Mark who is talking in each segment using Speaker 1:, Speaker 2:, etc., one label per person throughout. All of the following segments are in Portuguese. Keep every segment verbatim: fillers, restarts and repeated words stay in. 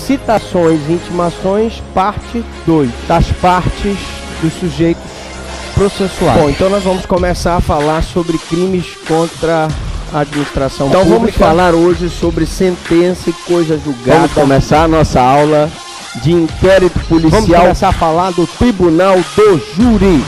Speaker 1: citações e intimações, parte dois, das partes dos sujeitos processuais. Bom, então nós vamos começar a falar sobre crimes contra a administração
Speaker 2: então
Speaker 1: pública.
Speaker 2: Vamos falar hoje sobre sentença e coisa julgada.
Speaker 1: Vamos começar a nossa aula
Speaker 2: de inquérito policial.
Speaker 1: Vamos começar a falar do Tribunal do Júri.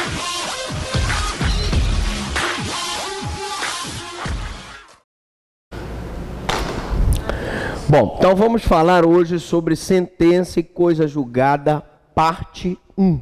Speaker 2: Bom, então vamos falar hoje sobre sentença e coisa julgada, parte um.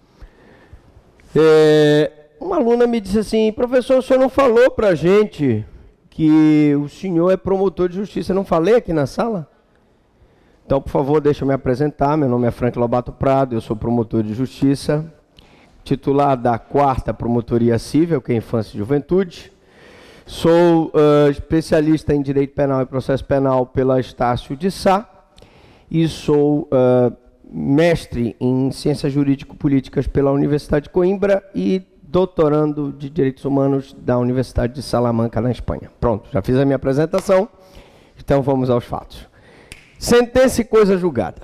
Speaker 2: É, uma aluna me disse assim: professor, o senhor não falou para a gente que o senhor é promotor de justiça? Eu não falei aqui na sala? Então, por favor, deixa eu me apresentar. Meu nome é Frank Lobato Prado, eu sou promotor de justiça, titular da quarta Promotoria Civil, que é Infância e Juventude. Sou uh, especialista em Direito Penal e Processo Penal pela Estácio de Sá e sou uh, mestre em Ciências Jurídico-Políticas pela Universidade de Coimbra e doutorando de Direitos Humanos da Universidade de Salamanca, na Espanha. Pronto, já fiz a minha apresentação, então vamos aos fatos. Sentença e coisa julgada.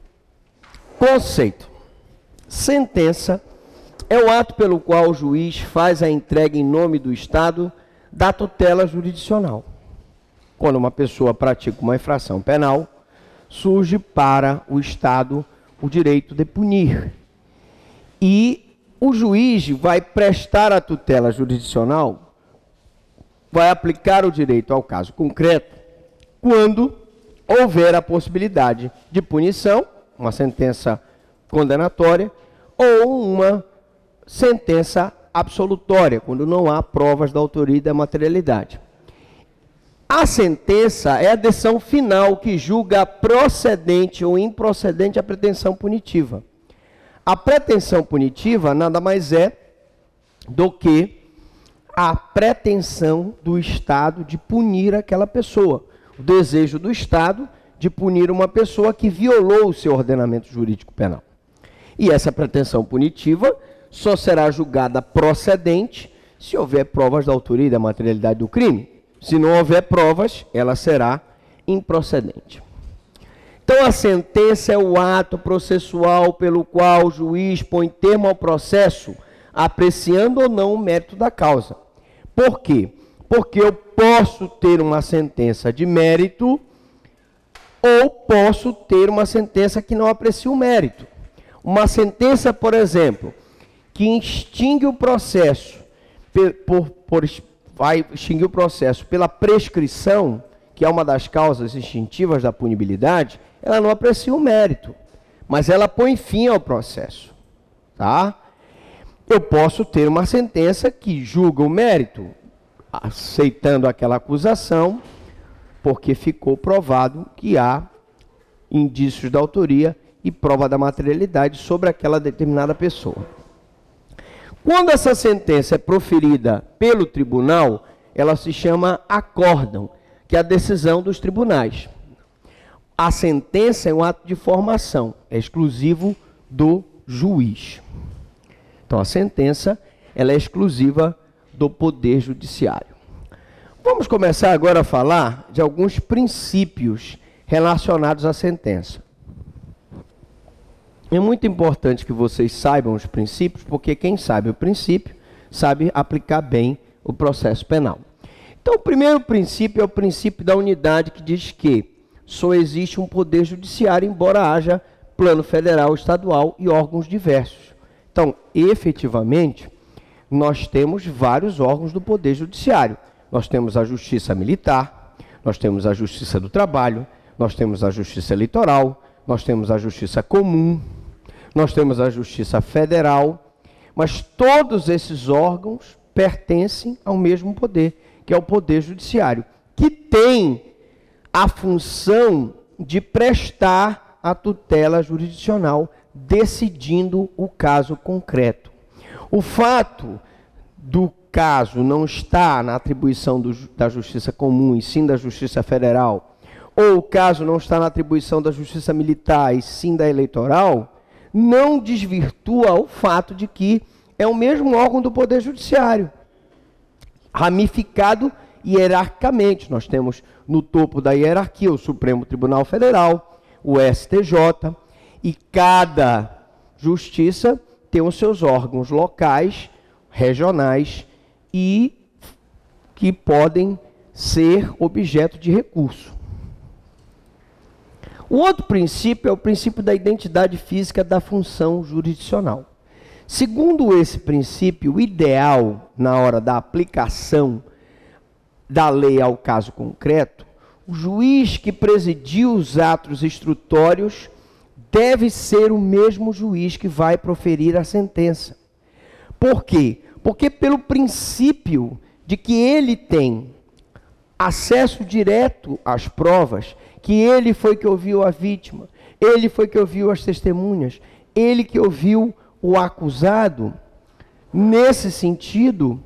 Speaker 2: Conceito. Sentença é o ato pelo qual o juiz faz a entrega em nome do Estado da tutela jurisdicional. Quando uma pessoa pratica uma infração penal, surge para o Estado o direito de punir. E o juiz vai prestar a tutela jurisdicional, vai aplicar o direito ao caso concreto, quando houver a possibilidade de punição, uma sentença condenatória, ou uma sentença absolutória, quando não há provas da autoria e da materialidade. A sentença é a decisão final que julga procedente ou improcedente a pretensão punitiva. A pretensão punitiva nada mais é do que a pretensão do Estado de punir aquela pessoa. O desejo do Estado de punir uma pessoa que violou o seu ordenamento jurídico penal. E essa pretensão punitiva só será julgada procedente se houver provas da autoria e da materialidade do crime. Se não houver provas, ela será improcedente. Então, a sentença é o ato processual pelo qual o juiz põe termo ao processo, apreciando ou não o mérito da causa. Por quê? Porque eu posso ter uma sentença de mérito ou posso ter uma sentença que não aprecia o mérito. Uma sentença, por exemplo, que extingue o processo, por, por, vai extinguir o processo pela prescrição, que é uma das causas extintivas da punibilidade, ela não aprecia o mérito, mas ela põe fim ao processo. Tá? Eu posso ter uma sentença que julga o mérito, aceitando aquela acusação, porque ficou provado que há indícios da autoria e prova da materialidade sobre aquela determinada pessoa. Quando essa sentença é proferida pelo tribunal, ela se chama acórdão, que é a decisão dos tribunais. A sentença é um ato de formação, é exclusivo do juiz. Então, a sentença ela é exclusiva do Poder Judiciário. Vamos começar agora a falar de alguns princípios relacionados à sentença. É muito importante que vocês saibam os princípios, porque quem sabe o princípio, sabe aplicar bem o processo penal. Então, o primeiro princípio é o princípio da unidade, que diz que só existe um poder judiciário, embora haja plano federal, estadual e órgãos diversos. Então, efetivamente, nós temos vários órgãos do poder judiciário. Nós temos a Justiça Militar, nós temos a Justiça do Trabalho, nós temos a Justiça Eleitoral, nós temos a Justiça Comum, nós temos a Justiça Federal, mas todos esses órgãos pertencem ao mesmo poder, que é o Poder Judiciário, que tem a função de prestar a tutela jurisdicional, decidindo o caso concreto. O fato do caso não estar na atribuição do, da Justiça Comum e sim da Justiça Federal, ou o caso não está na atribuição da Justiça Militar e sim da Eleitoral, não desvirtua o fato de que é o mesmo órgão do Poder Judiciário, ramificado hierarquicamente. Nós temos no topo da hierarquia o Supremo Tribunal Federal, o S T J, e cada justiça tem os seus órgãos locais, regionais e que podem ser objeto de recurso. O outro princípio é o princípio da identidade física da função jurisdicional. Segundo esse princípio, o ideal na hora da aplicação da lei ao caso concreto, o juiz que presidiu os atos instrutórios deve ser o mesmo juiz que vai proferir a sentença. Por quê? Porque pelo princípio de que ele tem acesso direto às provas, que ele foi que ouviu a vítima, ele foi que ouviu as testemunhas, ele que ouviu o acusado, nesse sentido,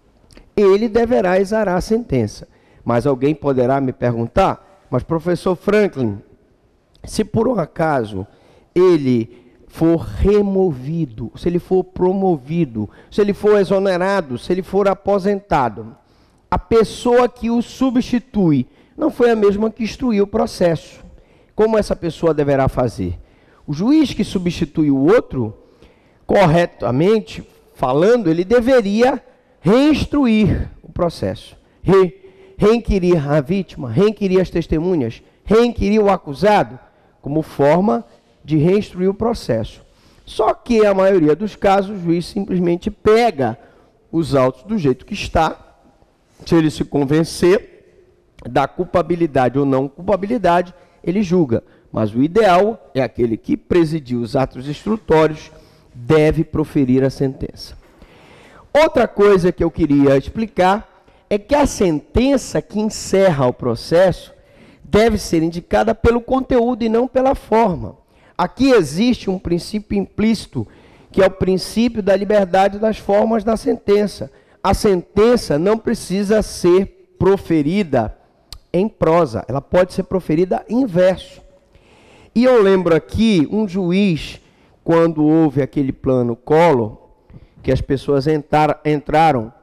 Speaker 2: ele deverá exarar a sentença. Mas alguém poderá me perguntar, mas professor Franklin, se por um acaso ele for removido, se ele for promovido, se ele for exonerado, se ele for aposentado, a pessoa que o substitui não foi a mesma que instruiu o processo. Como essa pessoa deverá fazer? O juiz que substitui o outro, corretamente falando, ele deveria reinstruir o processo, Re, reinquirir a vítima, reinquirir as testemunhas, reinquirir o acusado, como forma de reinstruir o processo. Só que, a maioria dos casos, o juiz simplesmente pega os autos do jeito que está, se ele se convencer da culpabilidade ou não culpabilidade, ele julga. Mas o ideal é aquele que presidiu os atos instrutórios, deve proferir a sentença. Outra coisa que eu queria explicar é que a sentença que encerra o processo deve ser indicada pelo conteúdo e não pela forma. Aqui existe um princípio implícito, que é o princípio da liberdade das formas da sentença. A sentença não precisa ser proferida em prosa, ela pode ser proferida em verso. E eu lembro aqui um juiz, quando houve aquele plano Collor, que as pessoas entrar, entraram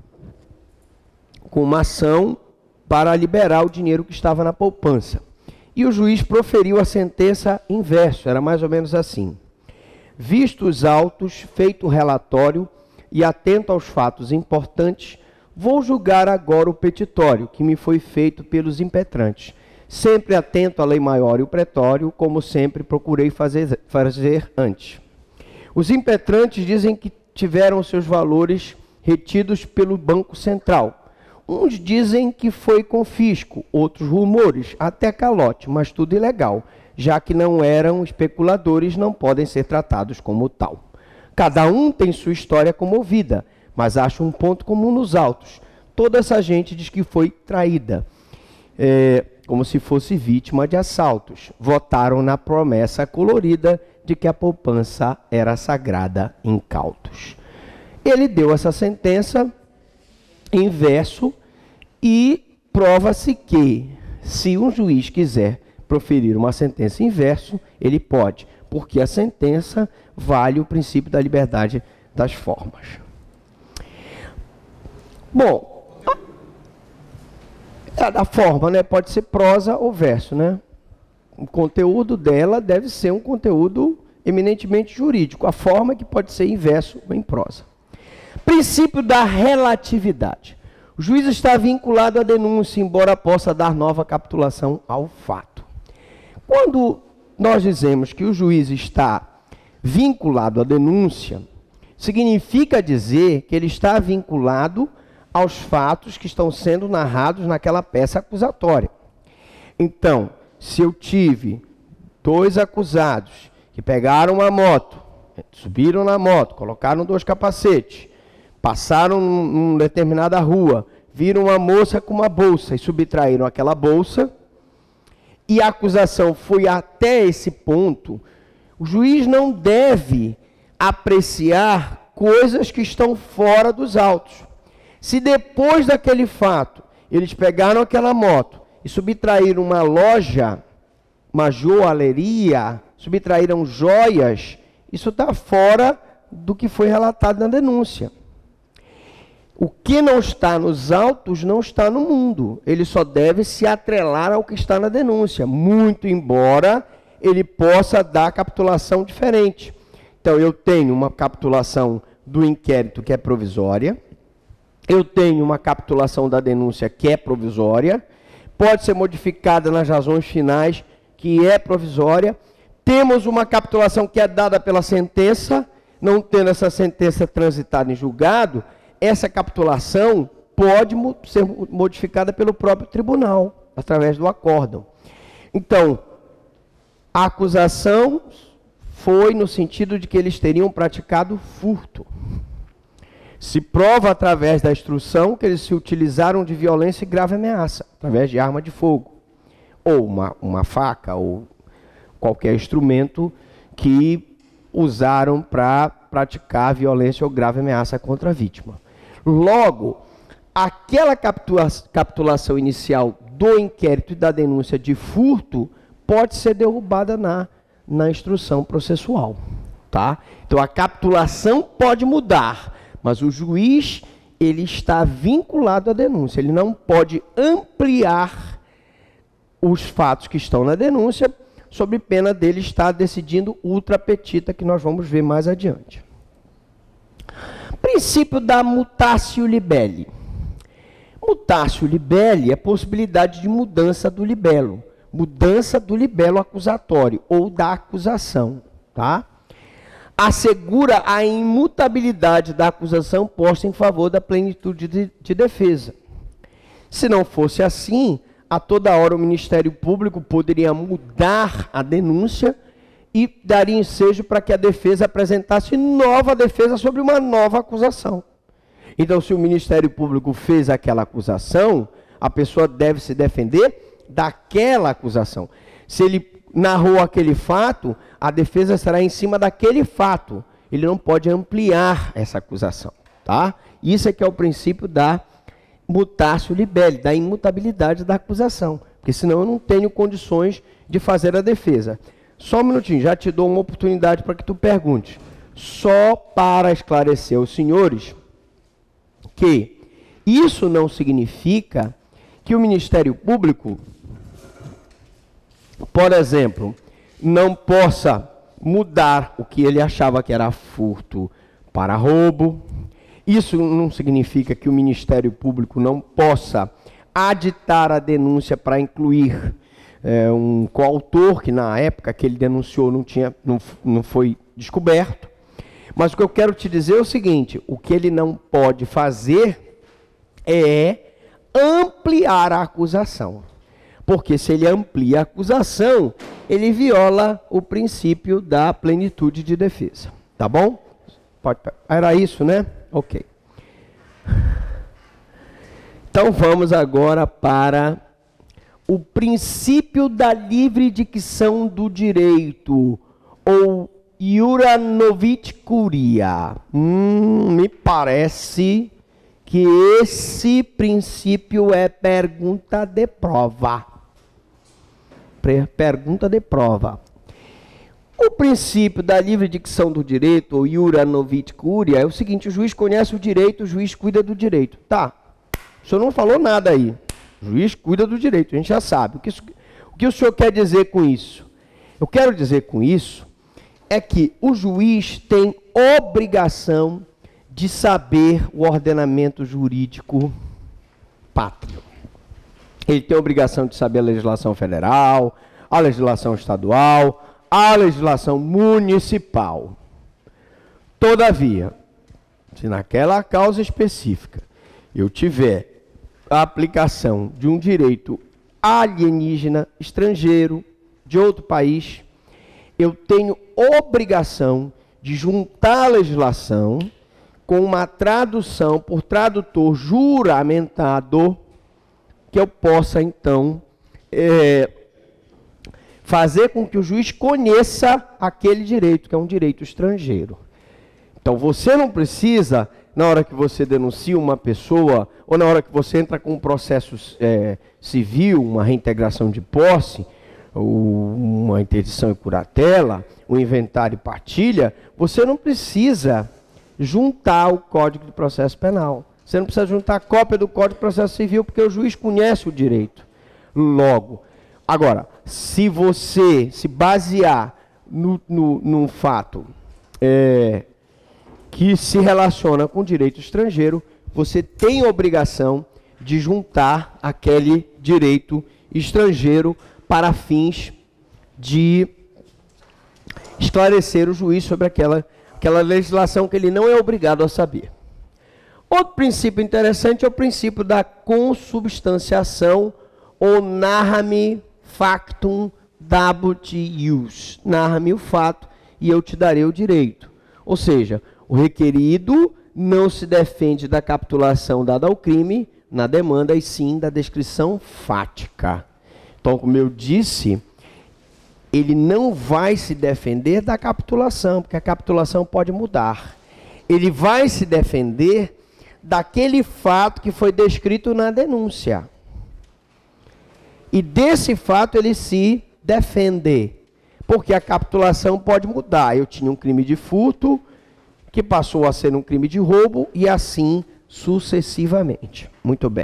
Speaker 2: com uma ação para liberar o dinheiro que estava na poupança. E o juiz proferiu a sentença em verso, era mais ou menos assim: visto os autos, feito o relatório e atento aos fatos importantes, vou julgar agora o petitório que me foi feito pelos impetrantes, sempre atento à lei maior e o pretório, como sempre procurei fazer, fazer antes. Os impetrantes dizem que tiveram seus valores retidos pelo Banco Central. Uns dizem que foi confisco, outros rumores, até calote, mas tudo ilegal, já que não eram especuladores, não podem ser tratados como tal. Cada um tem sua história comovida, mas acho um ponto comum nos autos. Toda essa gente diz que foi traída, é, como se fosse vítima de assaltos. Votaram na promessa colorida de que a poupança era sagrada em cautos. Ele deu essa sentença em verso e prova-se que, se um juiz quiser proferir uma sentença em verso, ele pode, porque a sentença vale o princípio da liberdade das formas. Bom, a, a forma, né, pode ser prosa ou verso, né? O conteúdo dela deve ser um conteúdo eminentemente jurídico. A forma que pode ser em verso ou em prosa. Princípio da relatividade. O juiz está vinculado à denúncia, embora possa dar nova capitulação ao fato. Quando nós dizemos que o juiz está vinculado à denúncia, significa dizer que ele está vinculado aos fatos que estão sendo narrados naquela peça acusatória. Então, se eu tive dois acusados que pegaram uma moto, subiram na moto, colocaram dois capacetes, passaram em determinada rua, viram uma moça com uma bolsa e subtraíram aquela bolsa, e a acusação foi até esse ponto, o juiz não deve apreciar coisas que estão fora dos autos. Se depois daquele fato, eles pegaram aquela moto e subtraíram uma loja, uma joalheria, subtraíram joias, isso está fora do que foi relatado na denúncia. O que não está nos autos não está no mundo. Ele só deve se atrelar ao que está na denúncia, muito embora ele possa dar capitulação diferente. Então, eu tenho uma capitulação do inquérito que é provisória, eu tenho uma capitulação da denúncia que é provisória, pode ser modificada nas razões finais, que é provisória. Temos uma capitulação que é dada pela sentença, não tendo essa sentença transitada em julgado, essa capitulação pode ser modificada pelo próprio tribunal, através do acórdão. Então, a acusação foi no sentido de que eles teriam praticado furto. Se prova através da instrução que eles se utilizaram de violência e grave ameaça, através de arma de fogo, ou uma, uma faca, ou qualquer instrumento que usaram para praticar violência ou grave ameaça contra a vítima. Logo, aquela captura, capitulação inicial do inquérito e da denúncia de furto pode ser derrubada na, na instrução processual. Tá? Então, a capitulação pode mudar, mas o juiz ele está vinculado à denúncia. Ele não pode ampliar os fatos que estão na denúncia, sob pena dele estar decidindo ultra petita, que nós vamos ver mais adiante. Princípio da mutatio libelli. Mutatio libelli é a possibilidade de mudança do libelo. Mudança do libelo acusatório ou da acusação. Tá? Assegura a imutabilidade da acusação posta em favor da plenitude de, de defesa. Se não fosse assim, a toda hora o Ministério Público poderia mudar a denúncia e daria ensejo para que a defesa apresentasse nova defesa sobre uma nova acusação. Então, se o Ministério Público fez aquela acusação, a pessoa deve se defender daquela acusação. Se ele narrou aquele fato, a defesa será em cima daquele fato. Ele não pode ampliar essa acusação. Tá? Isso é que é o princípio da mutatio libelli, da imutabilidade da acusação, porque senão eu não tenho condições de fazer a defesa. Só um minutinho, já te dou uma oportunidade para que tu pergunte. Só para esclarecer aos senhores que isso não significa que o Ministério Público, por exemplo, não possa mudar o que ele achava que era furto para roubo. Isso não significa que o Ministério Público não possa aditar a denúncia para incluir é, um coautor, que na época que ele denunciou não, tinha, não, não foi descoberto. Mas o que eu quero te dizer é o seguinte, o que ele não pode fazer é ampliar a acusação. Porque se ele amplia a acusação, ele viola o princípio da plenitude de defesa. Tá bom? Pode, era isso, né? Ok. Então vamos agora para o princípio da livre dicção do direito, ou iura novit curia. Hum, me parece que esse princípio é pergunta de prova. Pergunta de prova. O princípio da livre dicção do direito, ou iura novit curia, é o seguinte: o juiz conhece o direito, o juiz cuida do direito. Tá, o senhor não falou nada aí. O juiz cuida do direito, a gente já sabe. O que, isso, o que o senhor quer dizer com isso? Eu quero dizer com isso é que o juiz tem obrigação de saber o ordenamento jurídico pátrio. Ele tem obrigação de saber a legislação federal, a legislação estadual, a legislação municipal. Todavia, se naquela causa específica eu tiver a aplicação de um direito alienígena, estrangeiro, de outro país, eu tenho obrigação de juntar a legislação com uma tradução por tradutor juramentado, que eu possa, então, é, fazer com que o juiz conheça aquele direito, que é um direito estrangeiro. Então, você não precisa, na hora que você denuncia uma pessoa, ou na hora que você entra com um processo é, civil, uma reintegração de posse, ou uma interdição e curatela, um inventário e partilha, você não precisa juntar o Código de Processo Penal. Você não precisa juntar a cópia do Código de Processo Civil, porque o juiz conhece o direito. Logo, Agora, se você se basear no, no, num fato é, que se relaciona com direito estrangeiro, você tem a obrigação de juntar aquele direito estrangeiro para fins de esclarecer o juiz sobre aquela, aquela legislação que ele não é obrigado a saber. Outro princípio interessante é o princípio da consubstanciação, ou narra-me factum dabut ius. Narra-me o fato e eu te darei o direito. Ou seja, o requerido não se defende da capitulação dada ao crime na demanda, e sim da descrição fática. Então, como eu disse, ele não vai se defender da capitulação, porque a capitulação pode mudar. Ele vai se defender daquele fato que foi descrito na denúncia. E desse fato ele se defende, porque a capitulação pode mudar. Eu tinha um crime de furto, que passou a ser um crime de roubo, e assim sucessivamente. Muito bem.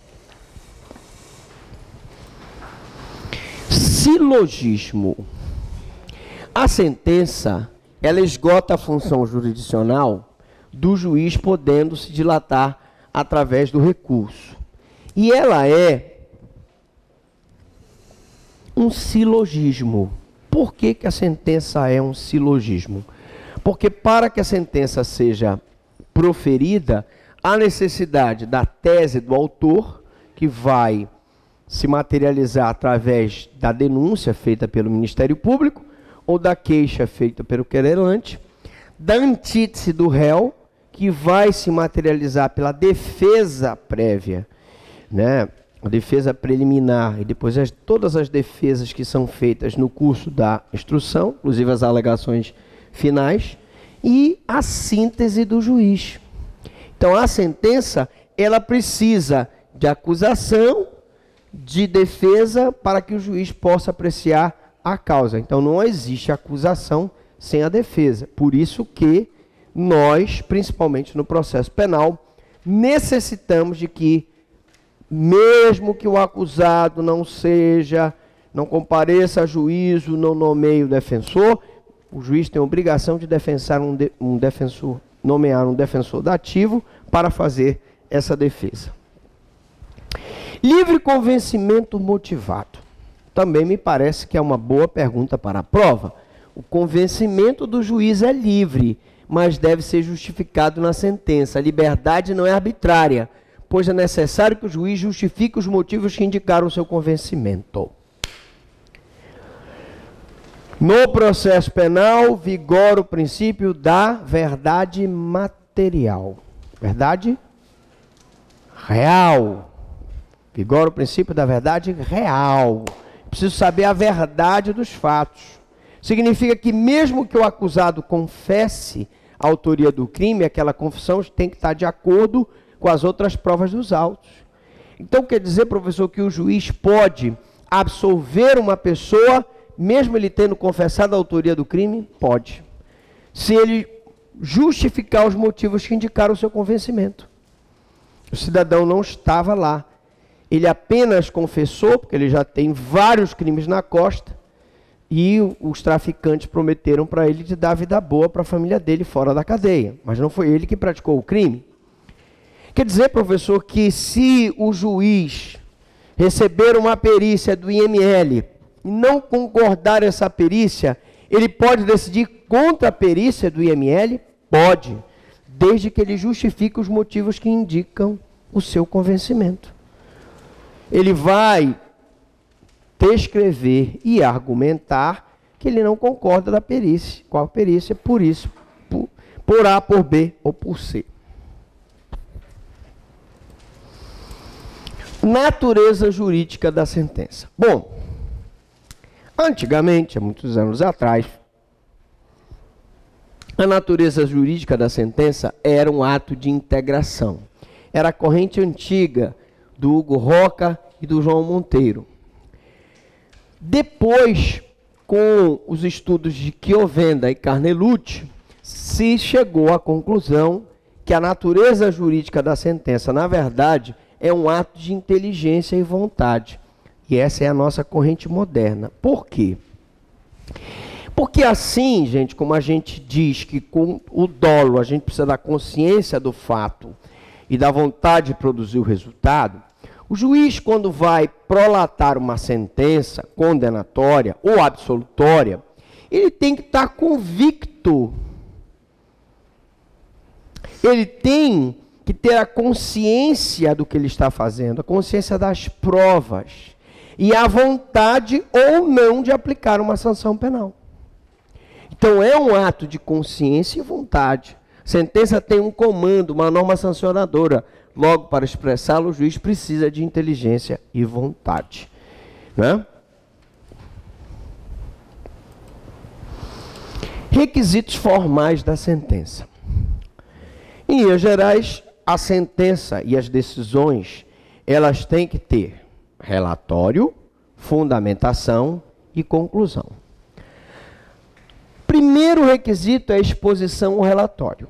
Speaker 2: Silogismo. A sentença, ela esgota a função jurisdicional do juiz, podendo se dilatar através do recurso. E ela é um silogismo. Por que que a sentença é um silogismo? Porque para que a sentença seja proferida, há necessidade da tese do autor, que vai se materializar através da denúncia feita pelo Ministério Público, ou da queixa feita pelo querelante, da antítese do réu, que vai se materializar pela defesa prévia, né? A defesa preliminar, e depois as, todas as defesas que são feitas no curso da instrução, inclusive as alegações finais, e a síntese do juiz. Então, a sentença, ela precisa de acusação, de defesa, para que o juiz possa apreciar a causa. Então, não existe acusação sem a defesa. Por isso que nós, principalmente no processo penal, necessitamos de que, mesmo que o acusado não seja, não compareça a juízo, não nomeie o defensor, o juiz tem a obrigação de defensar um, de, um defensor, nomear um defensor dativo para fazer essa defesa. Livre convencimento motivado. Também me parece que é uma boa pergunta para a prova. O convencimento do juiz é livre, mas deve ser justificado na sentença. A liberdade não é arbitrária, pois é necessário que o juiz justifique os motivos que indicaram o seu convencimento. No processo penal, vigora o princípio da verdade material. Verdade real. Vigora o princípio da verdade real. Preciso saber a verdade dos fatos. Significa que mesmo que o acusado confesse a autoria do crime, aquela confissão tem que estar de acordo com as outras provas dos autos. Então quer dizer, professor, que o juiz pode absolver uma pessoa, mesmo ele tendo confessado a autoria do crime? Pode. Se ele justificar os motivos que indicaram o seu convencimento. O cidadão não estava lá. Ele apenas confessou, porque ele já tem vários crimes na costa, e os traficantes prometeram para ele de dar vida boa para a família dele fora da cadeia. Mas não foi ele que praticou o crime. Quer dizer, professor, que se o juiz receber uma perícia do I M L e não concordar essa perícia, ele pode decidir contra a perícia do I M L? Pode, desde que ele justifique os motivos que indicam o seu convencimento. Ele vai descrever e argumentar que ele não concorda da perícia, com a perícia, por isso, por, por A, por B ou por C. Natureza jurídica da sentença. Bom, antigamente, há muitos anos atrás, a natureza jurídica da sentença era um ato de integração. Era a corrente antiga do Hugo Roca e do João Monteiro. Depois, com os estudos de Chiovenda e Carnelucci, se chegou à conclusão que a natureza jurídica da sentença, na verdade, é um ato de inteligência e vontade. E essa é a nossa corrente moderna. Por quê? Porque assim, gente, como a gente diz que com o dolo a gente precisa da consciência do fato e da vontade de produzir o resultado, o juiz, quando vai prolatar uma sentença condenatória ou absolutória, ele tem que estar convicto. Ele tem que ter a consciência do que ele está fazendo, a consciência das provas e a vontade ou não de aplicar uma sanção penal. Então é um ato de consciência e vontade. Sentença tem um comando, uma norma sancionadora. Logo, para expressá-lo, o juiz precisa de inteligência e vontade. Né? Requisitos formais da sentença. Em linhas gerais, a sentença e as decisões, elas têm que ter relatório, fundamentação e conclusão. Primeiro requisito é a exposição ao relatório,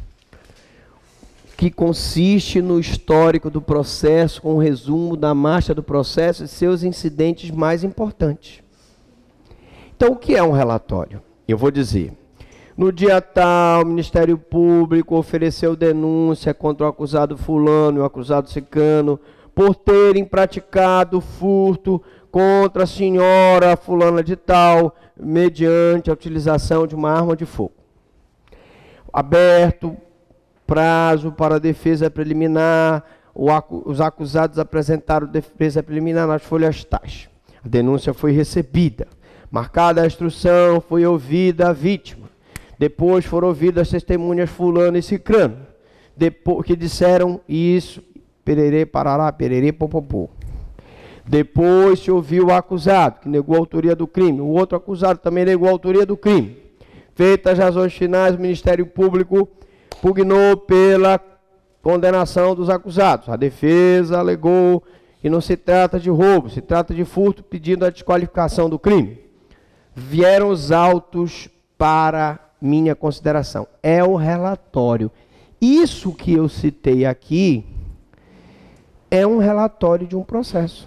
Speaker 2: que consiste no histórico do processo, com um resumo da marcha do processo e seus incidentes mais importantes. Então, o que é um relatório? Eu vou dizer, no dia tal, o Ministério Público ofereceu denúncia contra o acusado fulano e o acusado ciclano por terem praticado furto contra a senhora fulana de tal, mediante a utilização de uma arma de fogo. Aberto prazo para a defesa preliminar, acu os acusados apresentaram defesa preliminar nas folhas tais. A denúncia foi recebida. Marcada a instrução, foi ouvida a vítima. Depois foram ouvidas as testemunhas fulano e cicrano, depois, que disseram isso, pererê, parará, pererê, popopô. Depois se ouviu o acusado, que negou a autoria do crime. O outro acusado também negou a autoria do crime. Feitas as razões finais, o Ministério Público pugnou pela condenação dos acusados. A defesa alegou que não se trata de roubo, se trata de furto, pedindo a desqualificação do crime. Vieram os autos para minha consideração. É o relatório. Isso que eu citei aqui é um relatório de um processo.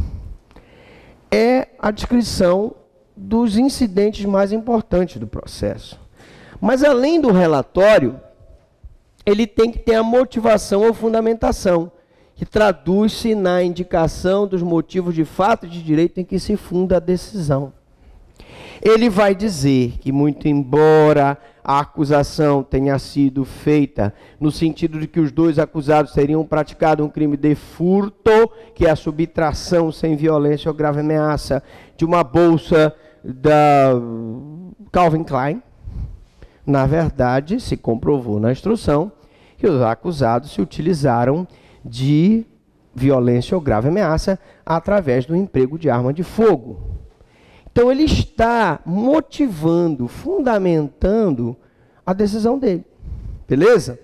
Speaker 2: É a descrição dos incidentes mais importantes do processo. Mas além do relatório, ele tem que ter a motivação ou fundamentação, que traduz-se na indicação dos motivos de fato e de direito em que se funda a decisão. Ele vai dizer que, muito embora a acusação tenha sido feita no sentido de que os dois acusados teriam praticado um crime de furto, que é a subtração sem violência ou grave ameaça de uma bolsa da Calvin Klein, na verdade, se comprovou na instrução que os acusados se utilizaram de violência ou grave ameaça através do emprego de arma de fogo. Então, ele está motivando, fundamentando a decisão dele. Beleza?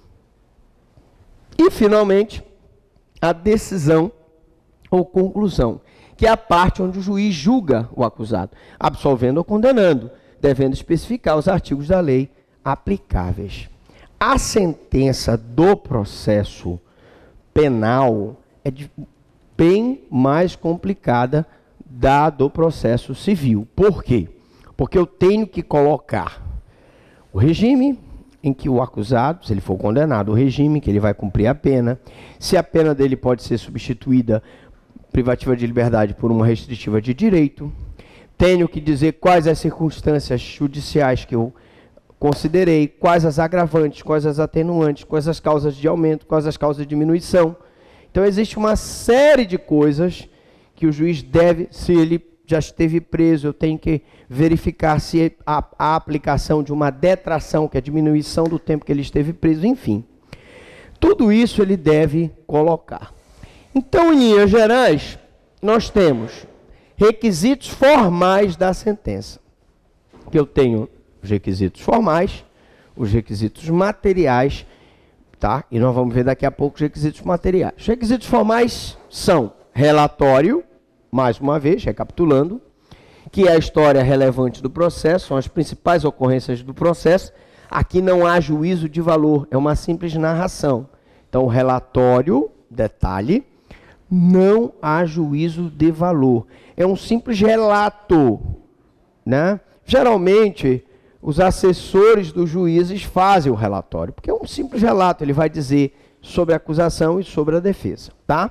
Speaker 2: E, finalmente, a decisão ou conclusão, que é a parte onde o juiz julga o acusado, absolvendo ou condenando, devendo especificar os artigos da lei aplicáveis. A sentença do processo penal é de, bem mais complicada da do processo civil. Por quê? Porque eu tenho que colocar o regime em que o acusado, se ele for condenado, o regime que ele vai cumprir a pena, se a pena dele pode ser substituída, privativa de liberdade, por uma restritiva de direito. Tenho que dizer quais as circunstâncias judiciais que eu considerei, quais as agravantes, quais as atenuantes, quais as causas de aumento, quais as causas de diminuição. Então, existe uma série de coisas que o juiz deve, se ele já esteve preso, eu tenho que verificar se a, a aplicação de uma detração, que é a diminuição do tempo que ele esteve preso, enfim. Tudo isso ele deve colocar. Então, em linhas gerais, nós temos requisitos formais da sentença. Que eu tenho os requisitos formais, os requisitos materiais, tá? E nós vamos ver daqui a pouco os requisitos materiais. Os requisitos formais são relatório, mais uma vez, recapitulando, que é a história relevante do processo, são as principais ocorrências do processo. Aqui não há juízo de valor, é uma simples narração. Então, relatório, detalhe, não há juízo de valor. É um simples relato, né? Geralmente, os assessores dos juízes fazem o relatório, porque é um simples relato, ele vai dizer sobre a acusação e sobre a defesa, tá?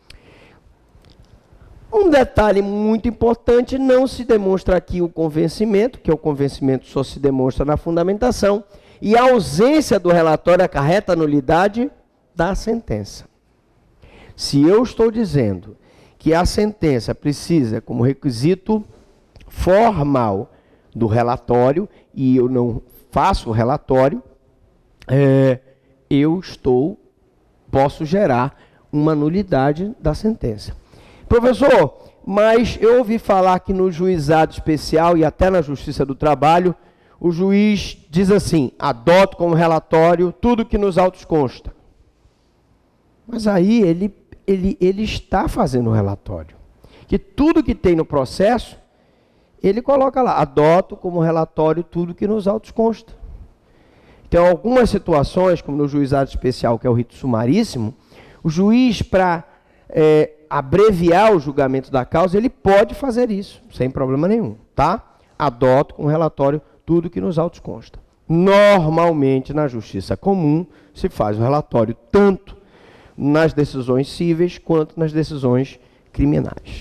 Speaker 2: Um detalhe muito importante, não se demonstra aqui o convencimento, que o convencimento só se demonstra na fundamentação, e a ausência do relatório acarreta a nulidade da sentença. Se eu estou dizendo que a sentença precisa, como requisito formal do relatório, e eu não faço o relatório, é, eu estou, posso gerar uma nulidade da sentença. Professor, mas eu ouvi falar que no juizado especial e até na Justiça do Trabalho, o juiz diz assim, adoto como relatório tudo que nos autos consta. Mas aí ele, ele, ele está fazendo o relatório. Que tudo que tem no processo, ele coloca lá, adoto como relatório tudo que nos autos consta. Então, algumas situações, como no juizado especial, que é o rito sumaríssimo, o juiz, para é, abreviar o julgamento da causa, ele pode fazer isso, sem problema nenhum, tá? Adoto como relatório tudo que nos autos consta. Normalmente, na justiça comum, se faz o relatório tanto nas decisões cíveis quanto nas decisões criminais.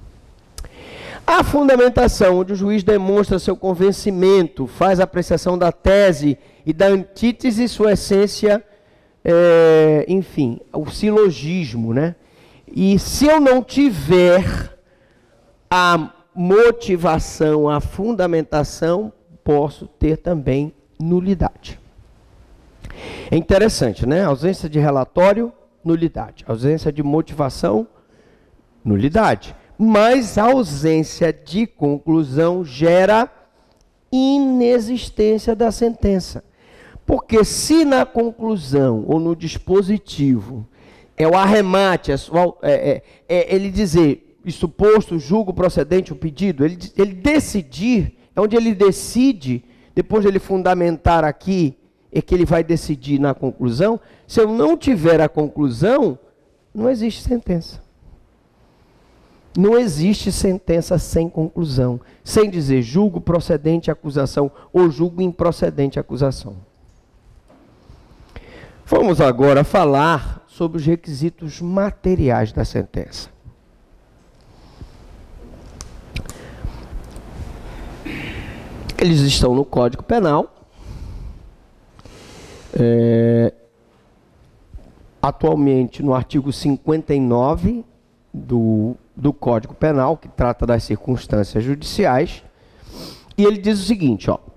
Speaker 2: A fundamentação, onde o juiz demonstra seu convencimento, faz a apreciação da tese e da antítese, sua essência, é, enfim, o silogismo, né? E se eu não tiver a motivação, a fundamentação, posso ter também nulidade. É interessante, né? Ausência de relatório, nulidade. Ausência de motivação, nulidade. Mas a ausência de conclusão gera inexistência da sentença. Porque se na conclusão ou no dispositivo é o arremate, é, é, é ele dizer, suposto, julgo procedente o pedido, ele, ele decidir, é onde ele decide, depois de ele fundamentar aqui, é que ele vai decidir na conclusão. Se eu não tiver a conclusão, não existe sentença. Não existe sentença sem conclusão, sem dizer julgo procedente a acusação ou julgo improcedente a acusação. Vamos agora falar sobre os requisitos materiais da sentença. Eles estão no Código Penal. É, atualmente no artigo cinquenta e nove do, do Código Penal, que trata das circunstâncias judiciais, e ele diz o seguinte, ó,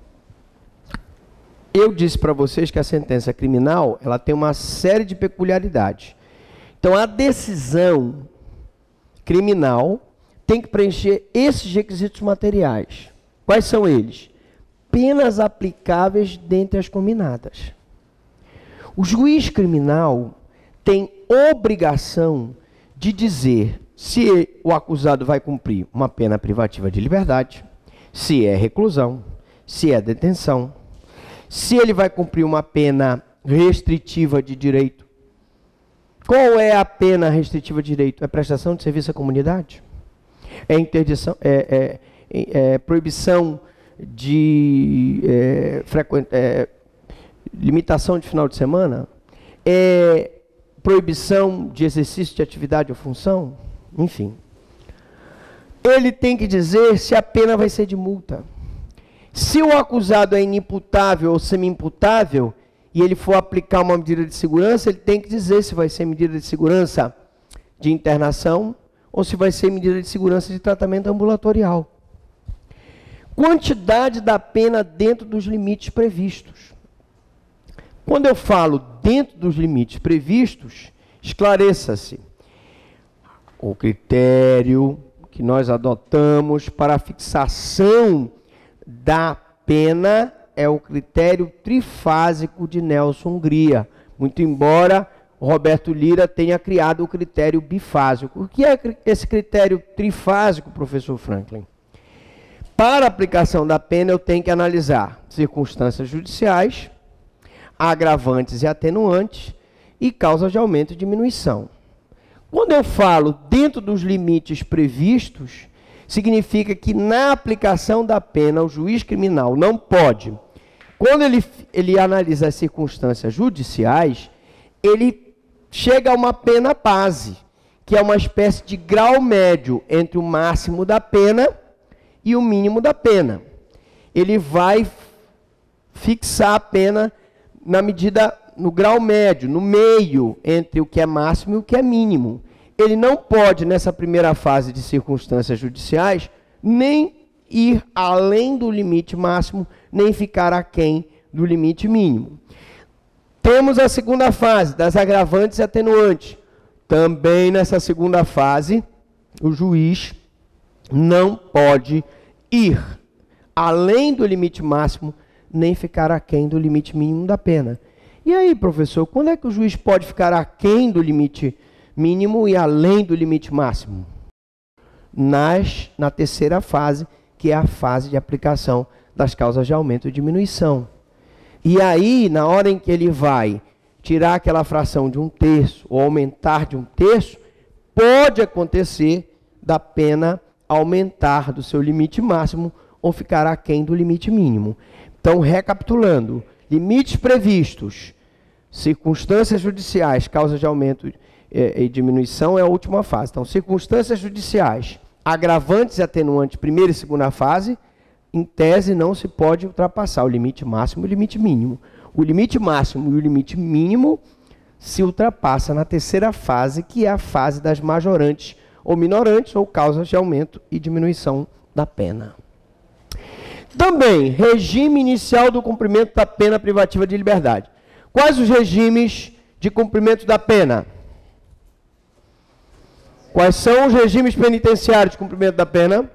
Speaker 2: eu disse para vocês que a sentença criminal, ela tem uma série de peculiaridades. Então, a decisão criminal tem que preencher esses requisitos materiais. Quais são eles? Penas aplicáveis dentre as cominadas. O juiz criminal tem obrigação de dizer se o acusado vai cumprir uma pena privativa de liberdade, se é reclusão, se é detenção, se ele vai cumprir uma pena restritiva de direito. Qual é a pena restritiva de direito? É prestação de serviço à comunidade? É interdição, é, é, é proibição de é, frequ... é, limitação de final de semana? É proibição de exercício de atividade ou função? Enfim. Ele tem que dizer se a pena vai ser de multa. Se o acusado é inimputável ou semi-imputável, e ele for aplicar uma medida de segurança, ele tem que dizer se vai ser medida de segurança de internação ou se vai ser medida de segurança de tratamento ambulatorial. Quantidade da pena dentro dos limites previstos. Quando eu falo dentro dos limites previstos, esclareça-se o critério que nós adotamos para a fixação da pena é o critério trifásico de Nelson Hungria, muito embora Roberto Lira tenha criado o critério bifásico. O que é esse critério trifásico, professor Franklin? Para a aplicação da pena, eu tenho que analisar circunstâncias judiciais, agravantes e atenuantes e causas de aumento e diminuição. Quando eu falo dentro dos limites previstos, significa que na aplicação da pena, o juiz criminal não pode, quando ele, ele analisa as circunstâncias judiciais, ele chega a uma pena base, que é uma espécie de grau médio entre o máximo da pena e o mínimo da pena. Ele vai fixar a pena na medida, no grau médio, no meio entre o que é máximo e o que é mínimo. Ele não pode, nessa primeira fase de circunstâncias judiciais, nem ir além do limite máximo, nem ficar aquém do limite mínimo. Temos a segunda fase, das agravantes e atenuantes. Também nessa segunda fase, o juiz não pode ir além do limite máximo, nem ficar aquém do limite mínimo da pena. E aí, professor, quando é que o juiz pode ficar aquém do limite mínimo e além do limite máximo? Nas, na terceira fase, que é a fase de aplicação das causas de aumento e diminuição. E aí, na hora em que ele vai tirar aquela fração de um terço ou aumentar de um terço, pode acontecer da pena aumentar do seu limite máximo ou ficar aquém do limite mínimo. Então, recapitulando, limites previstos, circunstâncias judiciais, causas de aumento e, e diminuição é a última fase. Então, circunstâncias judiciais, agravantes e atenuantes, primeira e segunda fase, em tese não se pode ultrapassar o limite máximo e o limite mínimo. O limite máximo e o limite mínimo se ultrapassa na terceira fase, que é a fase das majorantes ou minorantes, ou causas de aumento e diminuição da pena. Também, regime inicial do cumprimento da pena privativa de liberdade. Quais os regimes de cumprimento da pena? Quais são os regimes penitenciários de cumprimento da pena?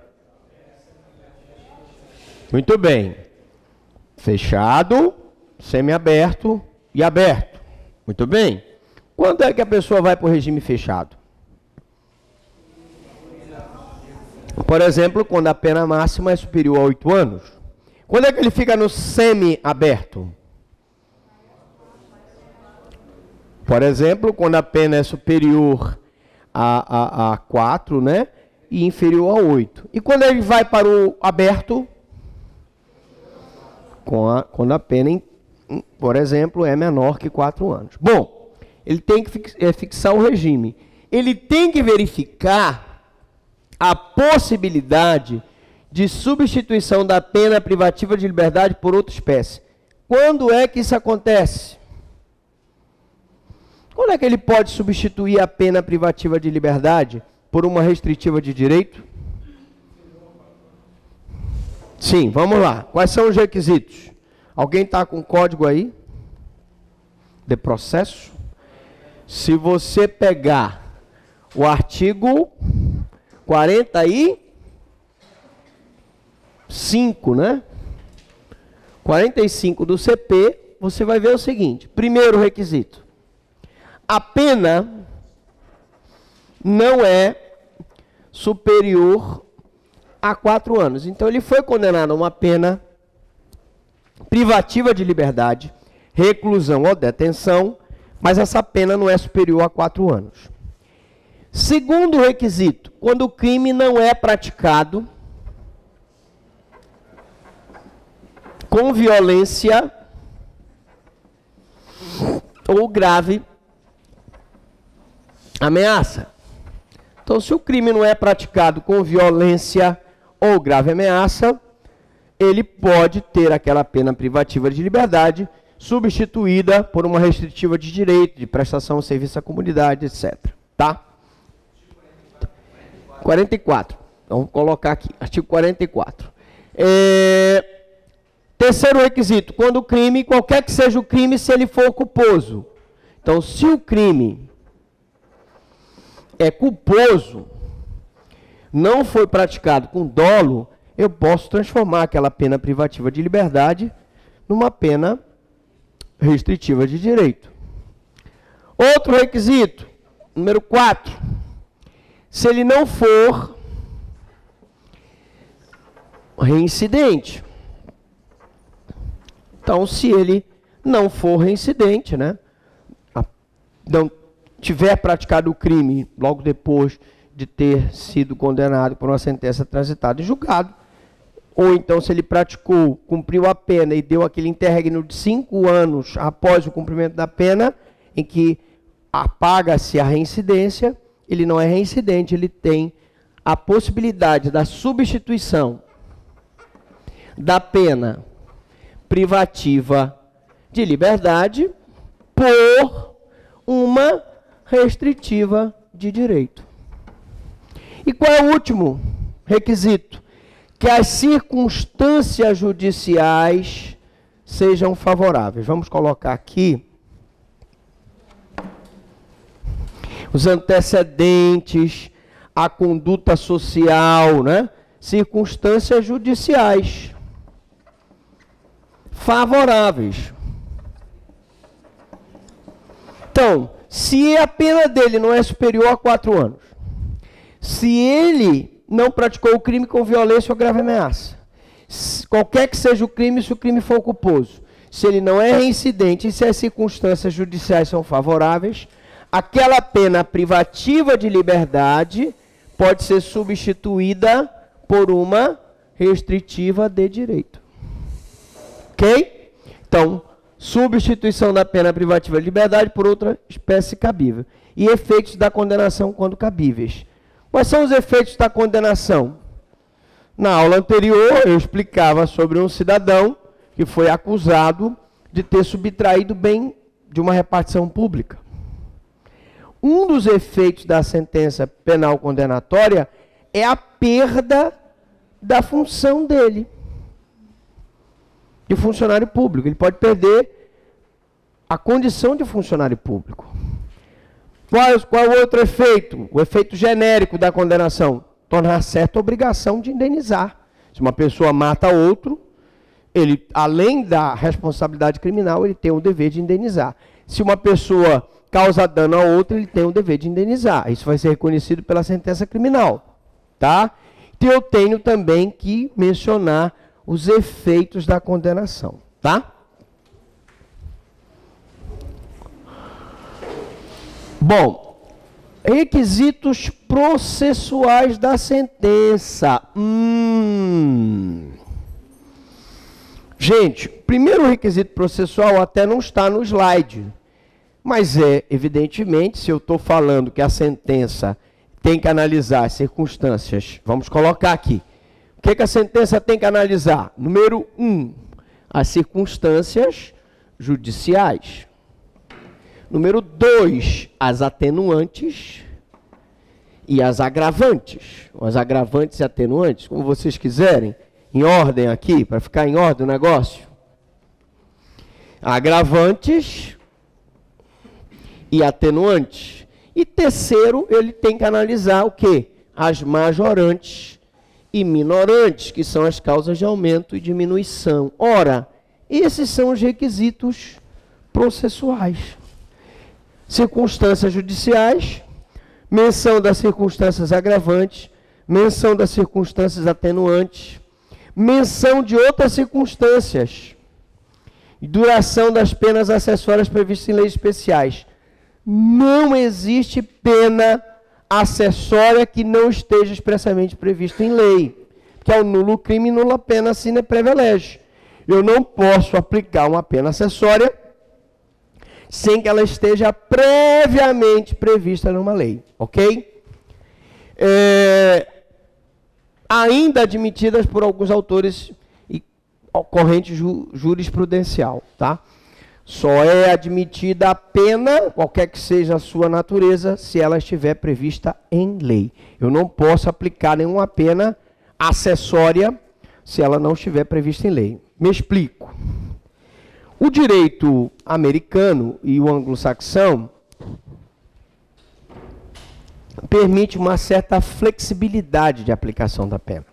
Speaker 2: Muito bem. Fechado, semiaberto e aberto. Muito bem. Quando é que a pessoa vai para o regime fechado? Por exemplo, quando a pena máxima é superior a oito anos. Quando é que ele fica no semi-aberto? Por exemplo, quando a pena é superior a, a, a quatro, né? E inferior a oito. E quando ele vai para o aberto? Com a, quando a pena, em, por exemplo, é menor que quatro anos. Bom, ele tem que fix, é, fixar o regime. Ele tem que verificar a possibilidade de substituição da pena privativa de liberdade por outra espécie. Quando é que isso acontece? Quando é que ele pode substituir a pena privativa de liberdade por uma restritiva de direito? Sim, vamos lá. Quais são os requisitos? Alguém está com código aí? De processo? Se você pegar o artigo quarenta e cinco, né? quarenta e cinco do C P, você vai ver o seguinte. Primeiro requisito. A pena não é superior a quatro anos. Então, ele foi condenado a uma pena privativa de liberdade, reclusão ou detenção, mas essa pena não é superior a quatro anos. Segundo requisito, quando o crime não é praticado com violência ou grave ameaça. Então, se o crime não é praticado com violência ou grave ameaça, ele pode ter aquela pena privativa de liberdade substituída por uma restritiva de direito, de prestação de serviço à comunidade, etcétera. Tá? quarenta e quatro. Vamos colocar aqui, artigo quarenta e quatro. É... Terceiro requisito, quando o crime, qualquer que seja o crime, se ele for culposo. Então, se o crime é culposo, não foi praticado com dolo, eu posso transformar aquela pena privativa de liberdade numa pena restritiva de direito. Outro requisito, número quatro, se ele não for reincidente. Então, se ele não for reincidente, né, não tiver praticado o crime logo depois de ter sido condenado por uma sentença transitada e julgado, ou então se ele praticou, cumpriu a pena e deu aquele interregno de cinco anos após o cumprimento da pena, em que apaga-se a reincidência, ele não é reincidente, ele tem a possibilidade da substituição da pena privativa de liberdade por uma restritiva de direito. E qual é o último requisito? Que as circunstâncias judiciais sejam favoráveis. Vamos colocar aqui os antecedentes, a conduta social, né? Circunstâncias judiciais favoráveis. Então, se a pena dele não é superior a quatro anos, se ele não praticou o crime com violência ou grave ameaça, se, qualquer que seja o crime, se o crime for culposo, se ele não é reincidente e se as circunstâncias judiciais são favoráveis, aquela pena privativa de liberdade pode ser substituída por uma restritiva de direito. Ok? Então, substituição da pena privativa de liberdade por outra espécie cabível. E efeitos da condenação quando cabíveis. Quais são os efeitos da condenação? Na aula anterior, eu explicava sobre um cidadão que foi acusado de ter subtraído bem de uma repartição pública. Um dos efeitos da sentença penal condenatória é a perda da função dele, de funcionário público. Ele pode perder a condição de funcionário público. Qual, qual é o outro efeito? O efeito genérico da condenação. Tornar certa a obrigação de indenizar. Se uma pessoa mata outro, ele, além da responsabilidade criminal, ele tem o dever de indenizar. Se uma pessoa causa dano a outra, ele tem o dever de indenizar. Isso vai ser reconhecido pela sentença criminal. Tá? Então eu tenho também que mencionar os efeitos da condenação. Tá? Bom, requisitos processuais da sentença. Hum. Gente, primeiro requisito processual até não está no slide. Mas é, evidentemente, se eu estou falando que a sentença tem que analisar as circunstâncias, vamos colocar aqui. O que, que a sentença tem que analisar? Número um, as circunstâncias judiciais. Número dois, as atenuantes e as agravantes. As agravantes e atenuantes, como vocês quiserem, em ordem aqui, para ficar em ordem o negócio. Agravantes e atenuantes. E terceiro, ele tem que analisar o quê? As majorantes e minorantes, que são as causas de aumento e diminuição. Ora, esses são os requisitos processuais. Circunstâncias judiciais, menção das circunstâncias agravantes, menção das circunstâncias atenuantes, menção de outras circunstâncias, duração das penas acessórias previstas em leis especiais. Não existe pena acessória que não esteja expressamente prevista em lei, que é o nulo crime, nula pena sine privilégio. Eu não posso aplicar uma pena acessória sem que ela esteja previamente prevista numa lei, ok? É, ainda admitidas por alguns autores e corrente ju, jurisprudencial, tá? Só é admitida a pena, qualquer que seja a sua natureza, se ela estiver prevista em lei. Eu não posso aplicar nenhuma pena acessória se ela não estiver prevista em lei. Me explico. O direito americano e o anglo-saxão permite uma certa flexibilidade de aplicação da pena.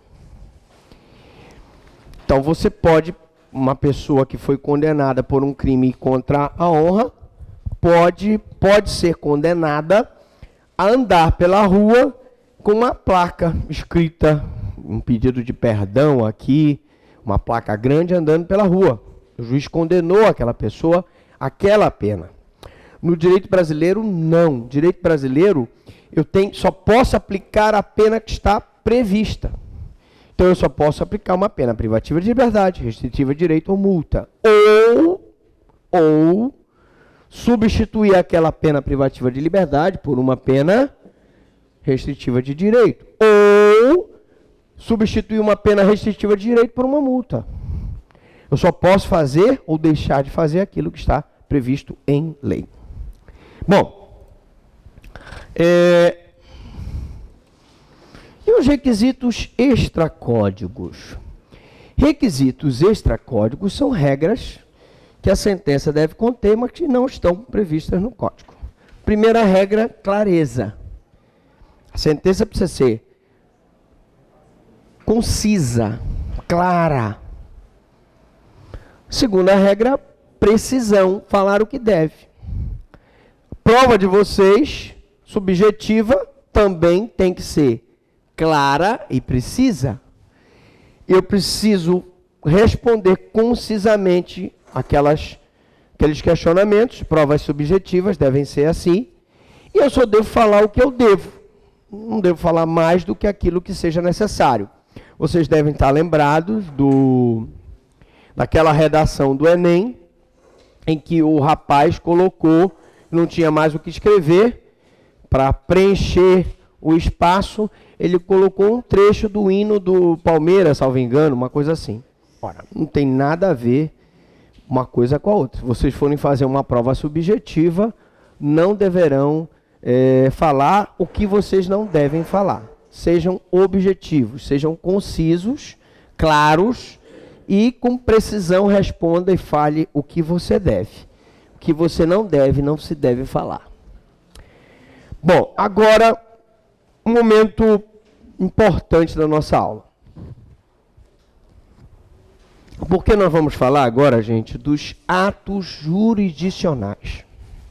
Speaker 2: Então você pode, uma pessoa que foi condenada por um crime contra a honra, pode, pode ser condenada a andar pela rua com uma placa escrita, um pedido de perdão aqui, uma placa grande andando pela rua. O juiz condenou aquela pessoa àquela pena. No direito brasileiro, não. Direito brasileiro, eu tenho, só posso aplicar a pena que está prevista. Então, eu só posso aplicar uma pena privativa de liberdade, restritiva de direito ou multa. Ou, ou substituir aquela pena privativa de liberdade por uma pena restritiva de direito. Ou substituir uma pena restritiva de direito por uma multa. Eu só posso fazer ou deixar de fazer aquilo que está previsto em lei. Bom, é, e os requisitos extracódigos? Requisitos extracódigos são regras que a sentença deve conter, mas que não estão previstas no código. Primeira regra, clareza. A sentença precisa ser concisa, clara. Segunda regra, precisão, falar o que deve. Prova de vocês, subjetiva, também tem que ser clara e precisa. Eu preciso responder concisamente aquelas, aqueles questionamentos, provas subjetivas devem ser assim, e eu só devo falar o que eu devo. Não devo falar mais do que aquilo que seja necessário. Vocês devem estar lembrados do, daquela redação do Enem, em que o rapaz colocou, não tinha mais o que escrever, para preencher o espaço, ele colocou um trecho do hino do Palmeiras, salvo engano, uma coisa assim. Ora, não tem nada a ver uma coisa com a outra. Se vocês forem fazer uma prova subjetiva, não deverão é, falar o que vocês não devem falar. Sejam objetivos, sejam concisos, claros e com precisão responda e fale o que você deve. O que você não deve, não se deve falar. Bom, agora, um momento importante da nossa aula. Porque nós vamos falar agora, gente, dos atos jurisdicionais.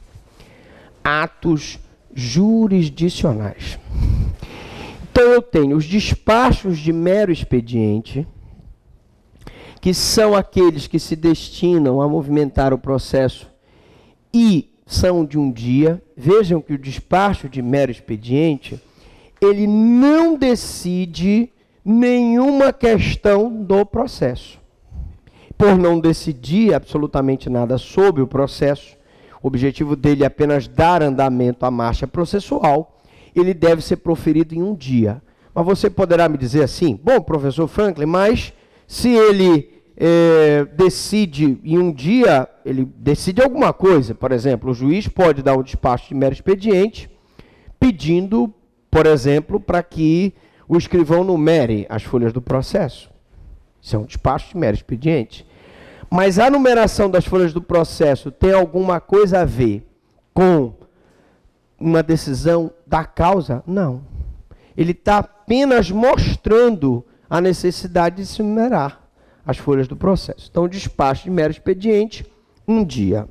Speaker 2: Atos jurisdicionais. Então, eu tenho os despachos de mero expediente, que são aqueles que se destinam a movimentar o processo e são de um dia. Vejam que o despacho de mero expediente, ele não decide nenhuma questão do processo. Por não decidir absolutamente nada sobre o processo, o objetivo dele é apenas dar andamento à marcha processual, ele deve ser proferido em um dia. Mas você poderá me dizer assim, bom, professor Franklin, mas se ele é, decide em um dia, ele decide alguma coisa, por exemplo, o juiz pode dar um despacho de mero expediente, pedindo, por exemplo, para que o escrivão numere as folhas do processo. Isso é um despacho de mero expediente. Mas a numeração das folhas do processo tem alguma coisa a ver com uma decisão da causa? Não. Ele está apenas mostrando a necessidade de se numerar as folhas do processo. Então, despacho de mero expediente, um dia.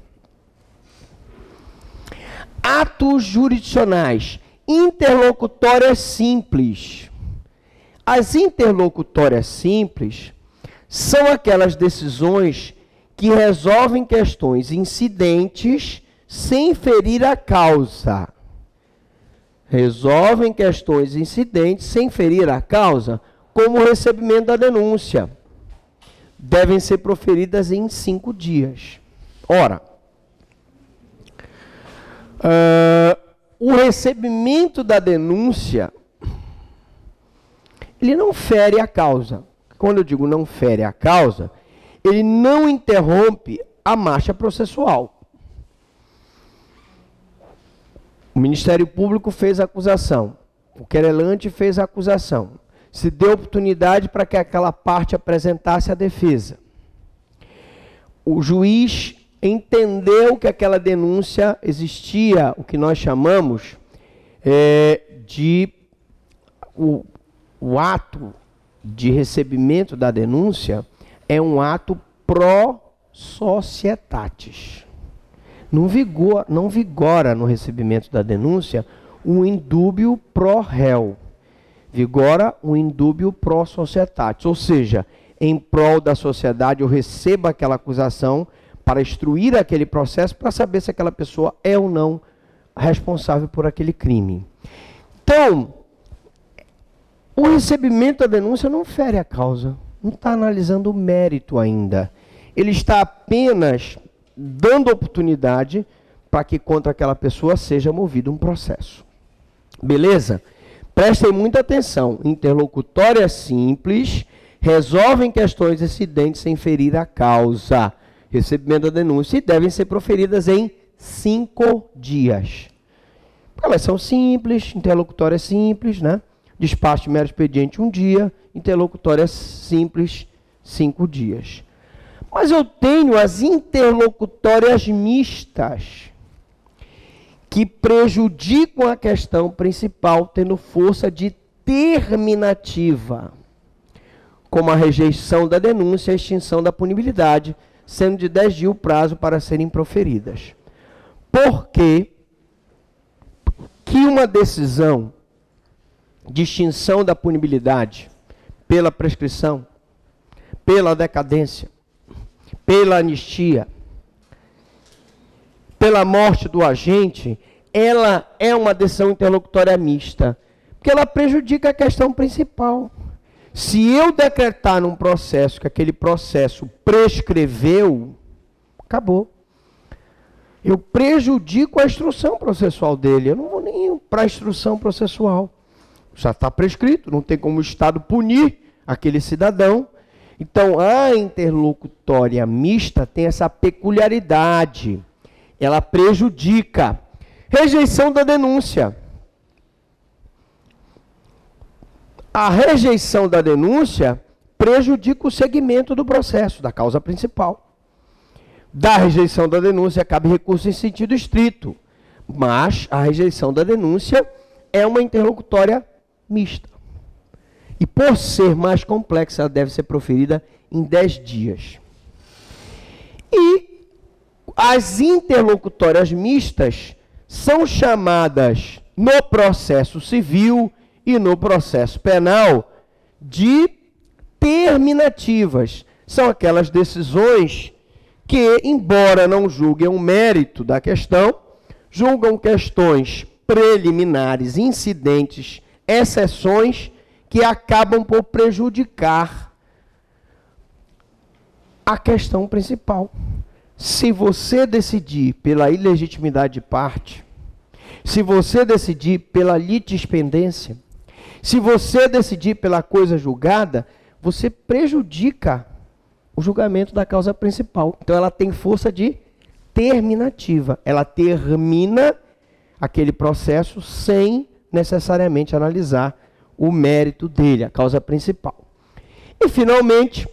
Speaker 2: Atos jurisdicionais. Interlocutórias simples. As interlocutórias simples são aquelas decisões que resolvem questões incidentes sem ferir a causa. Resolvem questões incidentes sem ferir a causa, como o recebimento da denúncia. Devem ser proferidas em cinco dias. Ora, uh, o recebimento da denúncia, ele não fere a causa. Quando eu digo não fere a causa, ele não interrompe a marcha processual. O Ministério Público fez a acusação, o querelante fez a acusação, se deu oportunidade para que aquela parte apresentasse a defesa. O juiz entendeu que aquela denúncia existia, o que nós chamamos é, de o, o ato de recebimento da denúncia é um ato pro societatis. Não vigora, não vigora no recebimento da denúncia um indúbio pro réu. Vigora um indúbio pro societatis. Ou seja, em prol da sociedade eu recebo aquela acusação para instruir aquele processo, para saber se aquela pessoa é ou não responsável por aquele crime. Então, o recebimento da denúncia não fere a causa, não está analisando o mérito ainda. Ele está apenas dando oportunidade para que contra aquela pessoa seja movido um processo. Beleza? Prestem muita atenção. Interlocutórias simples resolvem questões incidentes sem ferir a causa. Recebimento da denúncia e devem ser proferidas em cinco dias. Elas são simples, interlocutórias simples, né? Despacho de mero expediente um dia, interlocutórias simples cinco dias. Mas eu tenho as interlocutórias mistas, que prejudicam a questão principal, tendo força de terminativa, como a rejeição da denúncia e a extinção da punibilidade, sendo de dez dias o prazo para serem proferidas. Por que que uma decisão de extinção da punibilidade pela prescrição, pela decadência, pela anistia, pela morte do agente, ela é uma decisão interlocutória mista, porque ela prejudica a questão principal. Se eu decretar num processo que aquele processo prescreveu, acabou. Eu prejudico a instrução processual dele. Eu não vou nem para a instrução processual. Já está prescrito, não tem como o Estado punir aquele cidadão. Então, a interlocutória mista tem essa peculiaridade. Ela prejudica. Rejeição da denúncia. A rejeição da denúncia prejudica o segmento do processo, da causa principal. Da rejeição da denúncia cabe recurso em sentido estrito, mas a rejeição da denúncia é uma interlocutória mista. E por ser mais complexa, ela deve ser proferida em dez dias. E as interlocutórias mistas são chamadas no processo civil e no processo penal de terminativas. São aquelas decisões que, embora não julguem o mérito da questão, julgam questões preliminares, incidentes, exceções que acabam por prejudicar a questão principal. Se você decidir pela ilegitimidade de parte, se você decidir pela litispendência, se você decidir pela coisa julgada, você prejudica o julgamento da causa principal. Então, ela tem força de terminativa. Ela termina aquele processo sem necessariamente analisar o mérito dele, a causa principal. E, finalmente,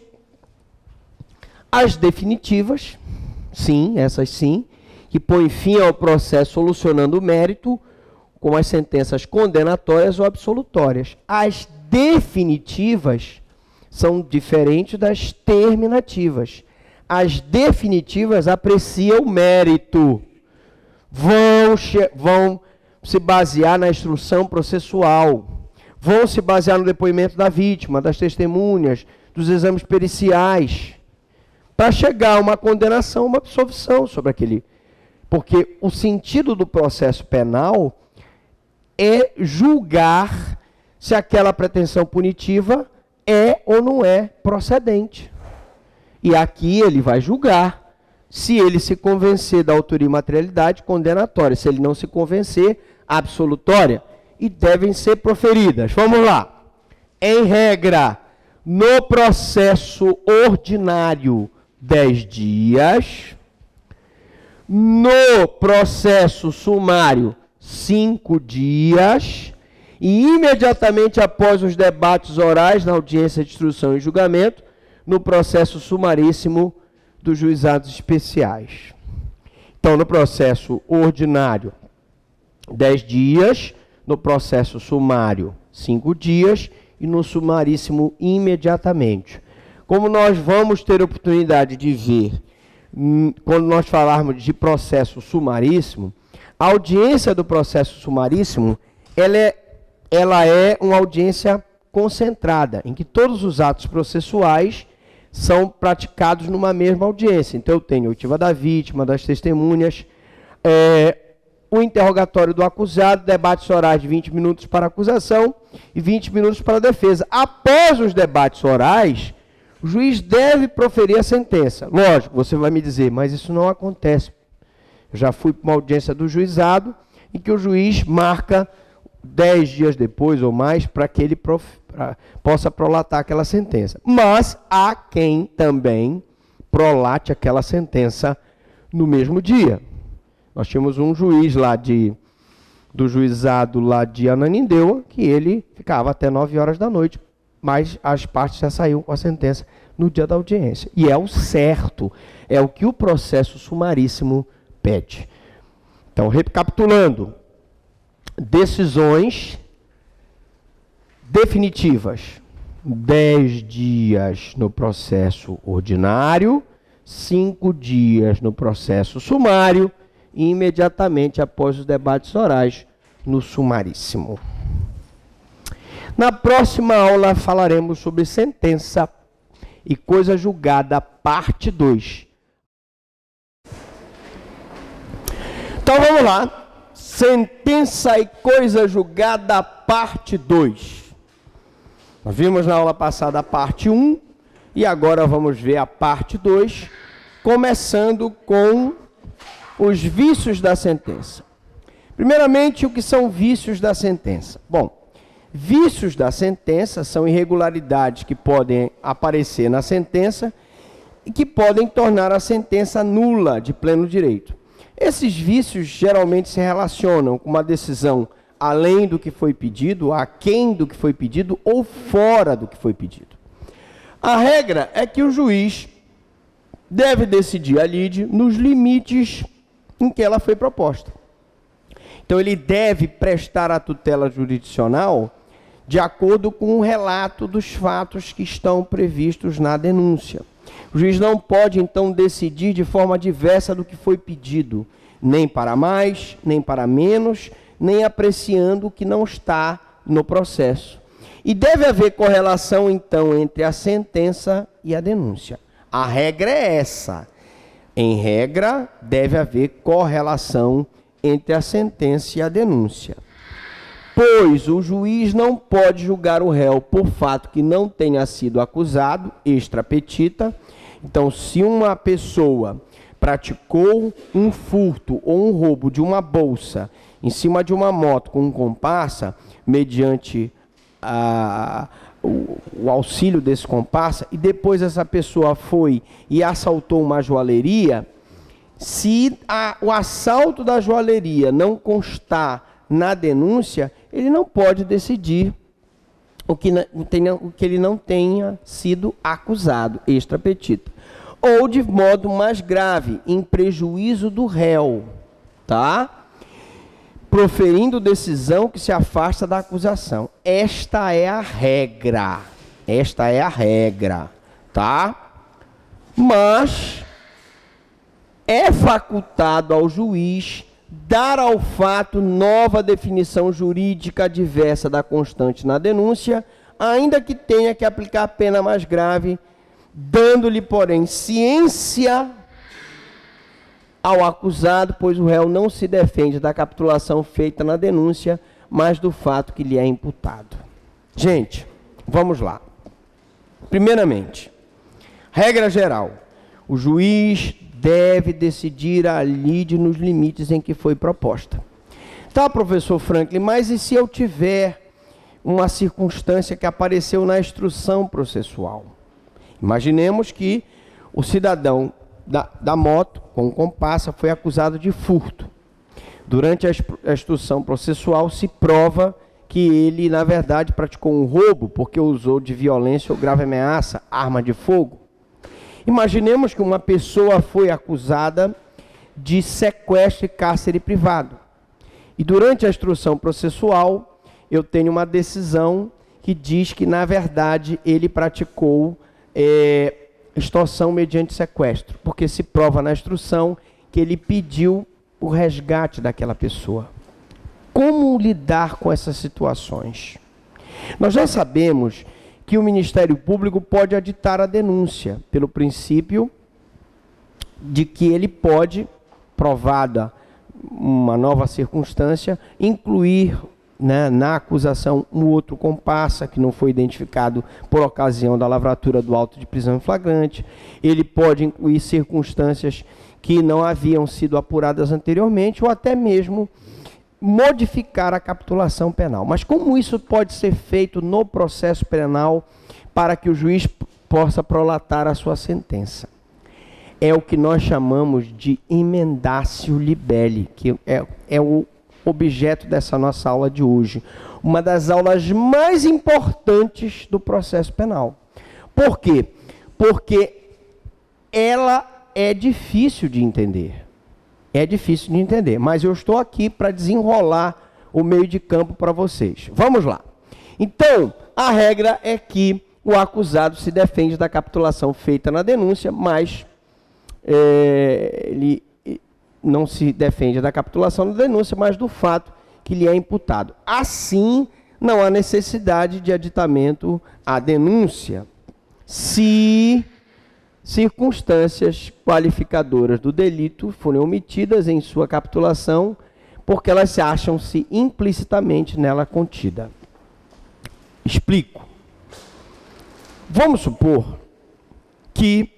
Speaker 2: as definitivas, sim, essas sim, que põem fim ao processo solucionando o mérito, com as sentenças condenatórias ou absolutórias. As definitivas são diferentes das terminativas. As definitivas apreciam o mérito, vão, vão se basear na instrução processual, vão se basear no depoimento da vítima, das testemunhas, dos exames periciais, para chegar a uma condenação, uma absolvição sobre aquele. Porque o sentido do processo penal é julgar se aquela pretensão punitiva é ou não é procedente. E aqui ele vai julgar se ele se convencer da autoria e materialidade, condenatória. Se ele não se convencer, absolutória. E devem ser proferidas. Vamos lá. Em regra, no processo ordinário, dez dias. No processo sumário, cinco dias. E imediatamente após os debates orais na audiência de instrução e julgamento, no processo sumaríssimo dos juizados especiais. Então, no processo ordinário, dez dias, no processo sumário, cinco dias, e no sumaríssimo, imediatamente. Como nós vamos ter oportunidade de ver, quando nós falarmos de processo sumaríssimo, a audiência do processo sumaríssimo, ela é, ela é uma audiência concentrada, em que todos os atos processuais são praticados numa mesma audiência. Então, eu tenho a oitiva da vítima, das testemunhas, é, o interrogatório do acusado, debates orais de vinte minutos para a acusação e vinte minutos para a defesa. Após os debates orais, o juiz deve proferir a sentença. Lógico, você vai me dizer, mas isso não acontece. Eu já fui para uma audiência do juizado, em que o juiz marca dez dias depois ou mais para que ele prof... pra... possa prolatar aquela sentença. Mas há quem também prolate aquela sentença no mesmo dia. Nós tínhamos um juiz lá de, do juizado lá de Ananindeua, que ele ficava até nove horas da noite, mas as partes já saíam com a sentença no dia da audiência. E é o certo, é o que o processo sumaríssimo pede. Então, recapitulando, decisões definitivas, dez dias no processo ordinário, cinco dias no processo sumário, e imediatamente após os debates orais no sumaríssimo. Na próxima aula falaremos sobre sentença e coisa julgada, parte dois. Então vamos lá. Sentença e coisa julgada, parte dois. Nós vimos na aula passada a parte um e agora vamos ver a parte dois, começando com os vícios da sentença. Primeiramente, o que são vícios da sentença? Bom, vícios da sentença são irregularidades que podem aparecer na sentença e que podem tornar a sentença nula de pleno direito. Esses vícios geralmente se relacionam com uma decisão além do que foi pedido, aquém do que foi pedido ou fora do que foi pedido. A regra é que o juiz deve decidir a lide nos limites em que ela foi proposta. Então, ele deve prestar a tutela jurisdicional de acordo com o relato dos fatos que estão previstos na denúncia. O juiz não pode, então, decidir de forma diversa do que foi pedido, nem para mais, nem para menos, nem apreciando o que não está no processo. E deve haver correlação, então, entre a sentença e a denúncia. A regra é essa. Em regra, deve haver correlação entre a sentença e a denúncia. Pois o juiz não pode julgar o réu por fato que não tenha sido acusado, extra petita. Então, se uma pessoa praticou um furto ou um roubo de uma bolsa em cima de uma moto com um comparsa, mediante a... O, o auxílio desse comparsa, e depois essa pessoa foi e assaltou uma joalheria, se a, o assalto da joalheria não constar na denúncia, ele não pode decidir o que, tenha, o que ele não tenha sido acusado, extra petita. Ou de modo mais grave, em prejuízo do réu, tá? Proferindo decisão que se afasta da acusação. Esta é a regra. Esta é a regra, tá? Mas é facultado ao juiz dar ao fato nova definição jurídica diversa da constante na denúncia, ainda que tenha que aplicar a pena mais grave, dando-lhe, porém, ciência ao acusado, pois o réu não se defende da capitulação feita na denúncia, mas do fato que lhe é imputado. Gente, vamos lá. Primeiramente, regra geral, o juiz deve decidir a lide nos limites em que foi proposta. Tá, professor Franklin, mas e se eu tiver uma circunstância que apareceu na instrução processual? Imaginemos que o cidadão Da, da moto, com comparsa, foi acusado de furto. Durante a, a instrução processual se prova que ele, na verdade, praticou um roubo porque usou de violência ou grave ameaça, arma de fogo. Imaginemos que uma pessoa foi acusada de sequestro e cárcere privado. E durante a instrução processual, eu tenho uma decisão que diz que, na verdade, ele praticou é, extorsão mediante sequestro, porque se prova na instrução que ele pediu o resgate daquela pessoa. Como lidar com essas situações? Nós já sabemos que o Ministério Público pode aditar a denúncia, pelo princípio de que ele pode, provada uma nova circunstância, incluir, né, na acusação um outro comparsa que não foi identificado por ocasião da lavratura do auto de prisão em flagrante. Ele pode incluir circunstâncias que não haviam sido apuradas anteriormente, ou até mesmo modificar a capitulação penal. Mas como isso pode ser feito no processo penal para que o juiz possa prolatar a sua sentença? É o que nós chamamos de emendatio libelli, que é, é o objeto dessa nossa aula de hoje. Uma das aulas mais importantes do processo penal. Por quê? Porque ela é difícil de entender. É difícil de entender, mas eu estou aqui para desenrolar o meio de campo para vocês. Vamos lá. Então, a regra é que o acusado se defende da capitulação feita na denúncia, mas é, ele não se defende da capitulação da denúncia, mas do fato que lhe é imputado. Assim, não há necessidade de aditamento à denúncia, se circunstâncias qualificadoras do delito forem omitidas em sua capitulação, porque elas acham-se implicitamente nela contida. Explico. Vamos supor que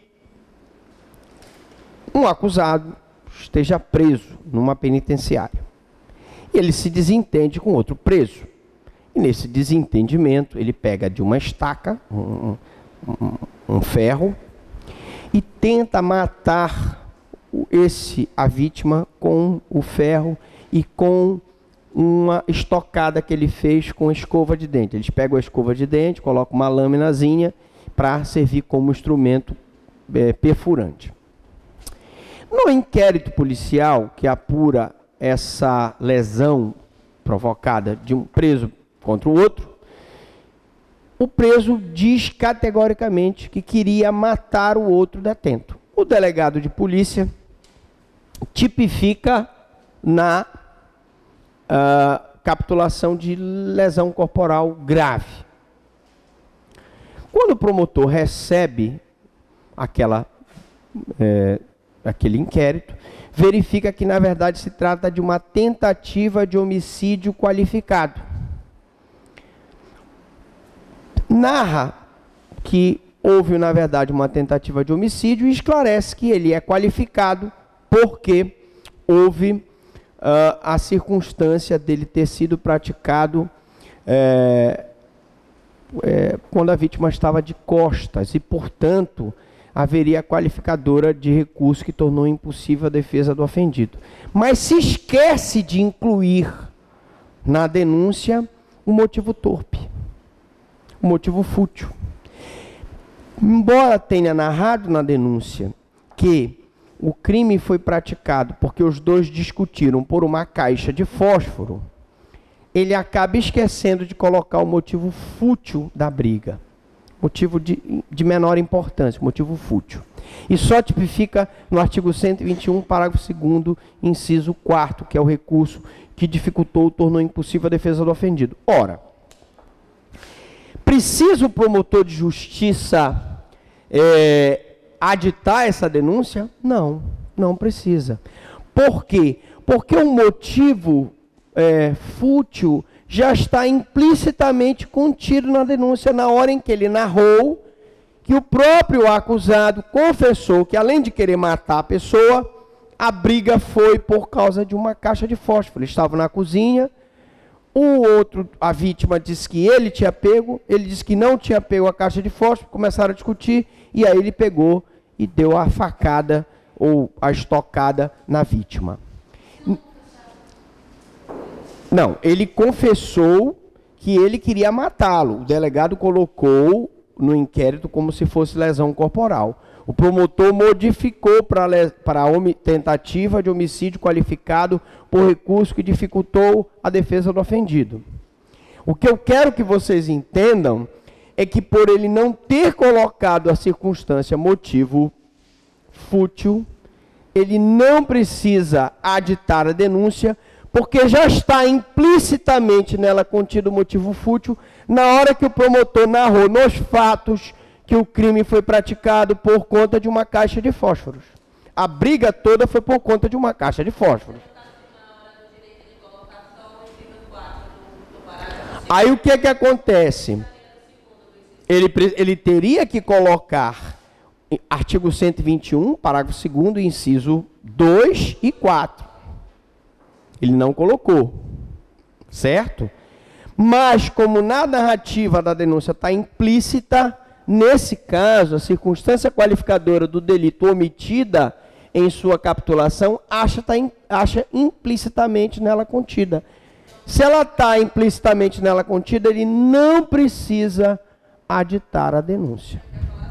Speaker 2: um acusado esteja preso numa penitenciária. Ele se desentende com outro preso. E nesse desentendimento, ele pega de uma estaca, um, um, um ferro, e tenta matar esse, a vítima com o ferro e com uma estocada que ele fez com escova de dente. Eles pegam a escova de dente, colocam uma lâminazinha para servir como instrumento é, perfurante. No inquérito policial que apura essa lesão provocada de um preso contra o outro, o preso diz categoricamente que queria matar o outro detento. O delegado de polícia tipifica na uh, capitulação de lesão corporal grave. Quando o promotor recebe aquela, é, aquele inquérito, verifica que, na verdade, se trata de uma tentativa de homicídio qualificado. Narra que houve, na verdade, uma tentativa de homicídio e esclarece que ele é qualificado porque houve uh, a circunstância dele ter sido praticado é, é, quando a vítima estava de costas e, portanto, haveria a qualificadora de recurso que tornou impossível a defesa do ofendido. Mas se esquece de incluir na denúncia o motivo torpe, o motivo fútil. Embora tenha narrado na denúncia que o crime foi praticado porque os dois discutiram por uma caixa de fósforo, ele acaba esquecendo de colocar o motivo fútil da briga. Motivo de, de menor importância, motivo fútil. E só tipifica no artigo cento e vinte e um, parágrafo segundo, inciso quarto, que é o recurso que dificultou ou tornou impossível a defesa do ofendido. Ora, precisa o promotor de justiça é, aditar essa denúncia? Não, não precisa. Por quê? Porque o motivo é, fútil já está implicitamente contido na denúncia na hora em que ele narrou que o próprio acusado confessou que, além de querer matar a pessoa, a briga foi por causa de uma caixa de fósforo. Ele estava na cozinha, o outro, a vítima, disse que ele tinha pego, ele disse que não tinha pego a caixa de fósforo, começaram a discutir, e aí ele pegou e deu a facada ou a estocada na vítima. Não, ele confessou que ele queria matá-lo. O delegado colocou no inquérito como se fosse lesão corporal. O promotor modificou para a tentativa de homicídio qualificado por recurso que dificultou a defesa do ofendido. O que eu quero que vocês entendam é que, por ele não ter colocado a circunstância motivo fútil, ele não precisa aditar a denúncia, porque já está implicitamente nela contido o motivo fútil, Na hora que o promotor narrou nos fatos que o crime foi praticado por conta de uma caixa de fósforos. A briga toda foi por conta de uma caixa de fósforos. Aí o que é que acontece? Ele, ele teria que colocar artigo cento e vinte e um, parágrafo segundo, inciso dois e quatro. Ele não colocou, certo? Mas como na narrativa da denúncia está implícita, nesse caso, a circunstância qualificadora do delito omitida em sua capitulação acha, tá, acha implicitamente nela contida. Se ela está implicitamente nela contida, ele não precisa aditar a denúncia.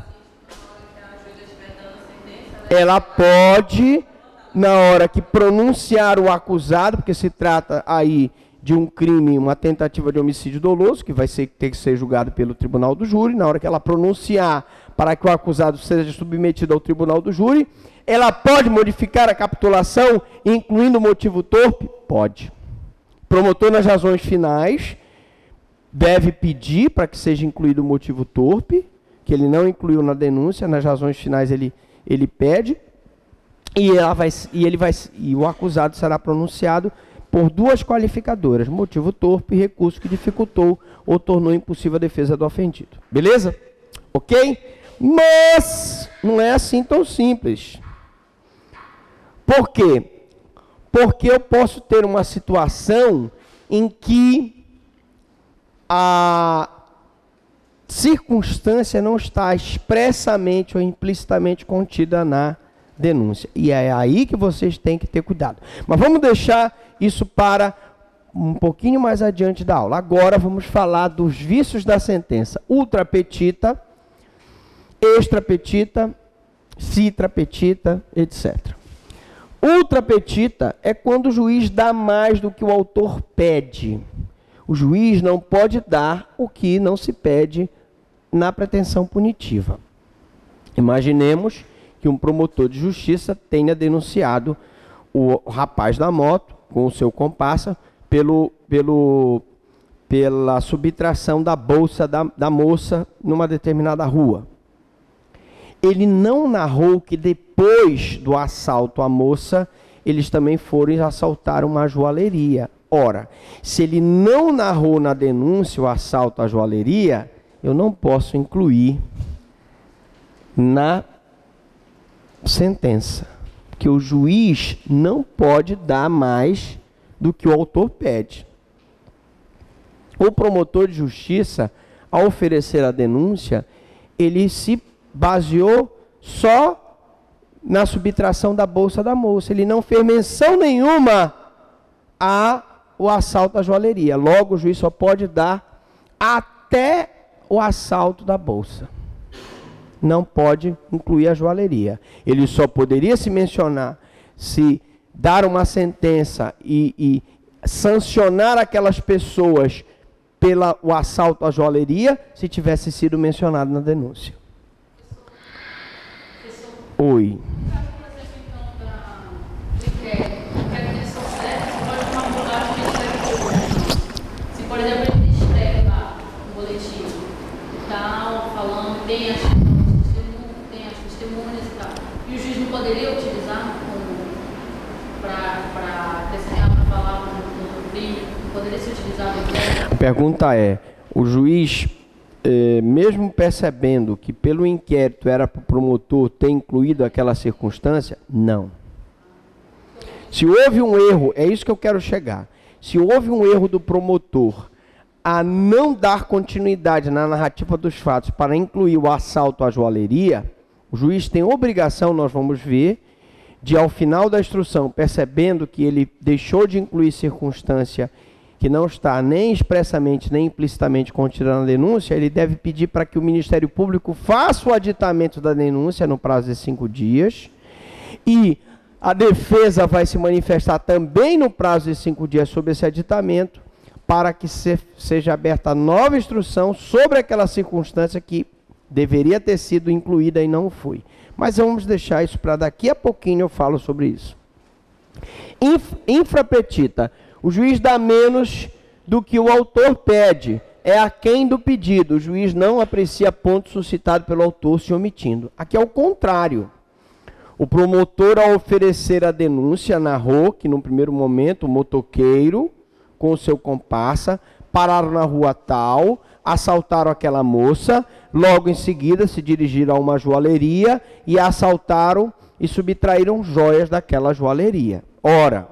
Speaker 2: Ela pode, na hora que pronunciar o acusado, porque se trata aí de um crime, uma tentativa de homicídio doloso, que vai ser, ter que ser julgado pelo tribunal do júri, na hora que ela pronunciar para que o acusado seja submetido ao tribunal do júri, ela pode modificar a capitulação, incluindo o motivo torpe? Pode. Promotor, nas razões finais, deve pedir para que seja incluído o motivo torpe, que ele não incluiu na denúncia, nas razões finais ele, ele pede, e, ela vai, e, ele vai, e o acusado será pronunciado por duas qualificadoras, motivo torpe e recurso que dificultou ou tornou impossível a defesa do ofendido. Beleza? Ok? Mas não é assim tão simples. Por quê? Porque eu posso ter uma situação em que a circunstância não está expressamente ou implicitamente contida na denúncia. E é aí que vocês têm que ter cuidado. Mas vamos deixar isso para um pouquinho mais adiante da aula. Agora vamos falar dos vícios da sentença. Ultra petita, extra petita, citra petita, etcétera. Ultra petita é quando o juiz dá mais do que o autor pede. O juiz não pode dar o que não se pede na pretensão punitiva. Imaginemos que um promotor de justiça tenha denunciado o rapaz da moto com o seu comparsa pelo, pelo, pela subtração da bolsa da, da moça numa determinada rua. Ele não narrou que depois do assalto à moça, eles também foram assaltar uma joalheria. Ora, se ele não narrou na denúncia o assalto à joalheria, eu não posso incluir na sentença, que o juiz não pode dar mais do que o autor pede. O promotor de justiça, ao oferecer a denúncia, ele se baseou só na subtração da bolsa da moça. Ele não fez menção nenhuma ao assalto à joalheria. Logo, o juiz só pode dar até o assalto da bolsa. Não pode incluir a joalheria. Ele só poderia se mencionar, se dar uma sentença e, e sancionar aquelas pessoas pelo assalto à joalheria, se tivesse sido mencionado na denúncia. Oi.
Speaker 3: Se, por exemplo, ele escreve lá no boletim e tal, falando, tem as testemunhas e tal, e o juiz não poderia utilizar para testemunhar, para falar no crime, não poderia ser utilizado?
Speaker 2: A pergunta é, o juiz, eh, mesmo percebendo que pelo inquérito era para o promotor ter incluído aquela circunstância, não. Se houve um erro, é isso que eu quero chegar, se houve um erro do promotor a não dar continuidade na narrativa dos fatos para incluir o assalto à joalheria, o juiz tem obrigação, nós vamos ver, de ao final da instrução, percebendo que ele deixou de incluir circunstância que não está nem expressamente nem implicitamente contida na denúncia, ele deve pedir para que o Ministério Público faça o aditamento da denúncia no prazo de cinco dias e a defesa vai se manifestar também no prazo de cinco dias sobre esse aditamento para que se, seja aberta nova instrução sobre aquela circunstância que deveria ter sido incluída e não foi. Mas vamos deixar isso para daqui a pouquinho eu falo sobre isso. Inf, infrapetita. O juiz dá menos do que o autor pede. é aquém do pedido. O juiz não aprecia ponto suscitado pelo autor se omitindo. Aqui é o contrário. O promotor, ao oferecer a denúncia, narrou que, no primeiro momento, o motoqueiro, com o seu comparsa, pararam na rua tal, assaltaram aquela moça, logo em seguida se dirigiram a uma joalheria e assaltaram e subtraíram joias daquela joalheria. Ora,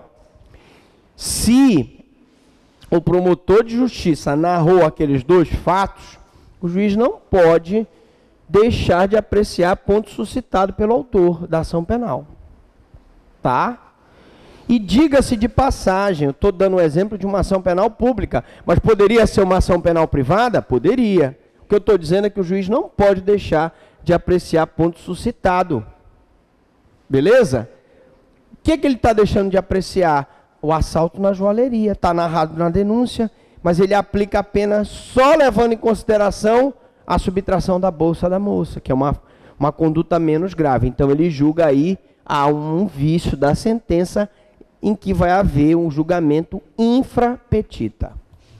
Speaker 2: se o promotor de justiça narrou aqueles dois fatos, o juiz não pode deixar de apreciar ponto suscitado pelo autor da ação penal. Tá? E diga-se de passagem, eu estou dando um exemplo de uma ação penal pública, mas poderia ser uma ação penal privada? Poderia. O que eu estou dizendo é que o juiz não pode deixar de apreciar ponto suscitado. Beleza? O que, que ele está deixando de apreciar? O assalto na joalheria. Está narrado na denúncia, mas ele aplica a pena só levando em consideração a subtração da bolsa da moça, que é uma, uma conduta menos grave. Então ele julga aí a um vício da sentença em que vai haver um julgamento infra petita.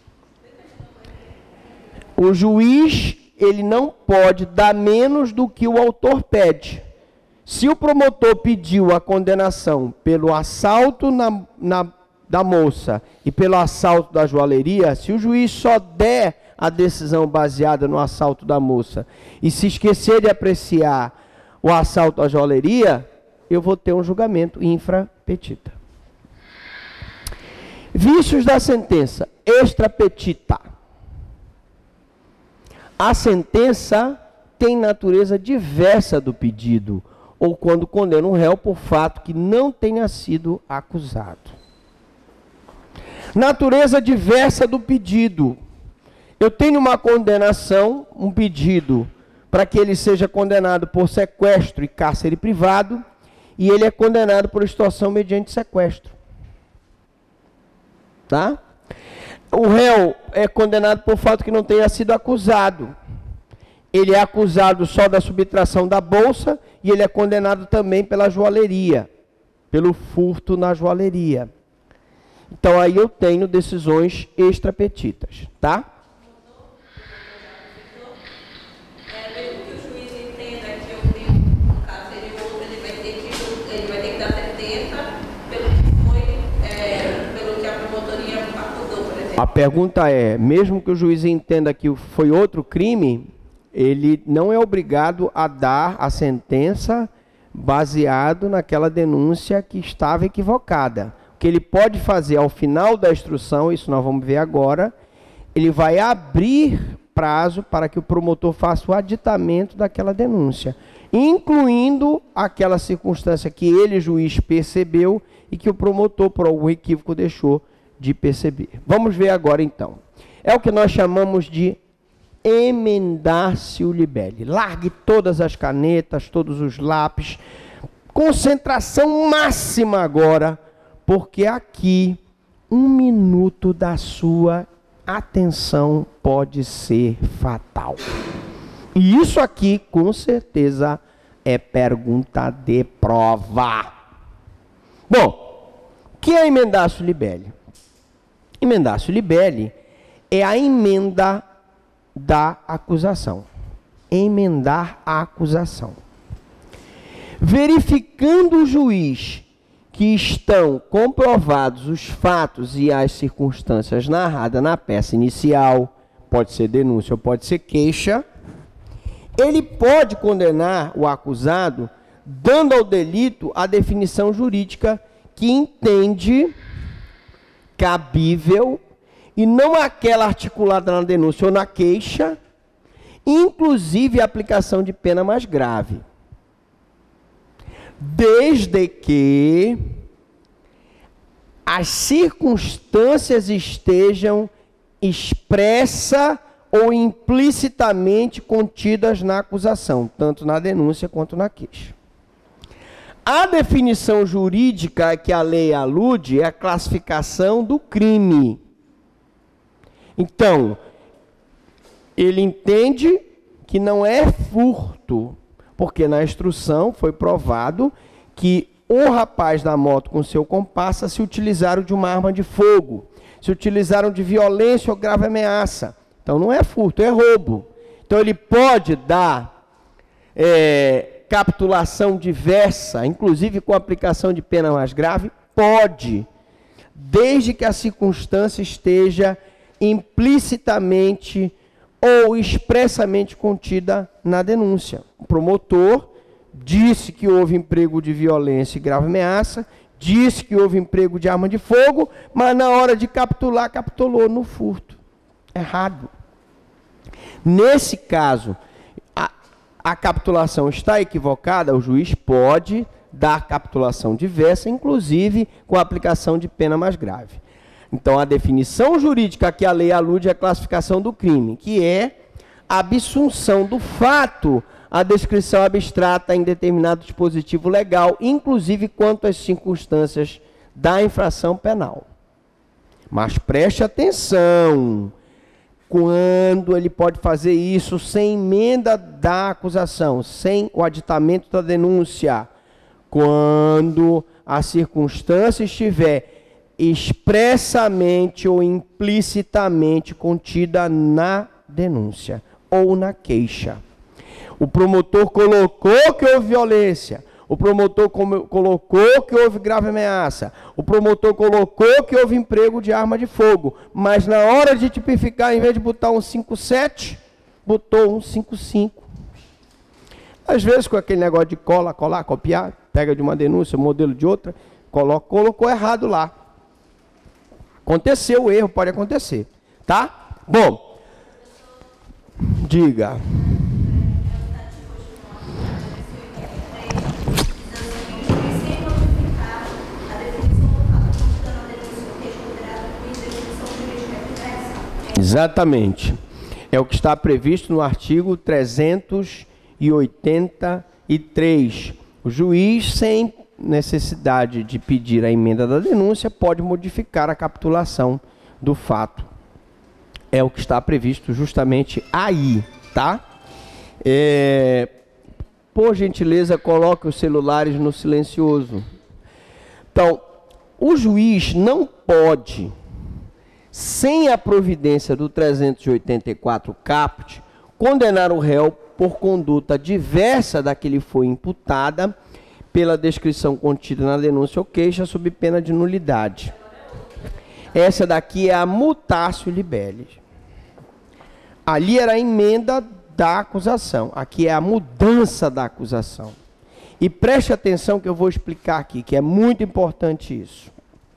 Speaker 2: O juiz, ele não pode dar menos do que o autor pede. Se o promotor pediu a condenação pelo assalto na, na, da moça e pelo assalto da joalheria, se o juiz só der a decisão baseada no assalto da moça e se esquecer de apreciar o assalto à joalheria, eu vou ter um julgamento infra petita. Vícios da sentença extra petita. A sentença tem natureza diversa do pedido, ou quando condena um réu por fato que não tenha sido acusado. Natureza diversa do pedido. Eu tenho uma condenação, um pedido, para que ele seja condenado por sequestro e cárcere privado, e ele é condenado por extorsão mediante sequestro. Tá? O réu é condenado por fato que não tenha sido acusado. Ele é acusado só da subtração da bolsa, e ele é condenado também pela joalheria, pelo furto na joalheria. Então aí eu tenho decisões extrapetitas, tá? A pergunta é, mesmo que o juiz entenda que foi outro crime, ele não é obrigado a dar a sentença baseado naquela denúncia que estava equivocada. O que ele pode fazer ao final da instrução, isso nós vamos ver agora, ele vai abrir prazo para que o promotor faça o aditamento daquela denúncia, incluindo aquela circunstância que ele, juiz, percebeu e que o promotor, por algum equívoco, deixou de perceber. Vamos ver agora, então. É o que nós chamamos de emendatio libelli. Largue todas as canetas, todos os lápis. Concentração máxima agora, porque aqui, um minuto da sua atenção pode ser fatal. E isso aqui, com certeza, é pergunta de prova. Bom, o que é emendatio libelli? Emendatio libelli é a emenda da acusação. Emendar a acusação. Verificando o juiz que estão comprovados os fatos e as circunstâncias narradas na peça inicial, pode ser denúncia ou pode ser queixa, ele pode condenar o acusado dando ao delito a definição jurídica que entende cabível e não aquela articulada na denúncia ou na queixa, inclusive a aplicação de pena mais grave. Desde que as circunstâncias estejam expressa ou implicitamente contidas na acusação, tanto na denúncia quanto na queixa. A definição jurídica que a lei alude é a classificação do crime. Então, ele entende que não é furto, porque na instrução foi provado que o rapaz da moto com seu comparsa se utilizaram de uma arma de fogo, se utilizaram de violência ou grave ameaça. Então não é furto, é roubo. Então ele pode dar é, capitulação diversa, inclusive com aplicação de pena mais grave? Pode, desde que a circunstância esteja implicitamente ou expressamente contida na denúncia. O promotor disse que houve emprego de violência e grave ameaça, disse que houve emprego de arma de fogo, mas na hora de capitular, capitulou no furto. Errado. Nesse caso, a, a capitulação está equivocada, o juiz pode dar capitulação diversa, inclusive com a aplicação de pena mais grave. Então, a definição jurídica que a lei alude é a classificação do crime, que é a absunção do fato, a descrição abstrata em determinado dispositivo legal, inclusive quanto às circunstâncias da infração penal. Mas preste atenção, quando ele pode fazer isso sem emenda da acusação, sem o aditamento da denúncia, quando a circunstância estiver expressamente ou implicitamente contida na denúncia ou na queixa. O promotor colocou que houve violência, o promotor colocou que houve grave ameaça, o promotor colocou que houve emprego de arma de fogo, mas na hora de tipificar, em vez de botar um cinco sete, botou um cinco cinco. Às vezes, com aquele negócio de cola, colar, copiar, pega de uma denúncia, modelo de outra, coloca, colocou errado lá. Aconteceu o erro, pode acontecer, tá? Bom, diga. Exatamente. É o que está previsto no artigo trezentos e oitenta e três. O juiz, sem necessidade de pedir a emenda da denúncia, pode modificar a capitulação do fato. É o que está previsto justamente aí, tá? É, por gentileza, coloque os celulares no silencioso. Então, o juiz não pode, sem a providência do trezentos e oitenta e quatro caput, condenar o réu por conduta diversa da que lhe foi imputada pela descrição contida na denúncia ou queixa, sob pena de nulidade. Essa daqui é a mutatio libellis. Ali era a emenda da acusação. Aqui é a mudança da acusação. E preste atenção que eu vou explicar aqui, que é muito importante isso.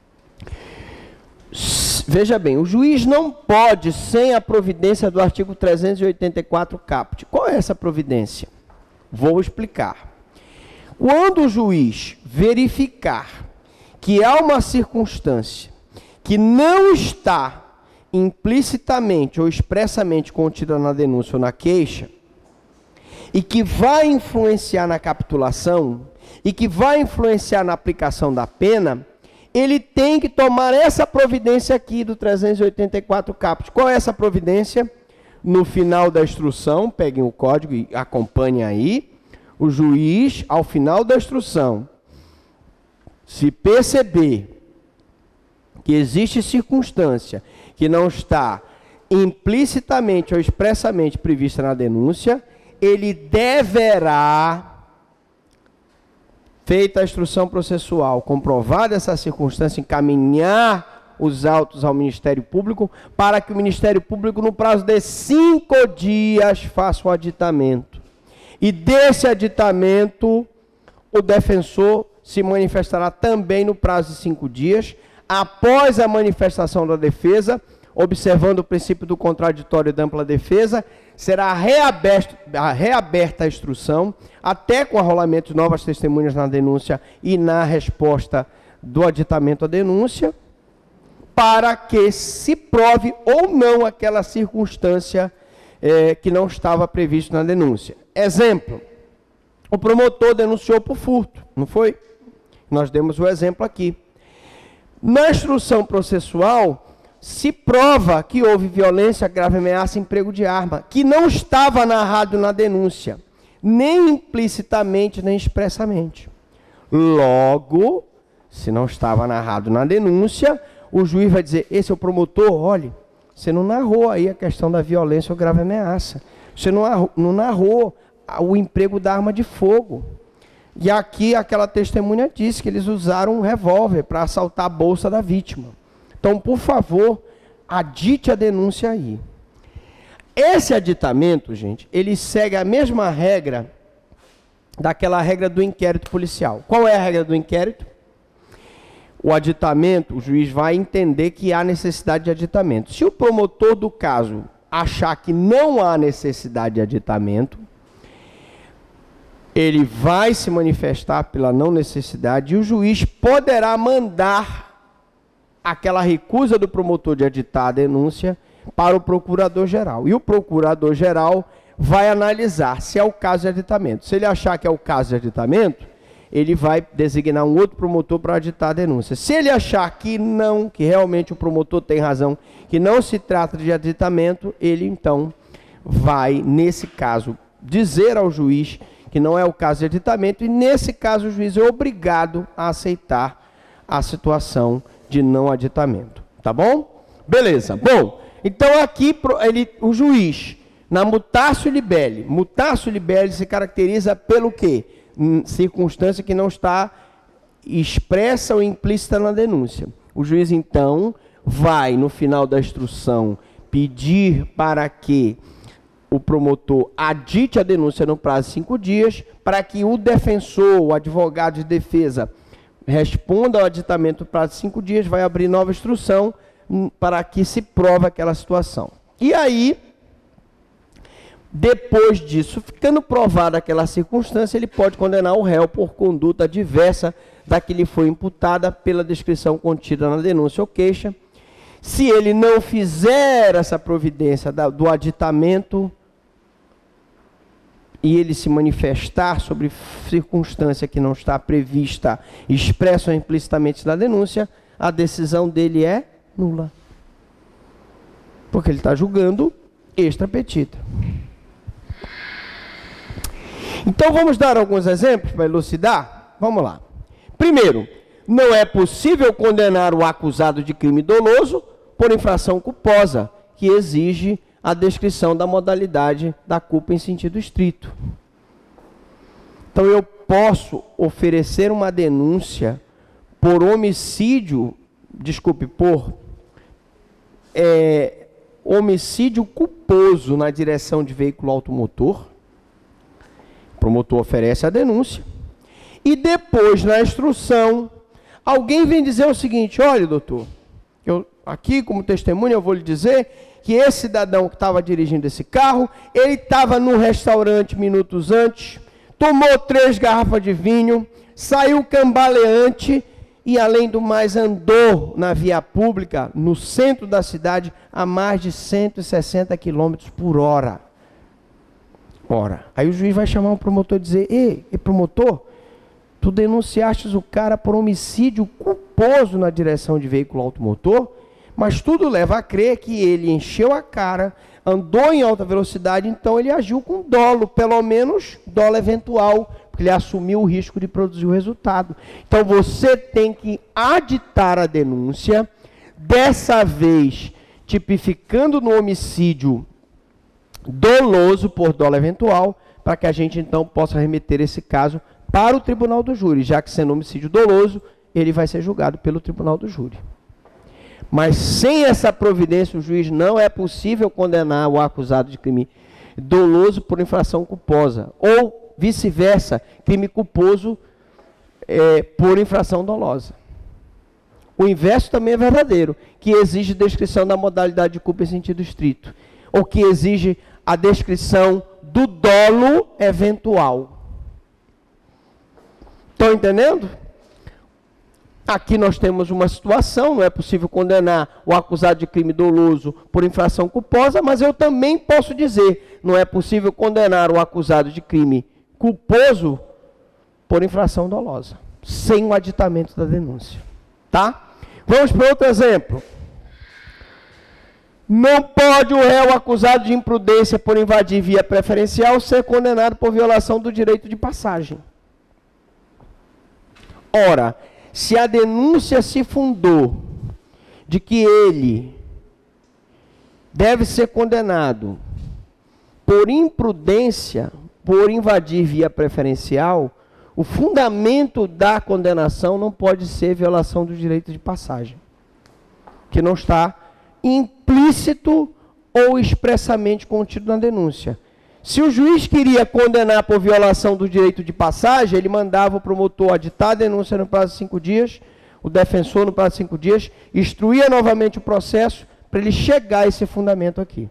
Speaker 2: Veja bem, o juiz não pode, sem a providência do artigo trezentos e oitenta e quatro caput. Qual é essa providência? Vou explicar. Quando o juiz verificar que há uma circunstância que não está implicitamente ou expressamente contida na denúncia ou na queixa, e que vai influenciar na capitulação, e que vai influenciar na aplicação da pena, ele tem que tomar essa providência aqui do trezentos e oitenta e quatro caput. Qual é essa providência? No final da instrução, peguem o código e acompanhem aí. O juiz, ao final da instrução, se perceber que existe circunstância que não está implicitamente ou expressamente prevista na denúncia, ele deverá, feita a instrução processual, comprovada essa circunstância, encaminhar os autos ao Ministério Público, para que o Ministério Público, no prazo de cinco dias, faça o aditamento. E desse aditamento, o defensor se manifestará também no prazo de cinco dias, após a manifestação da defesa, observando o princípio do contraditório e da ampla defesa, será reaberto, reaberta a instrução, até com arrolamento de novas testemunhas na denúncia e na resposta do aditamento à denúncia, para que se prove ou não aquela circunstância eh, que não estava prevista na denúncia. Exemplo, o promotor denunciou por furto, não foi? Nós demos o exemplo aqui. Na instrução processual, se prova que houve violência, grave ameaça, emprego de arma, que não estava narrado na denúncia, nem implicitamente, nem expressamente. Logo, se não estava narrado na denúncia, o juiz vai dizer, esse é o promotor, olhe, Você não narrou aí a questão da violência ou grave ameaça. Você não narrou, não narrou o emprego da arma de fogo. E aqui aquela testemunha disse que eles usaram um revólver para assaltar a bolsa da vítima. Então, por favor, adite a denúncia aí. Esse aditamento, gente, ele segue a mesma regra daquela regra do inquérito policial. Qual é a regra do inquérito? O aditamento, o juiz vai entender que há necessidade de aditamento. Se o promotor do caso achar que não há necessidade de aditamento, ele vai se manifestar pela não necessidade e o juiz poderá mandar aquela recusa do promotor de aditar a denúncia para o procurador-geral. E o procurador-geral vai analisar se é o caso de aditamento. Se ele achar que é o caso de aditamento, ele vai designar um outro promotor para aditar a denúncia. Se ele achar que não, que realmente o promotor tem razão, que não se trata de aditamento, ele então vai, nesse caso, dizer ao juiz que não é o caso de aditamento, e nesse caso o juiz é obrigado a aceitar a situação de não aditamento. Tá bom? Beleza. Bom, então aqui ele, o juiz, na mutatio libelli, mutatio libelli se caracteriza pelo quê? Circunstância que não está expressa ou implícita na denúncia. O juiz, então, vai, no final da instrução, pedir para que o promotor adite a denúncia no prazo de cinco dias, para que o defensor, o advogado de defesa, responda ao aditamento no prazo de cinco dias, vai abrir nova instrução para que se prove aquela situação. E aí, depois disso, ficando provada aquela circunstância, ele pode condenar o réu por conduta diversa da que lhe foi imputada pela descrição contida na denúncia ou queixa. Se ele não fizer essa providência da, do aditamento e ele se manifestar sobre circunstância que não está prevista, expressa ou implicitamente na denúncia, a decisão dele é nula. Porque ele está julgando extra petita. Então vamos dar alguns exemplos para elucidar? Vamos lá. Primeiro, não é possível condenar o acusado de crime doloso por infração culposa, que exige a descrição da modalidade da culpa em sentido estrito. Então eu posso oferecer uma denúncia por homicídio, desculpe, por é, homicídio culposo na direção de veículo automotor. O promotor oferece a denúncia. E depois, na instrução, alguém vem dizer o seguinte: olha, doutor, eu, aqui como testemunha eu vou lhe dizer que esse cidadão que estava dirigindo esse carro, ele estava no restaurante minutos antes, tomou três garrafas de vinho, saiu cambaleante e, além do mais, andou na via pública, no centro da cidade, a mais de cento e sessenta quilômetros por hora. Ora, aí o juiz vai chamar o promotor e dizer: ei, ei, promotor, tu denunciaste o cara por homicídio culposo na direção de veículo automotor, mas tudo leva a crer que ele encheu a cara, andou em alta velocidade, então ele agiu com dolo, pelo menos dolo eventual, porque ele assumiu o risco de produzir o resultado. Então você tem que aditar a denúncia, dessa vez tipificando no homicídio doloso por dolo eventual, para que a gente então possa remeter esse caso para o tribunal do júri, já que sendo homicídio doloso, ele vai ser julgado pelo tribunal do júri. Mas sem essa providência, o juiz não é possível condenar o acusado de crime doloso por infração culposa, ou vice-versa, crime culposo é, por infração dolosa. O inverso também é verdadeiro, que exige descrição da modalidade de culpa em sentido estrito, ou que exige a descrição do dolo eventual. Estão entendendo? Aqui nós temos uma situação, não é possível condenar o acusado de crime doloso por infração culposa, mas eu também posso dizer, não é possível condenar o acusado de crime culposo por infração dolosa, sem o aditamento da denúncia. Tá? Vamos para outro exemplo. Não pode o réu acusado de imprudência por invadir via preferencial ser condenado por violação do direito de passagem. Ora, se a denúncia se fundou de que ele deve ser condenado por imprudência, por invadir via preferencial, o fundamento da condenação não pode ser violação do direito de passagem, que não está implícito ou expressamente contido na denúncia. Se o juiz queria condenar por violação do direito de passagem, ele mandava o promotor aditar a denúncia no prazo de cinco dias, o defensor no prazo de cinco dias, instruía novamente o processo para ele chegar a esse fundamento aqui.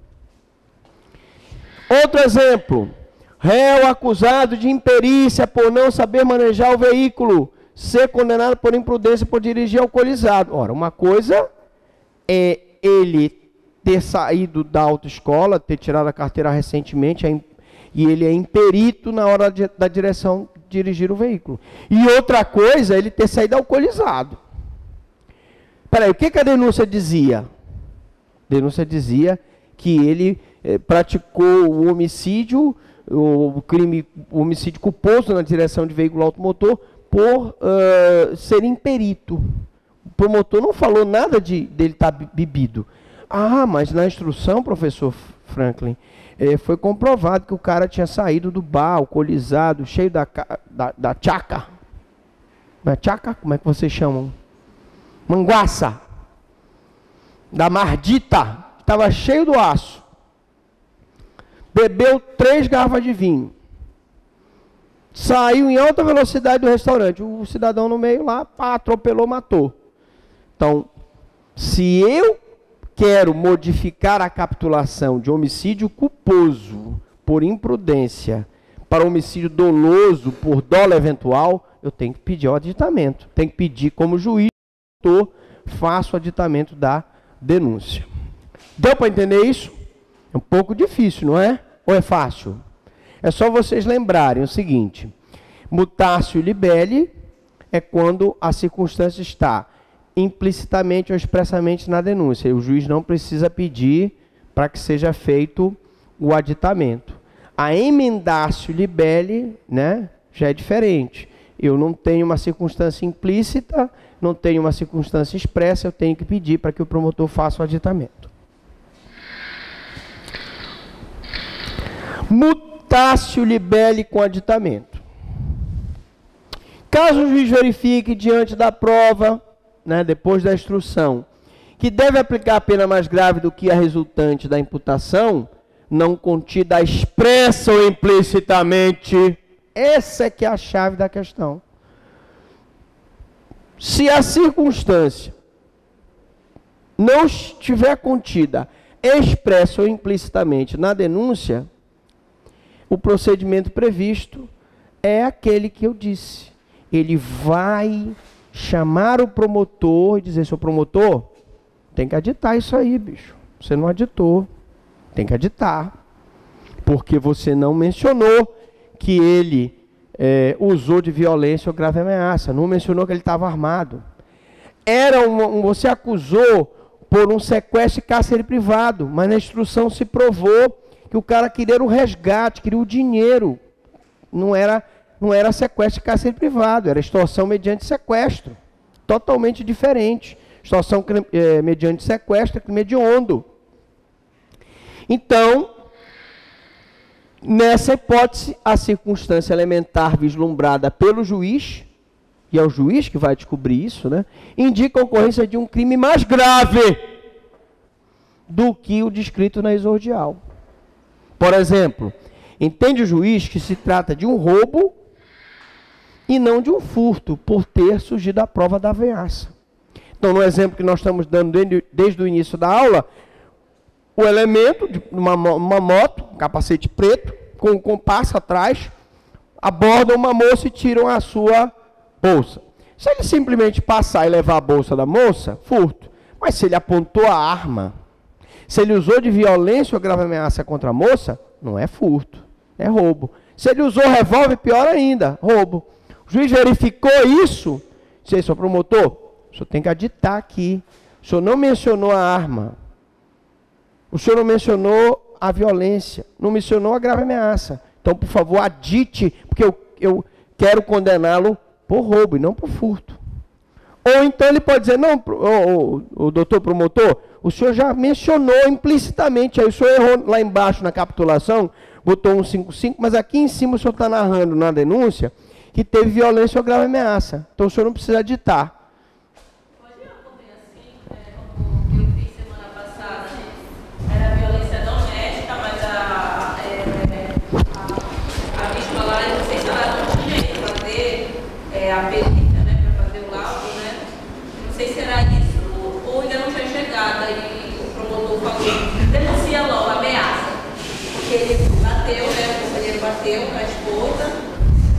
Speaker 2: Outro exemplo, réu acusado de imperícia por não saber manejar o veículo, ser condenado por imprudência por dirigir alcoolizado. Ora, uma coisa é ele ter saído da autoescola, ter tirado a carteira recentemente, e ele é imperito na hora de, da direção de dirigir o veículo. E outra coisa é ele ter saído alcoolizado. Peraí, o que, que a denúncia dizia? A denúncia dizia que ele eh, praticou o homicídio, o crime, o homicídio culposo na direção de veículo automotor por uh, ser imperito. O promotor não falou nada de dele estar bebido. Ah, mas na instrução, professor Franklin, eh, foi comprovado que o cara tinha saído do bar, alcoolizado, cheio da, da, da tchaca. Não é tchaca? Como é que vocês chamam? Manguaça. Da mardita. Estava cheio do aço. Bebeu três garrafas de vinho. Saiu em alta velocidade do restaurante. O cidadão no meio lá, pá, atropelou, matou. Então, se eu quero modificar a capitulação de homicídio culposo por imprudência para homicídio doloso por dolo eventual, eu tenho que pedir o aditamento. Tenho que pedir como juiz, faço o aditamento da denúncia. Deu para entender isso? É um pouco difícil, não é? Ou é fácil? É só vocês lembrarem o seguinte: mutatio libelli é quando a circunstância está implicitamente ou expressamente na denúncia. E o juiz não precisa pedir para que seja feito o aditamento. A emendatio libelli, né, já é diferente. Eu não tenho uma circunstância implícita, não tenho uma circunstância expressa, eu tenho que pedir para que o promotor faça o aditamento. Mutatio libelli com aditamento. Caso o juiz verifique diante da prova, né, depois da instrução, que deve aplicar a pena mais grave do que a resultante da imputação, não contida expressa ou implicitamente, essa é que é a chave da questão. Se a circunstância não estiver contida expressa ou implicitamente na denúncia, o procedimento previsto é aquele que eu disse. Ele vai chamar o promotor e dizer: seu promotor, tem que aditar isso aí, bicho. Você não aditou. Tem que aditar. Porque você não mencionou que ele é, usou de violência ou grave ameaça. Não mencionou que ele estava armado. Era uma, um, você acusou por um sequestro e cárcere privado, mas na instrução se provou que o cara queria o resgate, queria o dinheiro. Não era, não era sequestro e cárcere privado, era extorsão mediante sequestro. Totalmente diferente. Extorsão é, mediante sequestro é crime hediondo. Então, nessa hipótese, a circunstância elementar vislumbrada pelo juiz, e é o juiz que vai descobrir isso, né, indica a ocorrência de um crime mais grave do que o descrito na exordial. Por exemplo, entende o juiz que se trata de um roubo e não de um furto, por ter surgido a prova da ameaça. Então, no exemplo que nós estamos dando desde, desde o início da aula, o elemento de uma, uma moto, um capacete preto, com um compasso atrás, abordam uma moça e tiram a sua bolsa. Se ele simplesmente passar e levar a bolsa da moça, furto. Mas se ele apontou a arma, se ele usou de violência ou grave ameaça contra a moça, não é furto, é roubo. Se ele usou revólver, pior ainda, roubo. O juiz verificou isso, disse: senhor promotor, o senhor tem que aditar aqui. O senhor não mencionou a arma. O senhor não mencionou a violência, não mencionou a grave ameaça. Então, por favor, adite, porque eu, eu quero condená-lo por roubo e não por furto. Ou então ele pode dizer: não, o, o, o doutor promotor, o senhor já mencionou implicitamente, aí o senhor errou lá embaixo na capitulação, botou cento e cinquenta e cinco, mas aqui em cima o senhor está narrando na denúncia que teve violência ou grave ameaça. Então o senhor não precisa ditar.
Speaker 3: Pode responder assim, é, como eu fiz semana passada, era violência doméstica, mas a, é, a, a vítima lá, eu não sei se ela não tinha jeito para fazer é, a perícia, né, para fazer o laudo, né? Não sei se era isso ou ainda não tinha chegado, aí o promotor falou, denuncia logo a ameaça, porque ele bateu, né, o conselheiro bateu na esposa,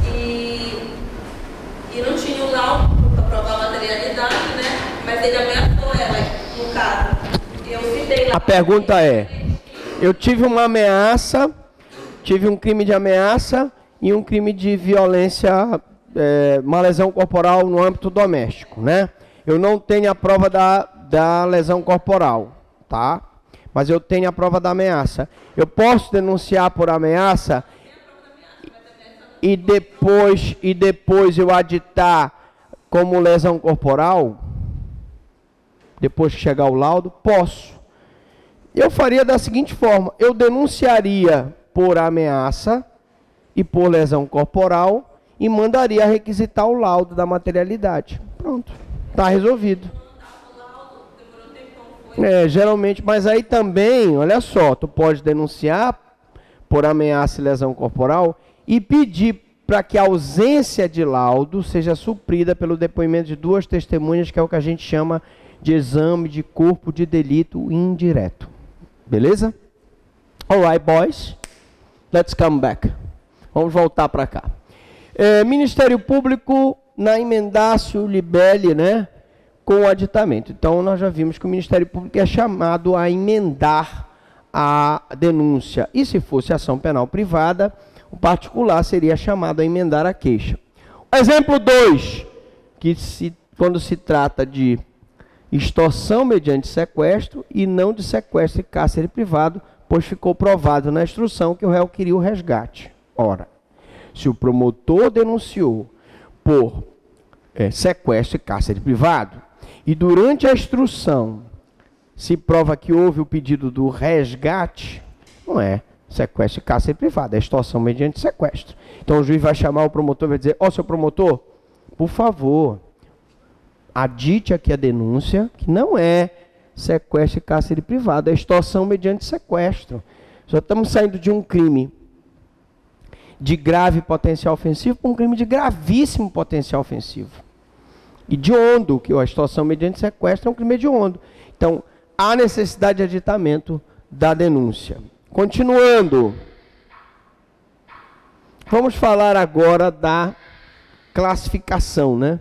Speaker 3: e não tinha o laudo para provar a materialidade, né? Mas ele ameaçou ela, no caso. Eu citei lá.
Speaker 2: A pergunta é, eu tive uma ameaça, tive um crime de ameaça e um crime de violência, é, uma lesão corporal no âmbito doméstico, né? Eu não tenho a prova da, da lesão corporal, tá? Mas eu tenho a prova da ameaça. Eu posso denunciar por ameaça e depois, e depois eu aditar como lesão corporal, depois que chegar o laudo? Posso. Eu faria da seguinte forma, eu denunciaria por ameaça e por lesão corporal e mandaria requisitar o laudo da materialidade. Pronto, está resolvido. É, geralmente, mas aí também, olha só, tu pode denunciar por ameaça e lesão corporal e pedir para que a ausência de laudo seja suprida pelo depoimento de duas testemunhas, que é o que a gente chama de exame de corpo de delito indireto. Beleza? Alright, boys. Let's come back. Vamos voltar para cá. É, Ministério Público na emendácio libelli, né? Com o aditamento. Então, nós já vimos que o Ministério Público é chamado a emendar a denúncia. E se fosse ação penal privada, o particular seria chamado a emendar a queixa. Exemplo dois, que se, quando se trata de extorsão mediante sequestro e não de sequestro e cárcere privado, pois ficou provado na instrução que o réu queria o resgate. Ora, se o promotor denunciou por é, sequestro e cárcere privado, e durante a instrução se prova que houve o pedido do resgate, não é sequestro e cárcere privado, é extorsão mediante sequestro. Então o juiz vai chamar o promotor e vai dizer, ó, seu promotor, por favor, adite aqui a denúncia, que não é sequestro e cárcere privado, é extorsão mediante sequestro. Já estamos saindo de um crime de grave potencial ofensivo para um crime de gravíssimo potencial ofensivo. Hediondo, que a extorsão mediante sequestro é um crime hediondo. Então, há necessidade de aditamento da denúncia. Continuando, vamos falar agora da classificação, né?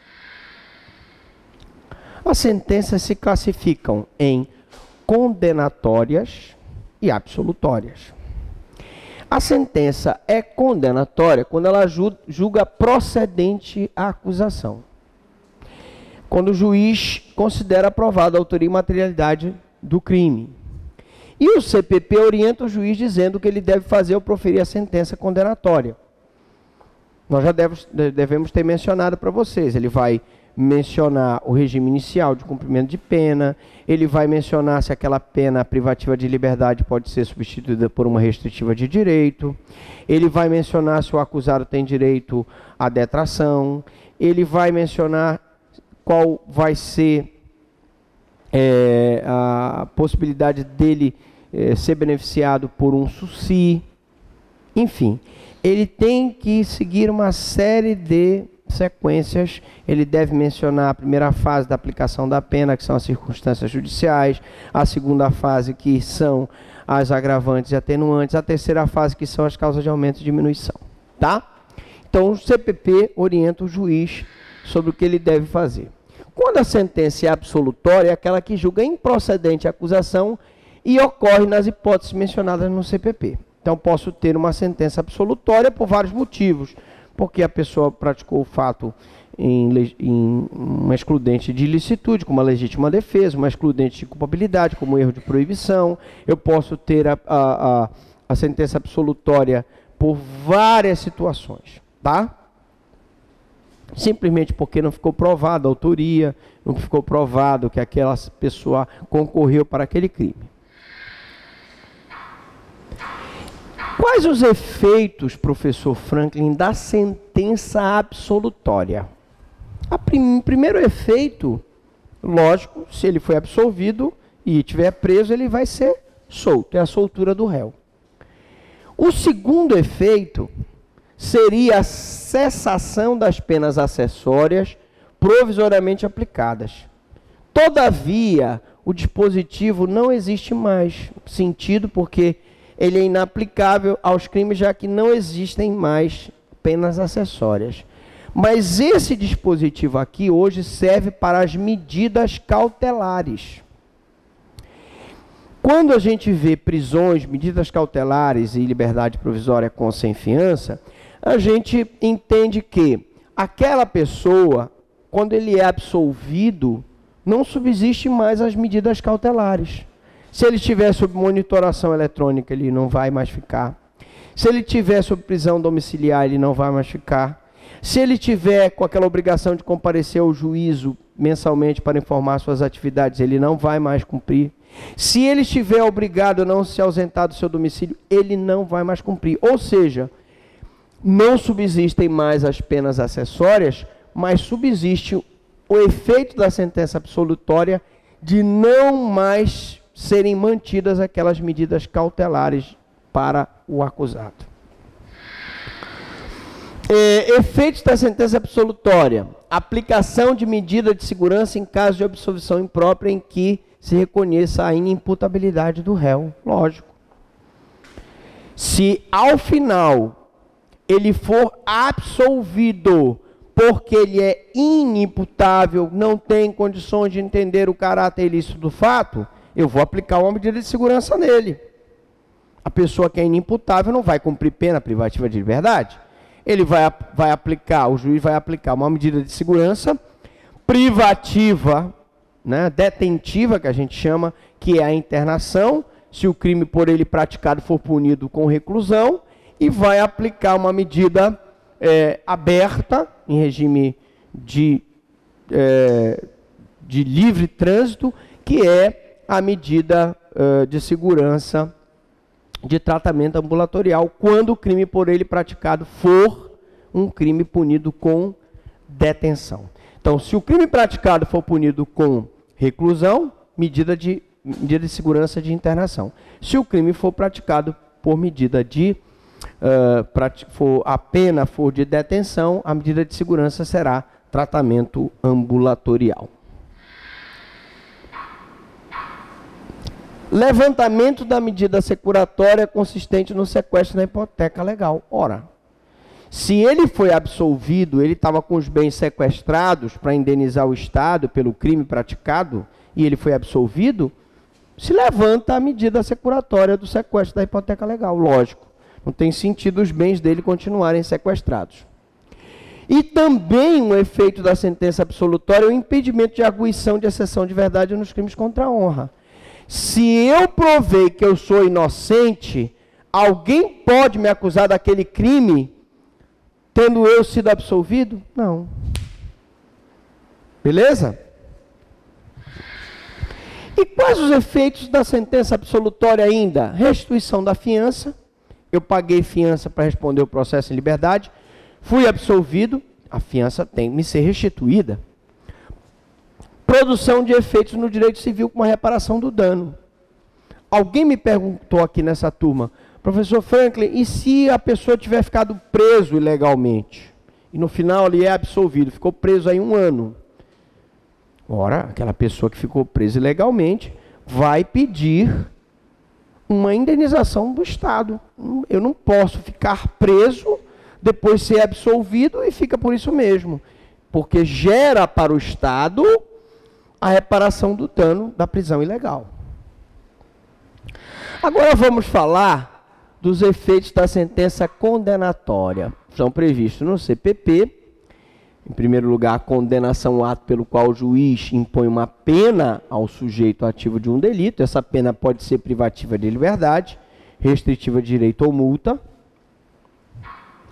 Speaker 2: As sentenças se classificam em condenatórias e absolutórias. A sentença é condenatória quando ela julga procedente a acusação. Quando o juiz considera aprovada a autoria e materialidade do crime. E o C P P orienta o juiz dizendo que ele deve fazer ou proferir a sentença condenatória. Nós já devemos, devemos ter mencionado para vocês. Ele vai mencionar o regime inicial de cumprimento de pena, ele vai mencionar se aquela pena privativa de liberdade pode ser substituída por uma restritiva de direito, ele vai mencionar se o acusado tem direito à detração, ele vai mencionar qual vai ser É, a possibilidade dele é, ser beneficiado por um SUSI, enfim, ele tem que seguir uma série de sequências. Ele deve mencionar a primeira fase da aplicação da pena, que são as circunstâncias judiciais, a segunda fase, que são as agravantes e atenuantes, a terceira fase, que são as causas de aumento e diminuição, tá? Então, o C P P orienta o juiz sobre o que ele deve fazer. Quando a sentença é absolutória, é aquela que julga improcedente a acusação e ocorre nas hipóteses mencionadas no C P P. Então, posso ter uma sentença absolutória por vários motivos. Porque a pessoa praticou o fato em, em uma excludente de ilicitude, como a legítima defesa, uma excludente de culpabilidade, como erro de proibição. Eu posso ter a, a, a, a sentença absolutória por várias situações, tá? simplesmente porque não ficou provada a autoria, não ficou provado que aquela pessoa concorreu para aquele crime. Quais os efeitos, professor Franklin, da sentença absolutória? O prim primeiro efeito, lógico, se ele foi absolvido e estiver preso, ele vai ser solto, é a soltura do réu. O segundo efeito seria a cessação das penas acessórias provisoriamente aplicadas. Todavia, o dispositivo não existe mais, sentido porque ele é inaplicável aos crimes, já que não existem mais penas acessórias. Mas esse dispositivo aqui hoje serve para as medidas cautelares. Quando a gente vê prisões, medidas cautelares e liberdade provisória com sem fiança, a gente entende que aquela pessoa, quando ele é absolvido, não subsiste mais as medidas cautelares. Se ele estiver sob monitoração eletrônica, ele não vai mais ficar. Se ele estiver sob prisão domiciliar, ele não vai mais ficar. Se ele tiver com aquela obrigação de comparecer ao juízo mensalmente para informar suas atividades, ele não vai mais cumprir. Se ele estiver obrigado a não se ausentar do seu domicílio, ele não vai mais cumprir. Ou seja, não subsistem mais as penas acessórias, mas subsiste o efeito da sentença absolutória de não mais serem mantidas aquelas medidas cautelares para o acusado. É, efeitos da sentença absolutória: aplicação de medida de segurança em caso de absolvição imprópria em que se reconheça a inimputabilidade do réu. Lógico. Se ao final ele for absolvido porque ele é inimputável, não tem condições de entender o caráter ilícito do fato, eu vou aplicar uma medida de segurança nele. A pessoa que é inimputável não vai cumprir pena privativa de liberdade. Ele vai, vai aplicar, o juiz vai aplicar uma medida de segurança privativa, né, detentiva, que a gente chama, que é a internação, se o crime por ele praticado for punido com reclusão, e vai aplicar uma medida é, aberta, em regime de, é, de livre trânsito, que é a medida uh, de segurança de tratamento ambulatorial, quando o crime por ele praticado for um crime punido com detenção. Então, se o crime praticado for punido com reclusão, medida de, medida de segurança de internação. Se o crime for praticado por medida de, uh, for, a pena for de detenção, a medida de segurança será tratamento ambulatorial. Levantamento da medida securatória consistente no sequestro da hipoteca legal. Ora, se ele foi absolvido, ele estava com os bens sequestrados para indenizar o Estado pelo crime praticado, e ele foi absolvido, se levanta a medida securatória do sequestro da hipoteca legal. Lógico, não tem sentido os bens dele continuarem sequestrados. E também um efeito da sentença absolutória é o impedimento de arguição de exceção de verdade nos crimes contra a honra. Se eu provei que eu sou inocente, alguém pode me acusar daquele crime tendo eu sido absolvido? Não. Beleza? E quais os efeitos da sentença absolutória ainda? Restituição da fiança. Eu paguei fiança para responder o processo em liberdade. Fui absolvido. A fiança tem que me ser restituída. Produção de efeitos no direito civil com a reparação do dano. Alguém me perguntou aqui nessa turma: professor Franklin, e se a pessoa tiver ficado preso ilegalmente? E no final ele é absolvido, ficou preso aí um ano. Ora, aquela pessoa que ficou presa ilegalmente vai pedir uma indenização do Estado. Eu não posso ficar preso, depois ser absolvido e fica por isso mesmo. Porque gera para o Estado a reparação do dano da prisão ilegal. Agora vamos falar dos efeitos da sentença condenatória. São previstos no C P P. Em primeiro lugar, a condenação, o ato pelo qual o juiz impõe uma pena ao sujeito ativo de um delito. Essa pena pode ser privativa de liberdade, restritiva de direito ou multa.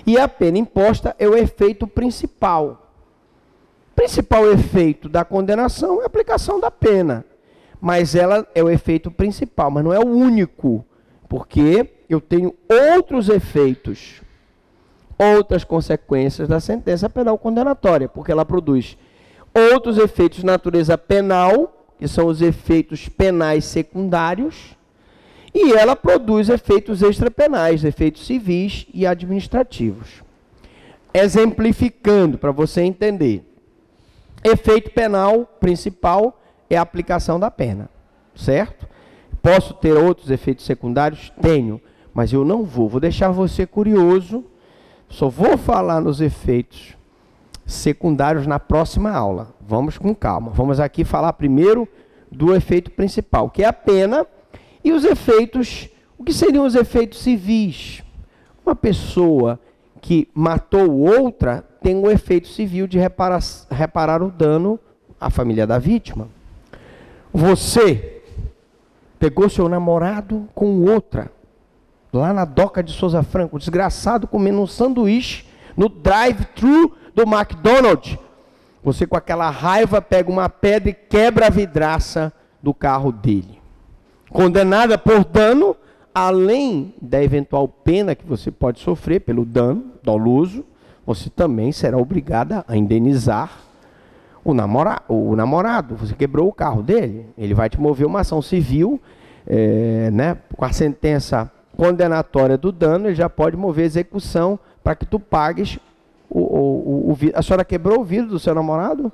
Speaker 2: E a pena imposta é o efeito principal. O principal efeito da condenação é a aplicação da pena. Mas ela é o efeito principal, mas não é o único. Porque eu tenho outros efeitos, outras consequências da sentença penal condenatória. Porque ela produz outros efeitos de natureza penal, que são os efeitos penais secundários, e ela produz efeitos extrapenais, efeitos civis e administrativos. Exemplificando, para você entender. Efeito penal principal é a aplicação da pena, certo? Posso ter outros efeitos secundários? Tenho, mas eu não vou. Vou deixar você curioso, só vou falar nos efeitos secundários na próxima aula. Vamos com calma. Vamos aqui falar primeiro do efeito principal, que é a pena, e os efeitos, o que seriam os efeitos civis? Uma pessoa que matou outra tem um efeito civil de reparar, reparar o dano à família da vítima. Você pegou seu namorado com outra, lá na doca de Souza Franco, desgraçado comendo um sanduíche no drive-thru do McDonald's. Você com aquela raiva pega uma pedra e quebra a vidraça do carro dele. Condenada por dano, além da eventual pena que você pode sofrer pelo dano doloso, você também será obrigada a indenizar o, namora o namorado. Você quebrou o carro dele, ele vai te mover uma ação civil, é, né, com a sentença condenatória do dano, ele já pode mover execução para que tu pagues o, o, o, o vidro. A senhora quebrou o vidro do seu namorado?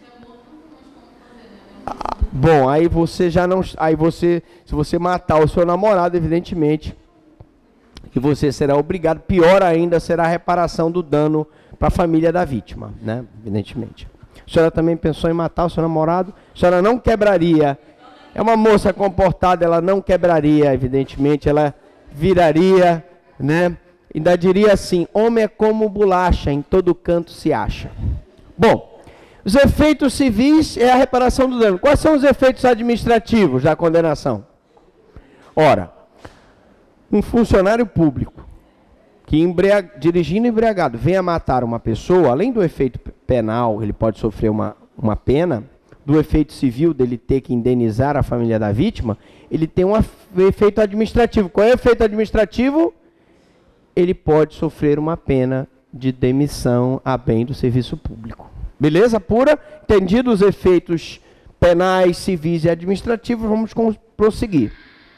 Speaker 2: Ah, bom, aí você já não, aí você, se você matar o seu namorado, evidentemente, que você será obrigado, pior ainda, será a reparação do dano para a família da vítima, né? Evidentemente. A senhora também pensou em matar o seu namorado? A senhora não quebraria. É uma moça comportada, ela não quebraria, evidentemente, ela viraria, né? Ainda diria assim, homem é como bolacha, em todo canto se acha. Bom, os efeitos civis é a reparação do dano. Quais são os efeitos administrativos da condenação? Ora, um funcionário público que embriag... dirigindo embriagado venha matar uma pessoa, além do efeito penal, ele pode sofrer uma, uma pena, do efeito civil dele ter que indenizar a família da vítima, ele tem um efeito administrativo. Qual é o efeito administrativo? Ele pode sofrer uma pena de demissão a bem do serviço público. Beleza? Pura? Entendido os efeitos penais, civis e administrativos, vamos prosseguir.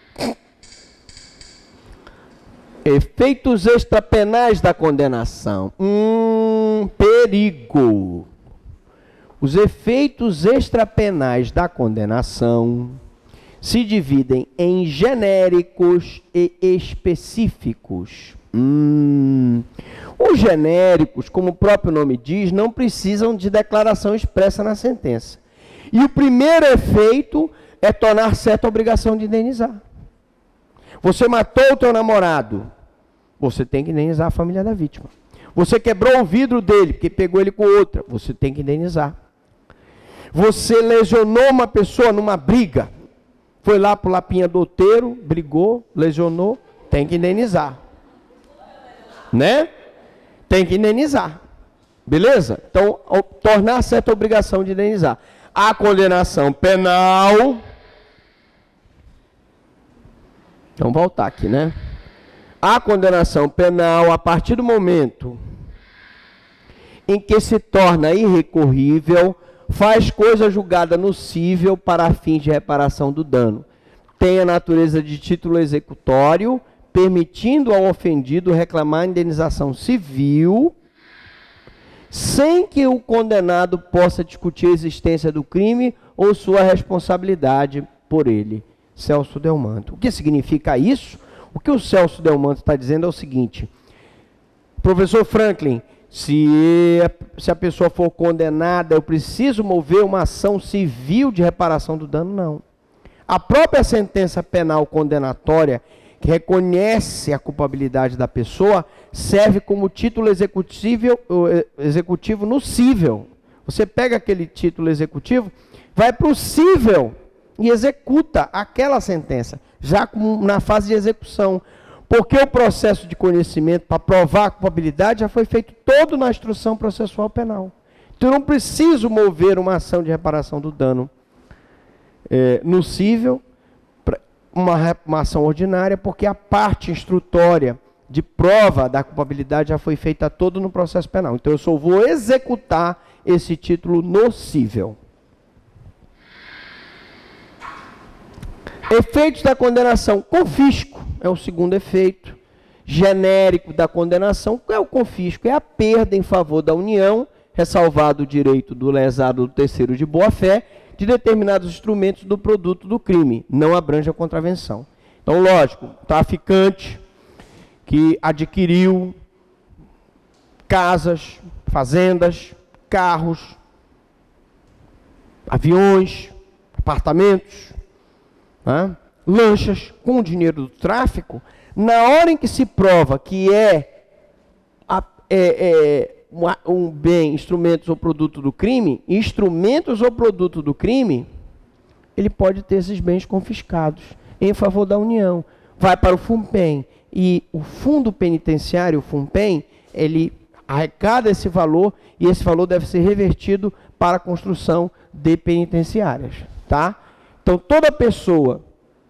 Speaker 2: Efeitos extrapenais da condenação. Hum, perigo. Os efeitos extrapenais da condenação se dividem em genéricos e específicos. Hum. Os genéricos, como o próprio nome diz, não precisam de declaração expressa na sentença. E o primeiro efeito é tornar certa a obrigação de indenizar. Você matou o teu namorado, você tem que indenizar a família da vítima. Você quebrou o vidro dele, porque pegou ele com outra, você tem que indenizar. Você lesionou uma pessoa numa briga, foi lá pro Lapinha do Outeiro, brigou, lesionou, tem que indenizar. Né? Tem que indenizar. Beleza? Então, tornar certa obrigação de indenizar. A condenação penal... Vamos voltar aqui, né? A condenação penal, a partir do momento em que se torna irrecorrível, faz coisa julgada nocível para fins de reparação do dano. Tem a natureza de título executório, permitindo ao ofendido reclamar indenização civil, sem que o condenado possa discutir a existência do crime ou sua responsabilidade por ele. Celso Delmanto. O que significa isso? O que o Celso Delmanto está dizendo é o seguinte: professor Franklin, se a, se a pessoa for condenada, eu preciso mover uma ação civil de reparação do dano? Não. A própria sentença penal condenatória, que reconhece a culpabilidade da pessoa, serve como título executivo, executivo no cível. Você pega aquele título executivo, vai para o cível e executa aquela sentença, já na fase de execução. Porque o processo de conhecimento para provar a culpabilidade já foi feito todo na instrução processual penal. Então, eu não preciso mover uma ação de reparação do dano é, nocível, uma, uma ação ordinária, porque a parte instrutória de prova da culpabilidade já foi feita todo no processo penal. Então, eu só vou executar esse título nocível. Efeitos da condenação. Confisco é o segundo efeito genérico da condenação. Qual é o confisco? É a perda em favor da União, ressalvado o direito do lesado do terceiro de boa-fé, de determinados instrumentos do produto do crime. Não abrange a contravenção. Então, lógico, traficante que adquiriu casas, fazendas, carros, aviões, apartamentos, né, lanchas com o dinheiro do tráfico, na hora em que se prova que é, a, é, é um bem, instrumentos ou produto do crime, instrumentos ou produto do crime, ele pode ter esses bens confiscados em favor da União. Vai para o FUNPEN e o fundo penitenciário, o FUNPEN, ele arrecada esse valor e esse valor deve ser revertido para a construção de penitenciárias, tá? Então, toda pessoa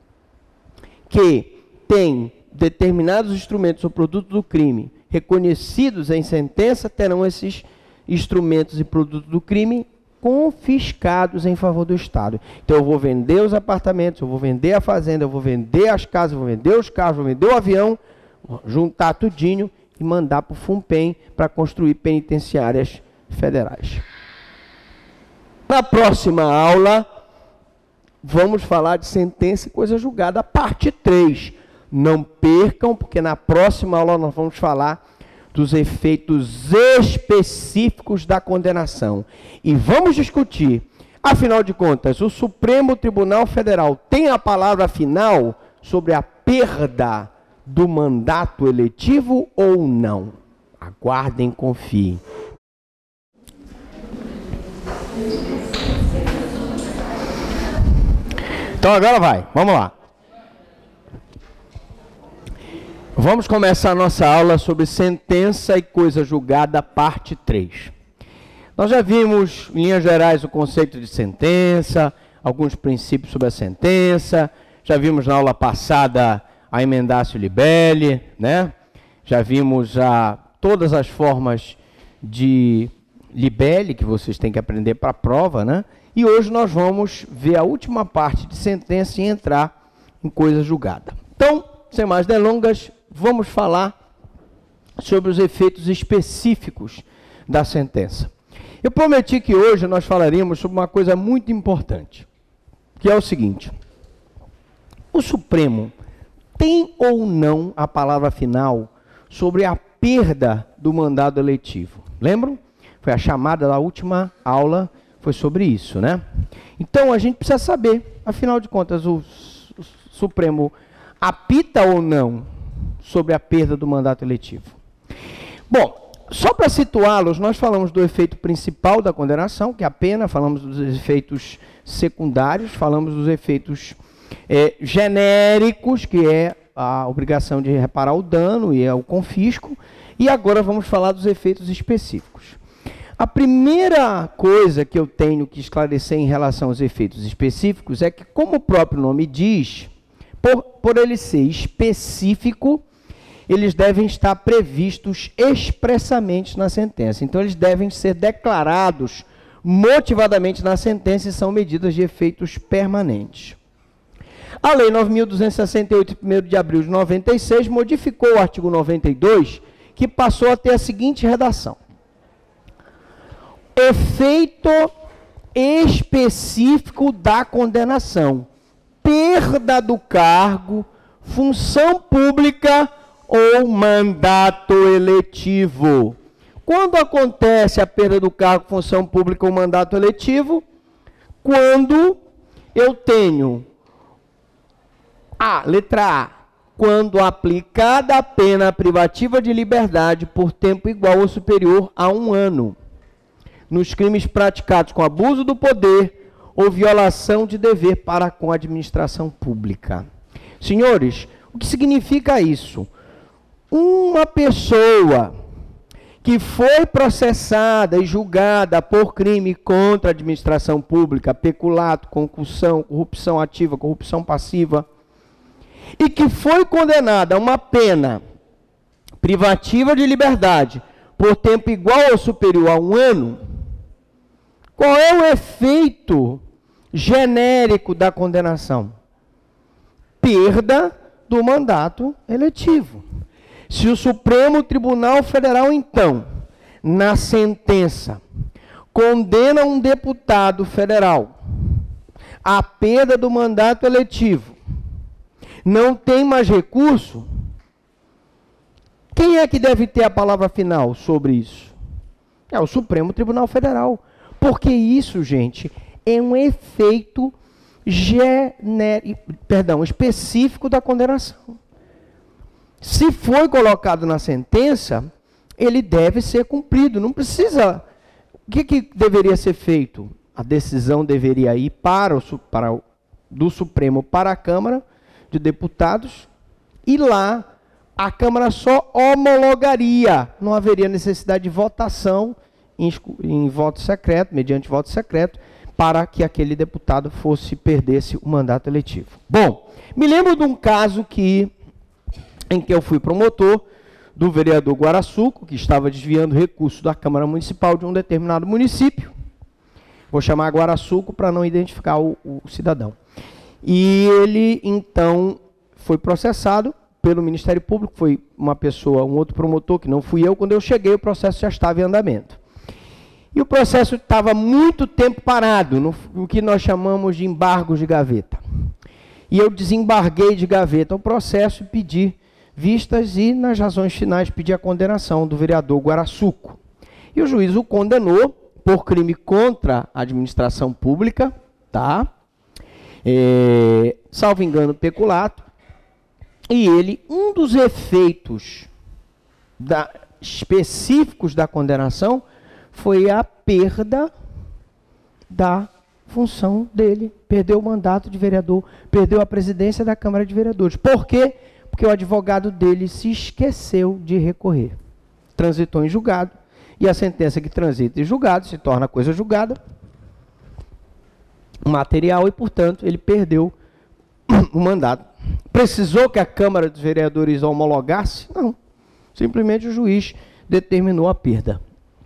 Speaker 2: que tem determinados instrumentos ou produtos do crime reconhecidos em sentença, terão esses instrumentos e produtos do crime confiscados em favor do Estado. Então, eu vou vender os apartamentos, eu vou vender a fazenda, eu vou vender as casas, eu vou vender os carros, eu vou vender o avião, juntar tudinho e mandar para o FUNPEN para construir penitenciárias federais. Na próxima aula, vamos falar de sentença e coisa julgada, parte três. Não percam, porque na próxima aula nós vamos falar dos efeitos específicos da condenação. E vamos discutir, afinal de contas, o Supremo Tribunal Federal tem a palavra final sobre a perda do mandato eletivo ou não? Aguardem, confiem. Então agora vai, vamos lá. Vamos começar a nossa aula sobre sentença e coisa julgada, parte três. Nós já vimos, em linhas gerais, o conceito de sentença, alguns princípios sobre a sentença, já vimos na aula passada a emendatio libelli, né? Já vimos a, todas as formas de libelli que vocês têm que aprender para a prova, né? E hoje nós vamos ver a última parte de sentença e entrar em coisa julgada. Então, sem mais delongas, vamos falar sobre os efeitos específicos da sentença. Eu prometi que hoje nós falaríamos sobre uma coisa muito importante, que é o seguinte: o Supremo tem ou não a palavra final sobre a perda do mandado eletivo? Lembram? Foi a chamada da última aula, foi sobre isso, né? Então, a gente precisa saber, afinal de contas, o, o Supremo apita ou não sobre a perda do mandato eletivo? Bom, só para situá-los, nós falamos do efeito principal da condenação, que é a pena, falamos dos efeitos secundários, falamos dos efeitos é, genéricos, que é a obrigação de reparar o dano e é o confisco, e agora vamos falar dos efeitos específicos. A primeira coisa que eu tenho que esclarecer em relação aos efeitos específicos é que, como o próprio nome diz, por, por ele ser específico, eles devem estar previstos expressamente na sentença. Então, eles devem ser declarados motivadamente na sentença e são medidas de efeitos permanentes. A Lei nove mil duzentos e sessenta e oito, de primeiro de abril de noventa e seis, modificou o artigo noventa e dois, que passou a ter a seguinte redação: efeito específico da condenação, perda do cargo, função pública ou mandato eletivo. Quando acontece a perda do cargo, função pública ou mandato eletivo? Quando eu tenho a letra A, quando aplicada a pena privativa de liberdade por tempo igual ou superior a um ano, nos crimes praticados com abuso do poder ou violação de dever para com a administração pública. Senhores, O que significa isso? Uma pessoa que foi processada e julgada por crime contra a administração pública, peculato, concussão, corrupção ativa, corrupção passiva, e que foi condenada a uma pena privativa de liberdade por tempo igual ou superior a um ano, qual é o efeito genérico da condenação? Perda do mandato eletivo. Se o Supremo Tribunal Federal, então, na sentença, condena um deputado federal à perda do mandato eletivo, não tem mais recurso, quem é que deve ter a palavra final sobre isso? É o Supremo Tribunal Federal. Porque isso, gente, é um efeito genérico, perdão, específico da condenação. Se foi colocado na sentença, ele deve ser cumprido. Não precisa... O que, que deveria ser feito? A decisão deveria ir para o, para o, do Supremo para a Câmara de Deputados, e lá a Câmara só homologaria. Não haveria necessidade de votação em, em voto secreto, mediante voto secreto, para que aquele deputado fosse, perdesse o mandato eletivo. Bom, me lembro de um caso que... em que eu fui promotor do vereador Guaraçuco, que estava desviando recursos da Câmara Municipal de um determinado município. Vou chamar Guaraçuco para não identificar o, o cidadão. E ele, então, foi processado pelo Ministério Público, foi uma pessoa, um outro promotor, que não fui eu. Quando eu cheguei, o processo já estava em andamento. E o processo estava muito tempo parado, no, no que nós chamamos de embargos de gaveta. E eu desembarguei de gaveta o processo e pedi vistas e, nas razões finais, pedi a condenação do vereador Guaraçuco. E o juiz o condenou por crime contra a administração pública, tá? É, salvo engano, peculato. E ele, um dos efeitos da, específicos da condenação foi a perda da função dele. Perdeu o mandato de vereador, perdeu a presidência da Câmara de Vereadores. Por quê? Porque o advogado dele se esqueceu de recorrer. Transitou em julgado, e a sentença que transita em julgado se torna coisa julgada, material, e, portanto, ele perdeu o mandato. Precisou que a Câmara dos Vereadores homologasse? Não. Simplesmente o juiz determinou a perda.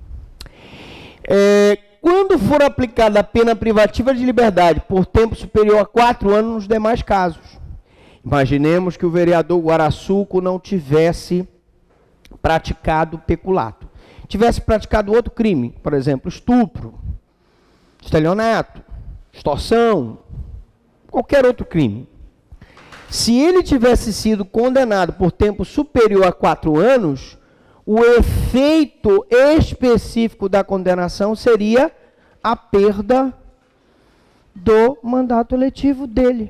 Speaker 2: É, quando for aplicada a pena privativa de liberdade por tempo superior a quatro anos nos demais casos, imaginemos que o vereador Guaraçuco não tivesse praticado peculato. Tivesse praticado outro crime, por exemplo, estupro, estelionato, extorsão, qualquer outro crime. Se ele tivesse sido condenado por tempo superior a quatro anos, o efeito específico da condenação seria a perda do mandato eletivo dele.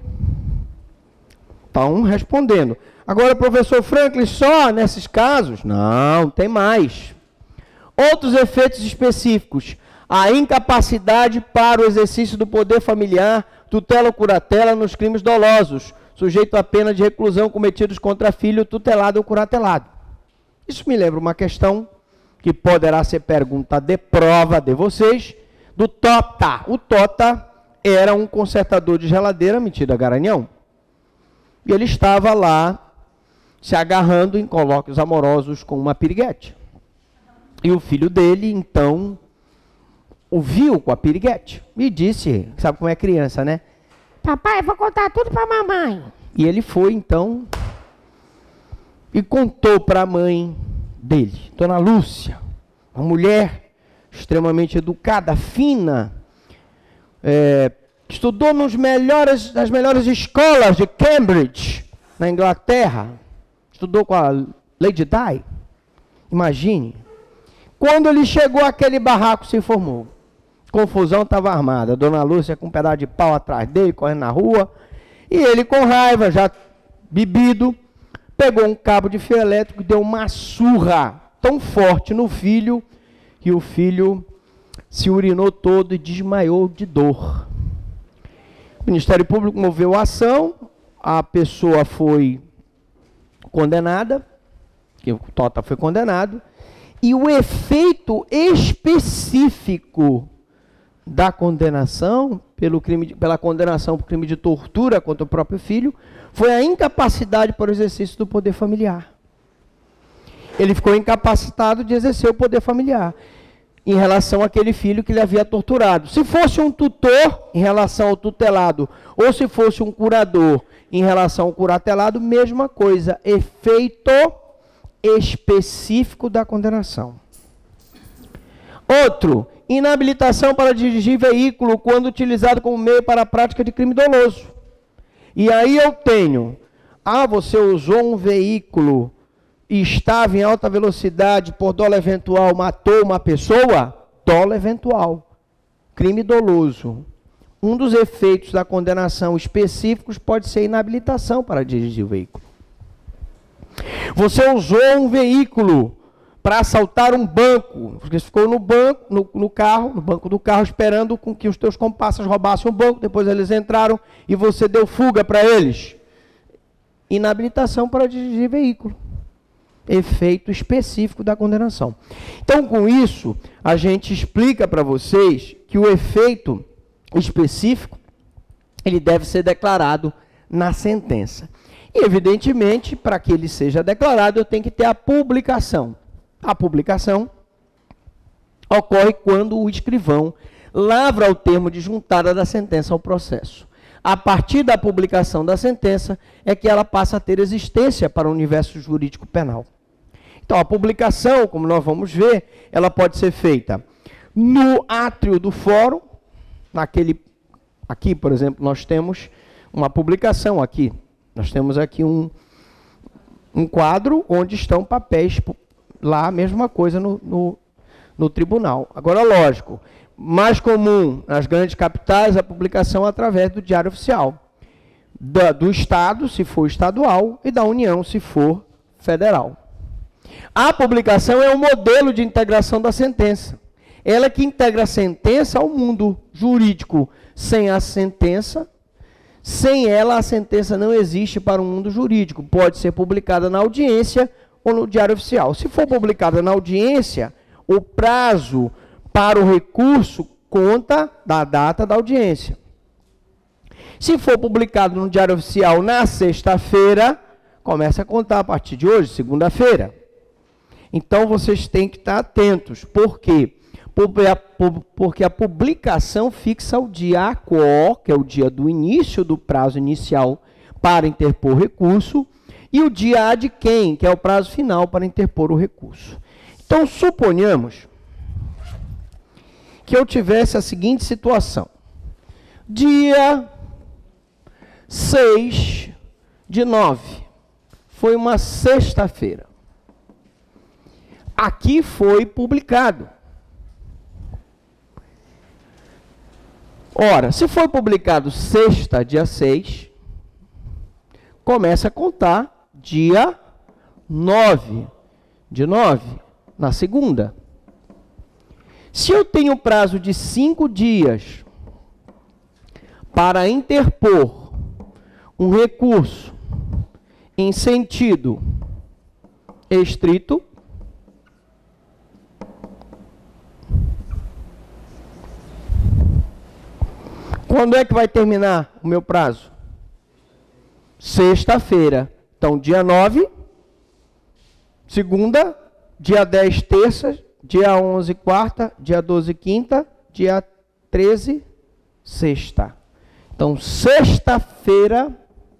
Speaker 2: Estão respondendo. Agora, professor Franklin, só nesses casos? Não, tem mais. Outros efeitos específicos. A incapacidade para o exercício do poder familiar, tutela ou curatela nos crimes dolosos, sujeito a pena de reclusão cometidos contra filho tutelado ou curatelado. Isso me lembra uma questão que poderá ser pergunta de prova de vocês, do Tota. O Tota era um consertador de geladeira metido a Garanhão. E ele estava lá se agarrando em colóquios amorosos com uma piriguete. E o filho dele, então, o viu com a piriguete e disse, sabe como é criança, né? Papai, eu vou contar tudo para a mamãe. E ele foi, então, e contou para a mãe dele, Dona Lúcia, uma mulher extremamente educada, fina, é, estudou nos melhores, nas melhores escolas de Cambridge, na Inglaterra, estudou com a Lady Di. Imagine. Quando ele chegou àquele barraco, se formou. Confusão estava armada. Dona Lúcia com um pedaço de pau atrás dele, correndo na rua. E ele, com raiva, já bebido, pegou um cabo de fio elétrico e deu uma surra tão forte no filho, que o filho se urinou todo e desmaiou de dor. O Ministério Público moveu a ação, a pessoa foi condenada, que o Tota foi condenado, e o efeito específico da condenação, pelo crime de, pela condenação por crime de tortura contra o próprio filho, foi a incapacidade para o exercício do poder familiar. Ele ficou incapacitado de exercer o poder familiar em relação àquele filho que ele havia torturado. Se fosse um tutor em relação ao tutelado, ou se fosse um curador em relação ao curatelado, mesma coisa, efeito específico da condenação. Outro, inabilitação para dirigir veículo quando utilizado como meio para a prática de crime doloso. E aí eu tenho, ah, você usou um veículo e estava em alta velocidade, por dolo eventual, matou uma pessoa, dolo eventual, crime doloso. Um dos efeitos da condenação específicos pode ser inabilitação para dirigir o veículo. Você usou um veículo para assaltar um banco, você ficou no banco, no, no carro, no banco do carro, esperando com que os teus comparsas roubassem o banco, depois eles entraram e você deu fuga para eles. Inabilitação para dirigir veículo. Efeito específico da condenação. Então, com isso, a gente explica para vocês que o efeito específico, ele deve ser declarado na sentença. E, evidentemente, para que ele seja declarado, eu tenho que ter a publicação. A publicação ocorre quando o escrivão lavra o termo de juntada da sentença ao processo. A partir da publicação da sentença é que ela passa a ter existência para o universo jurídico penal. Então, a publicação, como nós vamos ver, ela pode ser feita no átrio do fórum, naquele, aqui, por exemplo, nós temos uma publicação aqui. Nós temos aqui um, um quadro onde estão papéis, lá a mesma coisa no, no, no tribunal. Agora, lógico, mais comum nas grandes capitais a publicação através do Diário Oficial. Da, do Estado, se for estadual, e da União, se for federal. A publicação é um modelo de integração da sentença. Ela que integra a sentença ao mundo jurídico. Sem a sentença, sem ela, a sentença não existe para o mundo jurídico. Pode ser publicada na audiência ou no Diário Oficial. Se for publicada na audiência, o prazo para o recurso conta da data da audiência. Se for publicado no Diário Oficial na sexta-feira, começa a contar a partir de hoje, segunda-feira. Então, vocês têm que estar atentos. Por quê? Porque a publicação fixa o dia A C O, que é o dia do início do prazo inicial para interpor recurso, e o dia A de quem, que é o prazo final para interpor o recurso. Então, suponhamos que eu tivesse a seguinte situação. Dia seis de nove. Foi uma sexta-feira. Aqui foi publicado. Ora, se foi publicado sexta, dia seis, começa a contar dia nove de nove, na segunda. Se eu tenho prazo de cinco dias para interpor um recurso em sentido estrito, quando é que vai terminar o meu prazo? Sexta-feira. Então, dia nove, segunda, dia dez, terça, dia onze, quarta, dia doze, quinta, dia treze, sexta. Então, sexta-feira,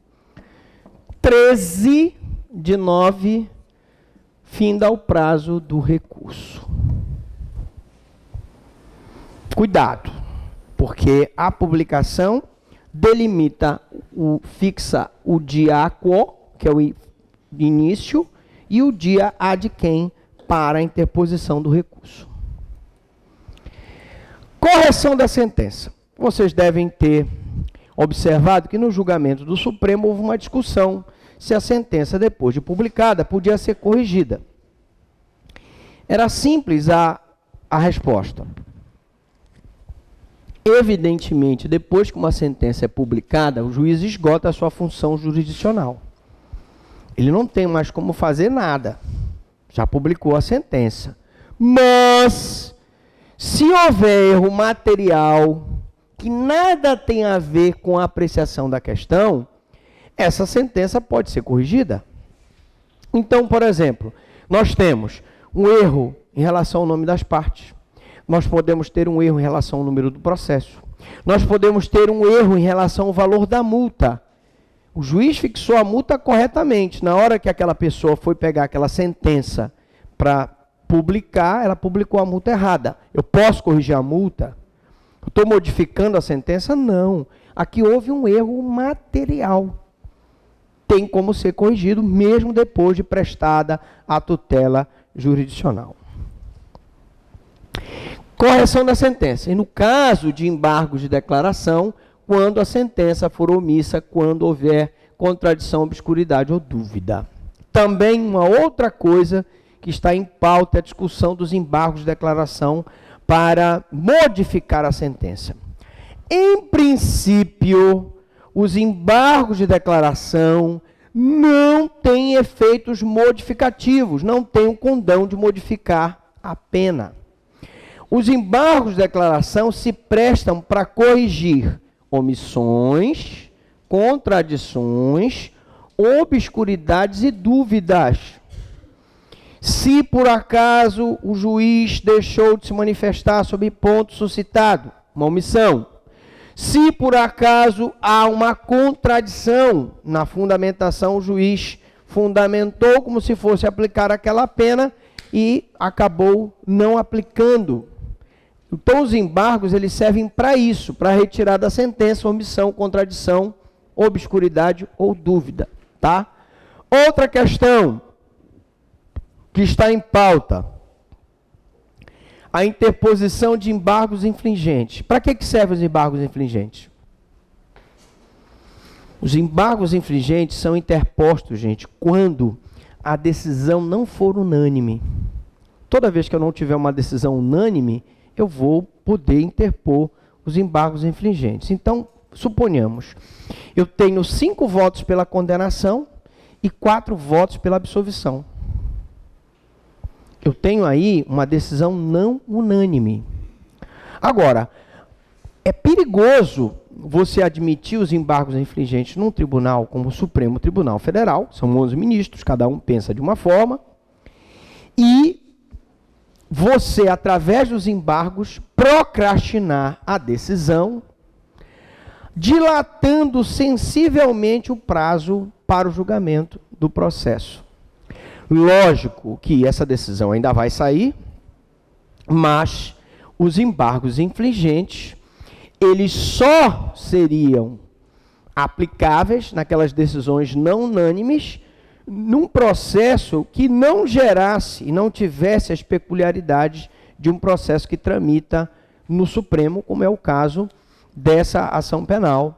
Speaker 2: treze de nove, finda o prazo do recurso. Cuidado, porque a publicação delimita, o, fixa o dia A C O, que é o início, e o dia A de quem para a interposição do recurso. Correção da sentença. Vocês devem ter observado que no julgamento do Supremo houve uma discussão se a sentença, depois de publicada, podia ser corrigida. Era simples a, a resposta. Evidentemente, depois que uma sentença é publicada, o juiz esgota a sua função jurisdicional. Ele não tem mais como fazer nada. Já publicou a sentença. Mas, se houver erro material que nada tem a ver com a apreciação da questão, essa sentença pode ser corrigida. Então, por exemplo, nós temos um erro em relação ao nome das partes. Nós podemos ter um erro em relação ao número do processo. Nós podemos ter um erro em relação ao valor da multa. O juiz fixou a multa corretamente. Na hora que aquela pessoa foi pegar aquela sentença para publicar, ela publicou a multa errada. Eu posso corrigir a multa? Eu estou modificando a sentença? Não. Aqui houve um erro material. Tem como ser corrigido, mesmo depois de prestada a tutela jurisdicional. Correção da sentença. E no caso de embargos de declaração, quando a sentença for omissa, quando houver contradição, obscuridade ou dúvida. Também uma outra coisa que está em pauta é a discussão dos embargos de declaração para modificar a sentença. Em princípio, os embargos de declaração não têm efeitos modificativos, não têm o condão de modificar a pena. Os embargos de declaração se prestam para corrigir omissões, contradições, obscuridades e dúvidas. Se por acaso o juiz deixou de se manifestar sobre ponto suscitado, uma omissão. Se por acaso há uma contradição na fundamentação, o juiz fundamentou como se fosse aplicar aquela pena e acabou não aplicando. Então os embargos eles servem para isso, para retirar da sentença omissão, contradição, obscuridade ou dúvida, tá? Outra questão que está em pauta, a interposição de embargos infringentes. Para que que servem os embargos infringentes? Os embargos infringentes são interpostos, gente, quando a decisão não for unânime. Toda vez que eu não tiver uma decisão unânime, eu vou poder interpor os embargos infringentes. Então, suponhamos, eu tenho cinco votos pela condenação e quatro votos pela absolvição. Eu tenho aí uma decisão não unânime. Agora, é perigoso você admitir os embargos infringentes num tribunal como o Supremo Tribunal Federal, são onze ministros, cada um pensa de uma forma, e você, através dos embargos, procrastinar a decisão, dilatando sensivelmente o prazo para o julgamento do processo. Lógico que essa decisão ainda vai sair, mas os embargos infringentes, eles só seriam aplicáveis naquelas decisões não unânimes, num processo que não gerasse e não tivesse as peculiaridades de um processo que tramita no Supremo, como é o caso dessa ação penal.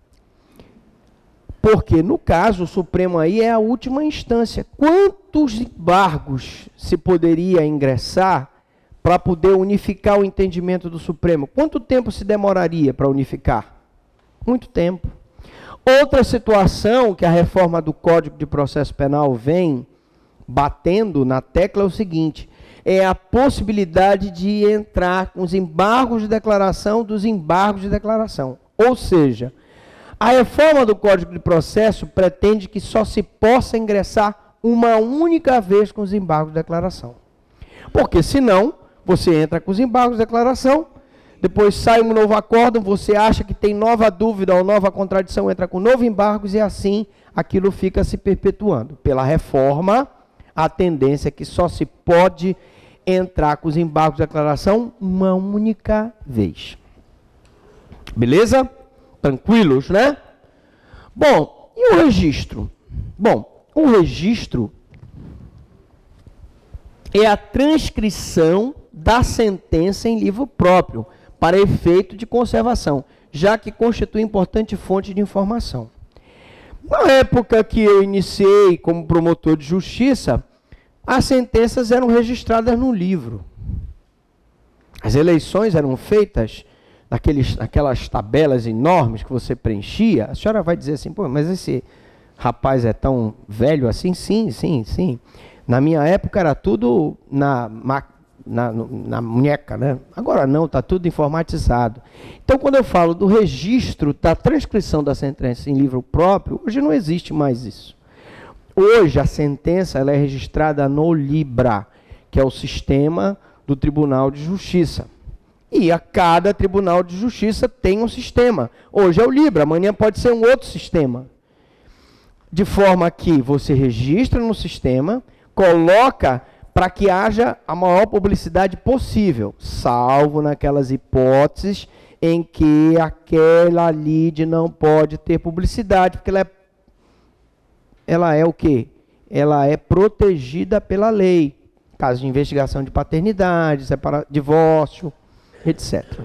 Speaker 2: Porque, no caso, o Supremo aí é a última instância. Quantos embargos se poderia ingressar para poder unificar o entendimento do Supremo? Quanto tempo se demoraria para unificar? Muito tempo. Outra situação que a reforma do Código de Processo Penal vem batendo na tecla é o seguinte, é a possibilidade de entrar com os embargos de declaração dos embargos de declaração. Ou seja, a reforma do Código de Processo pretende que só se possa ingressar uma única vez com os embargos de declaração. Porque senão, você entra com os embargos de declaração, depois sai um novo acórdão, você acha que tem nova dúvida ou nova contradição, entra com novo embargos e assim aquilo fica se perpetuando. Pela reforma, a tendência é que só se pode entrar com os embargos de declaração uma única vez. Beleza? Tranquilos, né? Bom, e o registro? Bom, o registro é a transcrição da sentença em livro próprio, para efeito de conservação, já que constitui importante fonte de informação. Na época que eu iniciei como promotor de justiça, as sentenças eram registradas no livro. As eleições eram feitas naqueles, naquelas tabelas enormes que você preenchia. A senhora vai dizer assim, pô, mas esse rapaz é tão velho assim? Sim, sim, sim. Na minha época era tudo na, na, na munheca, né? Agora não, está tudo informatizado. Então, quando eu falo do registro da transcrição da sentença em livro próprio, hoje não existe mais isso. Hoje a sentença ela é registrada no Libra, que é o sistema do Tribunal de Justiça. E a cada Tribunal de Justiça tem um sistema. Hoje é o Libra, amanhã pode ser um outro sistema. De forma que você registra no sistema, coloca para que haja a maior publicidade possível, salvo naquelas hipóteses em que aquela lide não pode ter publicidade, porque ela é, ela é o quê? Ela é protegida pela lei. Caso de investigação de paternidade, separa, divórcio, etcétera.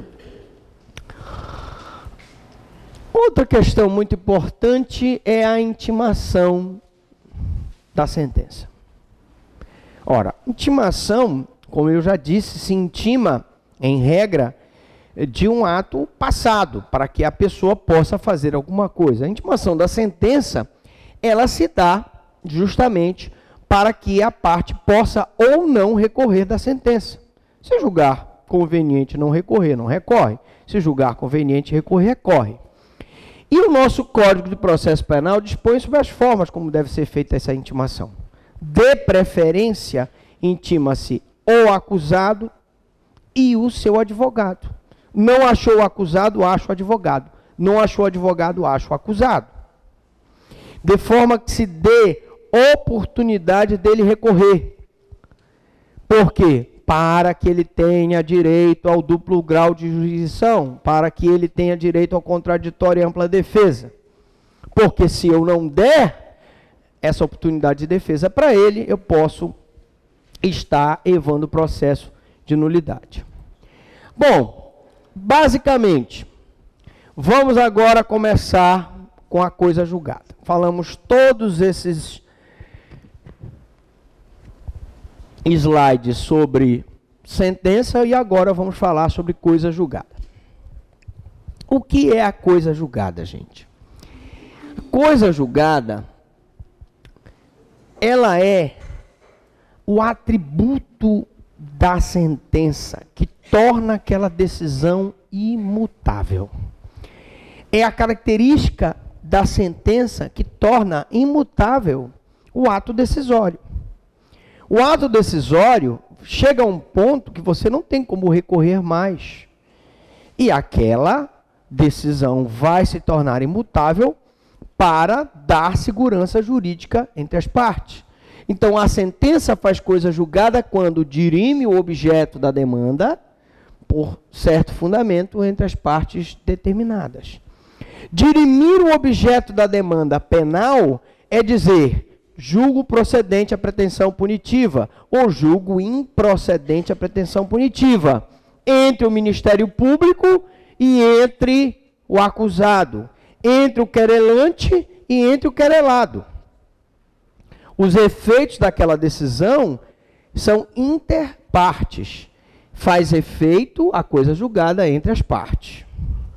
Speaker 2: Outra questão muito importante é a intimação da sentença. Ora, intimação, como eu já disse, se intima, em regra, de um ato passado, para que a pessoa possa fazer alguma coisa. A intimação da sentença, ela se dá justamente para que a parte possa ou não recorrer da sentença. Se julgar conveniente não recorrer, não recorre. Se julgar conveniente recorrer, recorre. E o nosso Código de Processo Penal dispõe sobre as formas como deve ser feita essa intimação. De preferência, intima-se o acusado e o seu advogado. Não achou o acusado, acha o advogado. Não achou o advogado, acha o acusado. De forma que se dê oportunidade dele recorrer. Por quê? Para que ele tenha direito ao duplo grau de jurisdição, para que ele tenha direito ao contraditório e ampla defesa. Porque se eu não der essa oportunidade de defesa para ele, eu posso estar evando o processo de nulidade. Bom, basicamente, vamos agora começar com a coisa julgada. Falamos todos esses slides sobre sentença e agora vamos falar sobre coisa julgada. O que é a coisa julgada, gente? A coisa julgada, ela é o atributo da sentença que torna aquela decisão imutável. É a característica da sentença que torna imutável o ato decisório. O ato decisório chega a um ponto que você não tem como recorrer mais. E aquela decisão vai se tornar imutável para dar segurança jurídica entre as partes. Então, a sentença faz coisa julgada quando dirime o objeto da demanda por certo fundamento entre as partes determinadas. Dirimir o objeto da demanda penal é dizer: julgo procedente a pretensão punitiva ou julgo improcedente a pretensão punitiva entre o Ministério Público e entre o acusado, entre o querelante e entre o querelado. Os efeitos daquela decisão são interpartes. Faz efeito a coisa julgada entre as partes.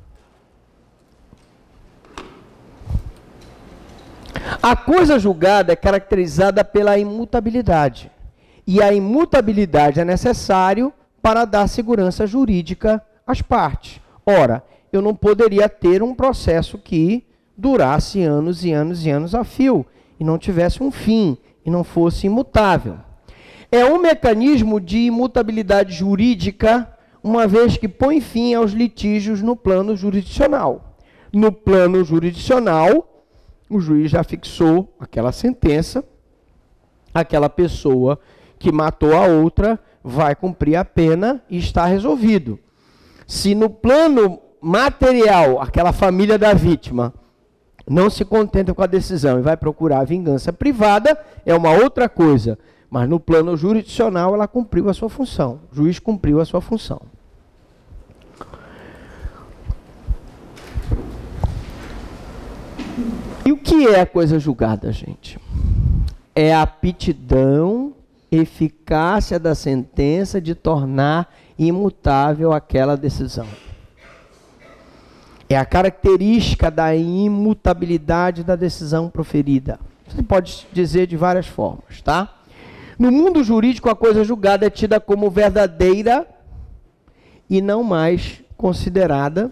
Speaker 2: A coisa julgada é caracterizada pela imutabilidade. E a imutabilidade é necessário para dar segurança jurídica às partes. Ora, eu não poderia ter um processo que durasse anos e anos e anos a fio, e não tivesse um fim, e não fosse imutável. É um mecanismo de imutabilidade jurídica, uma vez que põe fim aos litígios no plano jurisdicional. No plano jurisdicional, o juiz já fixou aquela sentença, aquela pessoa que matou a outra vai cumprir a pena e está resolvido. Se no plano material, aquela família da vítima não se contenta com a decisão e vai procurar a vingança privada, é uma outra coisa. Mas no plano jurisdicional ela cumpriu a sua função, o juiz cumpriu a sua função. E o que é a coisa julgada, gente? É a aptidão, eficácia da sentença de tornar imutável aquela decisão. É a característica da imutabilidade da decisão proferida. Você pode dizer de várias formas, tá? No mundo jurídico, a coisa julgada é tida como verdadeira e não mais considerada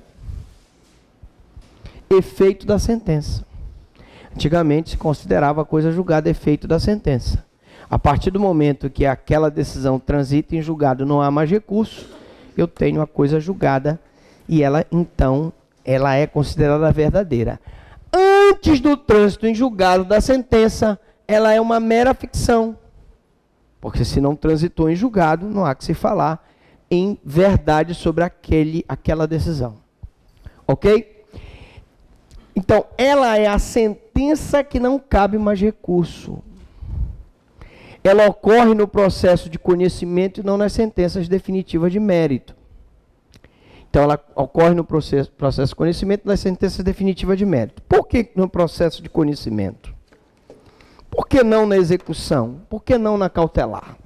Speaker 2: efeito da sentença. Antigamente se considerava a coisa julgada efeito da sentença. A partir do momento que aquela decisão transita em julgado, não há mais recurso, eu tenho a coisa julgada e ela, então, ela é considerada verdadeira. Antes do trânsito em julgado da sentença, ela é uma mera ficção. Porque se não transitou em julgado, não há que se falar em verdade sobre aquele, aquela decisão. Ok? Então, ela é a sentença que não cabe mais recurso. Ela ocorre no processo de conhecimento e não nas sentenças definitivas de mérito. Então, ela ocorre no processo, processo de conhecimento e nas sentenças definitivas de mérito. Por que no processo de conhecimento? Por que não na execução? Por que não na cautelar?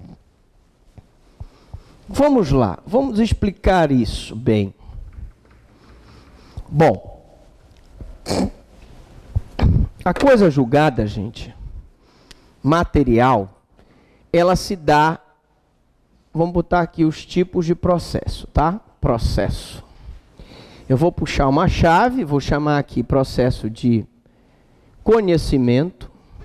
Speaker 2: Vamos lá, vamos explicar isso bem. Bom, a coisa julgada, gente, material, ela se dá, vamos botar aqui os tipos de processo, tá? Processo. Eu vou puxar uma chave, vou chamar aqui processo de conhecimento.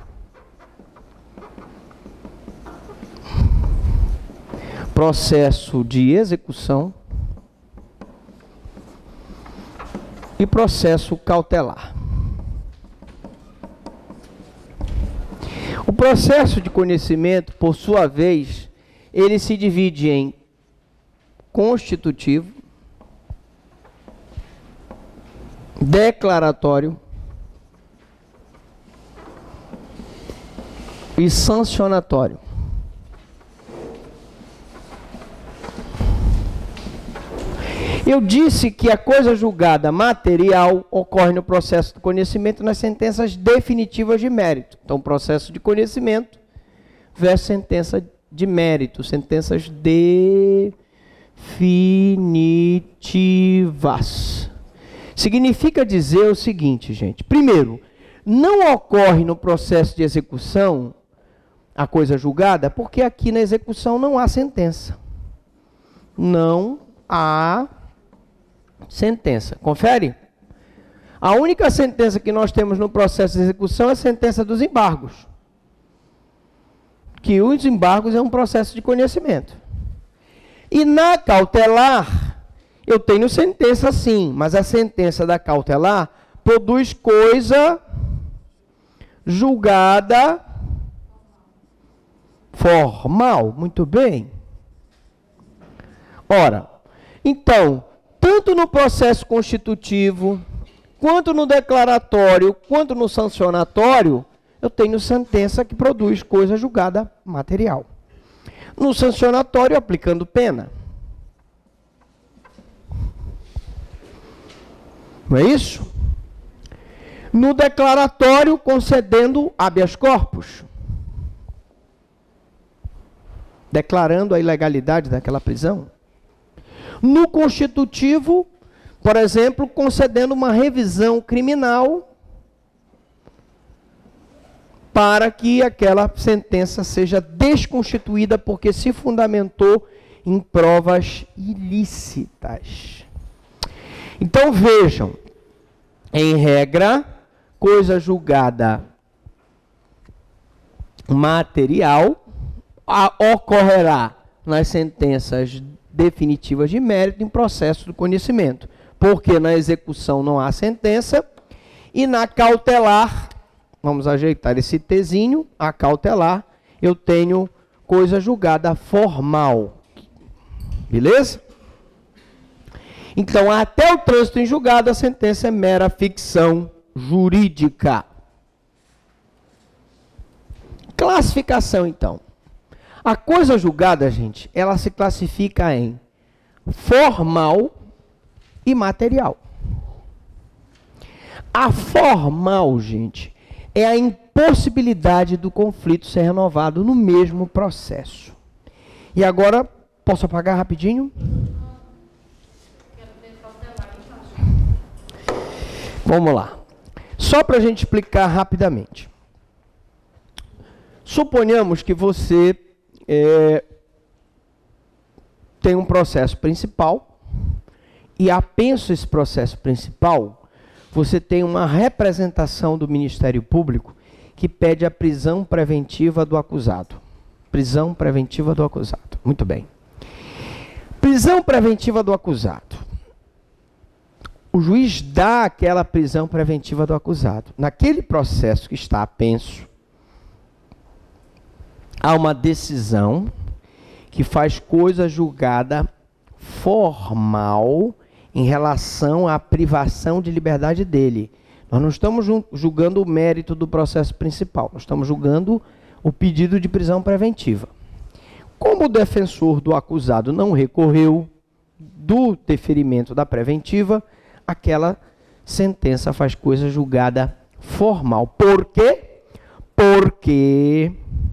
Speaker 2: Processo de execução e processo cautelar. O processo de conhecimento, por sua vez, ele se divide em constitutivo, declaratório e sancionatório. Eu disse que a coisa julgada material ocorre no processo de conhecimento nas sentenças definitivas de mérito. Então, processo de conhecimento versus sentença de mérito, sentenças definitivas. Significa dizer o seguinte, gente. Primeiro, não ocorre no processo de execução a coisa julgada, porque aqui na execução não há sentença. Não há sentença. Confere? A única sentença que nós temos no processo de execução é a sentença dos embargos. Que os embargos é um processo de conhecimento. E na cautelar, eu tenho sentença sim, mas a sentença da cautelar produz coisa julgada formal. Muito bem. Ora, então, tanto no processo constitutivo, quanto no declaratório, quanto no sancionatório, eu tenho sentença que produz coisa julgada material. No sancionatório, aplicando pena. Não é isso? No declaratório, concedendo habeas corpus. Declarando a ilegalidade daquela prisão. No constitutivo, por exemplo, concedendo uma revisão criminal para que aquela sentença seja desconstituída porque se fundamentou em provas ilícitas. Então vejam, em regra, coisa julgada material a, ocorrerá nas sentenças definitivas de mérito em processo de conhecimento, porque na execução não há sentença e na cautelar, vamos ajeitar esse Tzinho, a cautelar, eu tenho coisa julgada formal. Beleza? Então, até o trânsito em julgado, a sentença é mera ficção jurídica. Classificação, então. A coisa julgada, gente, ela se classifica em formal e material. A formal, gente, é a impossibilidade do conflito ser renovado no mesmo processo. E agora, posso apagar rapidinho? Vamos lá. Só para a gente explicar rapidamente. Suponhamos que você é, tem um processo principal e apenso esse processo principal, você tem uma representação do Ministério Público que pede a prisão preventiva do acusado. Prisão preventiva do acusado. Muito bem. Prisão preventiva do acusado. O juiz dá aquela prisão preventiva do acusado. Naquele processo que está apenso, há uma decisão que faz coisa julgada formal em relação à privação de liberdade dele. Nós não estamos julgando o mérito do processo principal, nós estamos julgando o pedido de prisão preventiva. Como o defensor do acusado não recorreu do deferimento da preventiva, aquela sentença faz coisa julgada formal. Por quê? Porque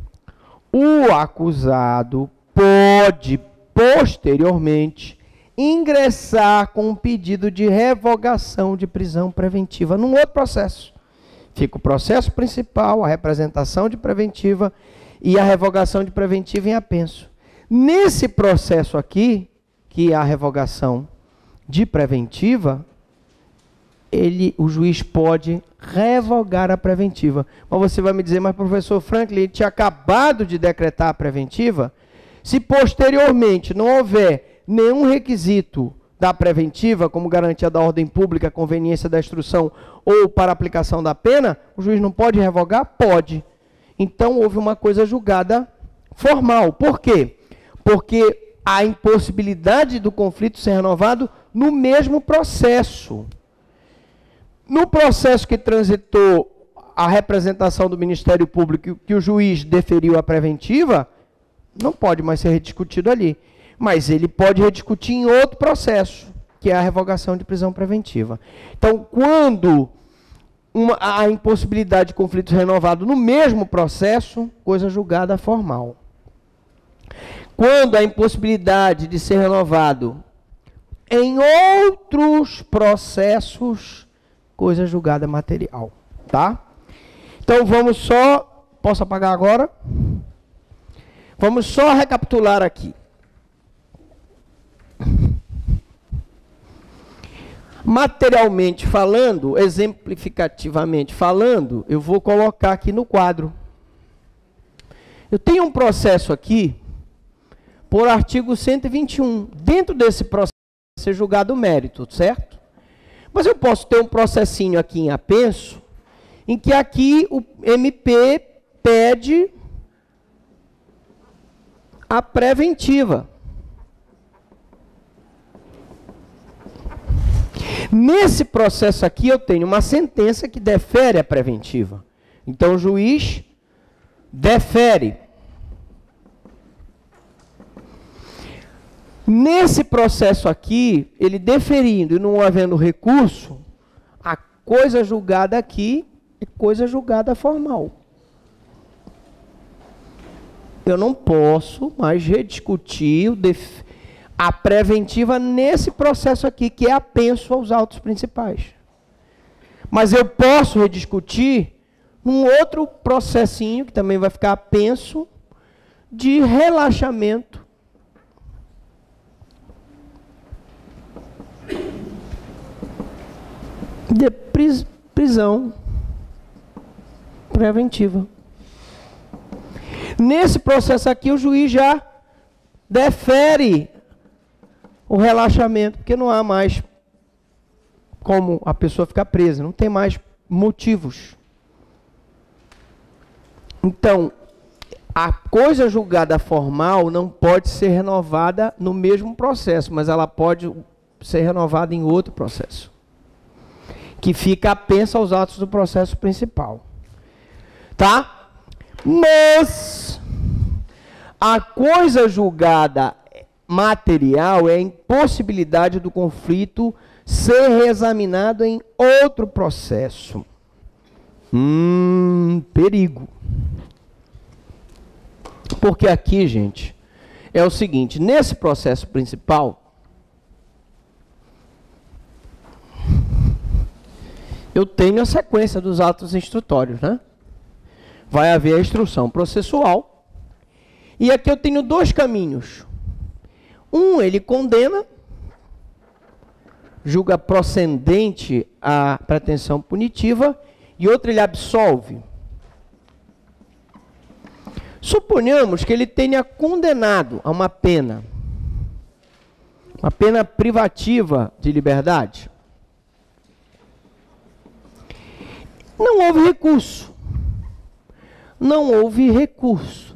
Speaker 2: o acusado pode, posteriormente, ingressar com um pedido de revogação de prisão preventiva num outro processo. Fica o processo principal, a representação de preventiva e a revogação de preventiva em apenso. Nesse processo aqui, que é a revogação de preventiva, ele, o juiz pode revogar a preventiva. Mas você vai me dizer, mas professor Franklin, ele tinha acabado de decretar a preventiva? Se posteriormente não houver nenhum requisito da preventiva, como garantia da ordem pública, conveniência da instrução ou para aplicação da pena, o juiz não pode revogar? Pode. Então houve uma coisa julgada formal. Por quê? Porque a impossibilidade do conflito ser renovado no mesmo processo. No processo que transitou a representação do Ministério Público, que o juiz deferiu a preventiva, não pode mais ser rediscutido ali. Mas ele pode rediscutir em outro processo, que é a revogação de prisão preventiva. Então, quando uma, a impossibilidade de conflito renovado no mesmo processo, coisa julgada formal. Quando a impossibilidade de ser renovado em outros processos, coisa julgada material, tá? Então vamos só, posso apagar agora? Vamos só recapitular aqui. Materialmente falando, exemplificativamente falando, eu vou colocar aqui no quadro. Eu tenho um processo aqui, por artigo cento e vinte e um. Dentro desse processo, vai ser julgado o mérito, certo? Mas eu posso ter um processinho aqui em apenso, em que aqui o M P pede a preventiva. Nesse processo aqui eu tenho uma sentença que defere a preventiva. Então o juiz defere. Nesse processo aqui, ele deferindo e não havendo recurso, a coisa julgada aqui é coisa julgada formal. Eu não posso mais rediscutir o def... a preventiva nesse processo aqui, que é apenso aos autos principais. Mas eu posso rediscutir num outro processinho, que também vai ficar apenso, de relaxamento de pris prisão preventiva. Nesse processo aqui, o juiz já defere o relaxamento, porque não há mais como a pessoa ficar presa, não tem mais motivos. Então, a coisa julgada formal não pode ser renovada no mesmo processo, mas ela pode ser renovada em outro processo, que fica apenso aos atos do processo principal. Tá? Mas a coisa julgada material é a impossibilidade do conflito ser reexaminado em outro processo. Hum, perigo. Porque aqui, gente, é o seguinte, nesse processo principal, eu tenho a sequência dos atos instrutórios, né? Vai haver a instrução processual. E aqui eu tenho dois caminhos. Um, ele condena, julga procedente a pretensão punitiva, e outro, ele absolve. Suponhamos que ele tenha condenado a uma pena, uma pena privativa de liberdade. Não houve recurso. Não houve recurso.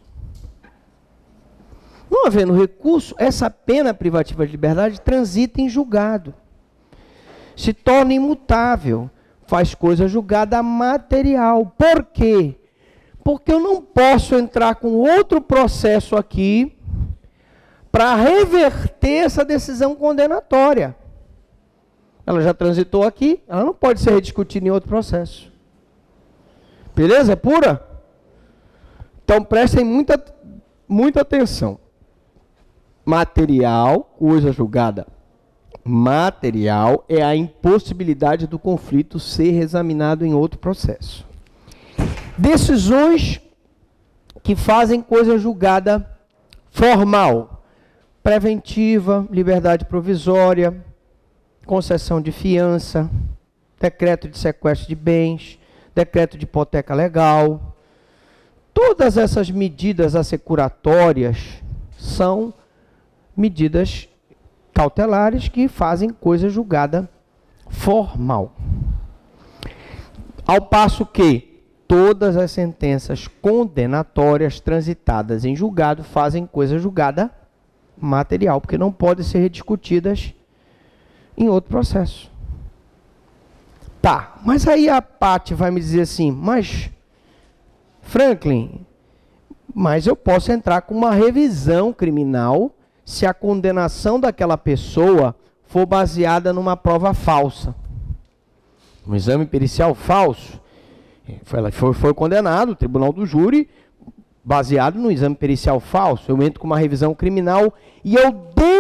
Speaker 2: Não havendo recurso, essa pena privativa de liberdade transita em julgado. Se torna imutável. Faz coisa julgada material. Por quê? Porque eu não posso entrar com outro processo aqui para reverter essa decisão condenatória. Ela já transitou aqui, ela não pode ser rediscutida em outro processo. Beleza? É pura? Então prestem muita, muita atenção. Material, coisa julgada material, é a impossibilidade do conflito ser examinado em outro processo. Decisões que fazem coisa julgada formal, preventiva, liberdade provisória, concessão de fiança, decreto de sequestro de bens, decreto de hipoteca legal. Todas essas medidas assecuratórias são medidas cautelares que fazem coisa julgada formal. Ao passo que todas as sentenças condenatórias transitadas em julgado fazem coisa julgada material, porque não podem ser rediscutidas em outro processo. Tá, mas aí a Paty vai me dizer assim, mas, Franklin, mas eu posso entrar com uma revisão criminal se a condenação daquela pessoa for baseada numa prova falsa. Um exame pericial falso. Ela foi, foi condenado, o tribunal do júri, baseado no exame pericial falso. Eu entro com uma revisão criminal e eu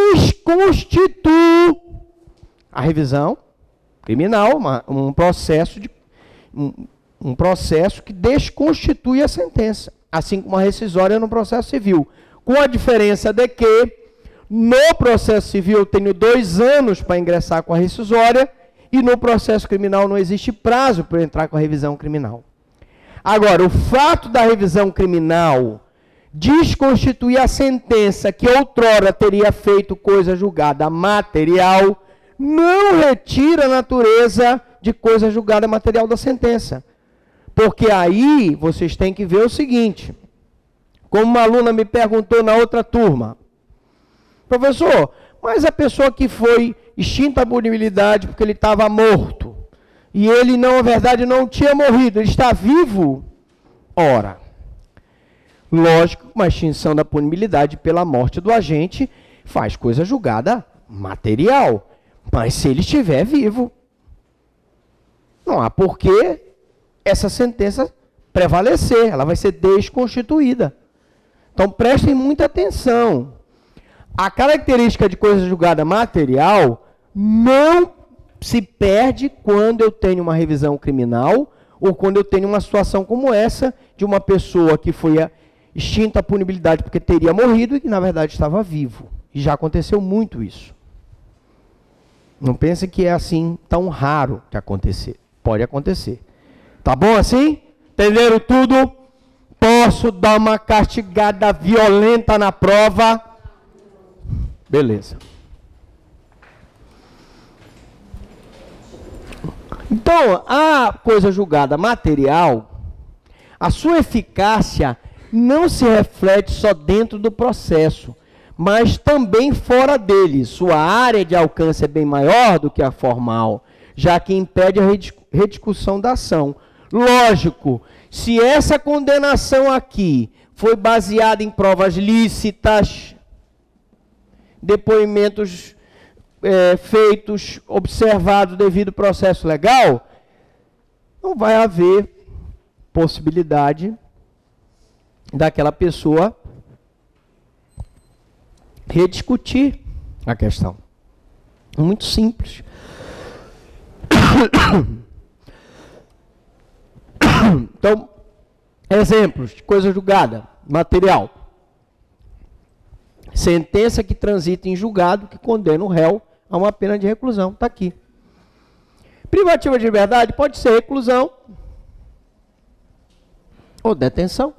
Speaker 2: desconstituo a revisão criminal, uma, um processo de um, um processo que desconstitui a sentença, assim como a rescisória no processo civil, com a diferença de que no processo civil eu tenho dois anos para ingressar com a rescisória e no processo criminal não existe prazo para entrar com a revisão criminal. Agora, o fato da revisão criminal desconstituir a sentença que outrora teria feito coisa julgada material não retira a natureza de coisa julgada material da sentença. Porque aí vocês têm que ver o seguinte, como uma aluna me perguntou na outra turma, professor, mas a pessoa que foi extinta a punibilidade porque ele estava morto, e ele, não, na verdade, não tinha morrido, ele está vivo? Ora, lógico, uma extinção da punibilidade pela morte do agente faz coisa julgada material, mas se ele estiver vivo, não há por que essa sentença prevalecer, ela vai ser desconstituída. Então prestem muita atenção. A característica de coisa julgada material não se perde quando eu tenho uma revisão criminal ou quando eu tenho uma situação como essa de uma pessoa que foi extinta a punibilidade porque teria morrido e que na verdade estava vivo. E já aconteceu muito isso. Não pense que é assim tão raro de acontecer. Pode acontecer. Tá bom assim? Entenderam tudo? Posso dar uma castigada violenta na prova? Beleza. Então, a coisa julgada material, a sua eficácia não se reflete só dentro do processo, mas também fora dele. Sua área de alcance é bem maior do que a formal, já que impede a rediscussão da ação. Lógico, se essa condenação aqui foi baseada em provas lícitas, depoimentos é, feitos, observados devido ao processo legal, não vai haver possibilidade daquela pessoa rediscutir a questão. Muito simples. Então, exemplos de coisa julgada, material. Sentença que transita em julgado que condena o réu a uma pena de reclusão. Está aqui. Privativa de liberdade pode ser reclusão ou detenção.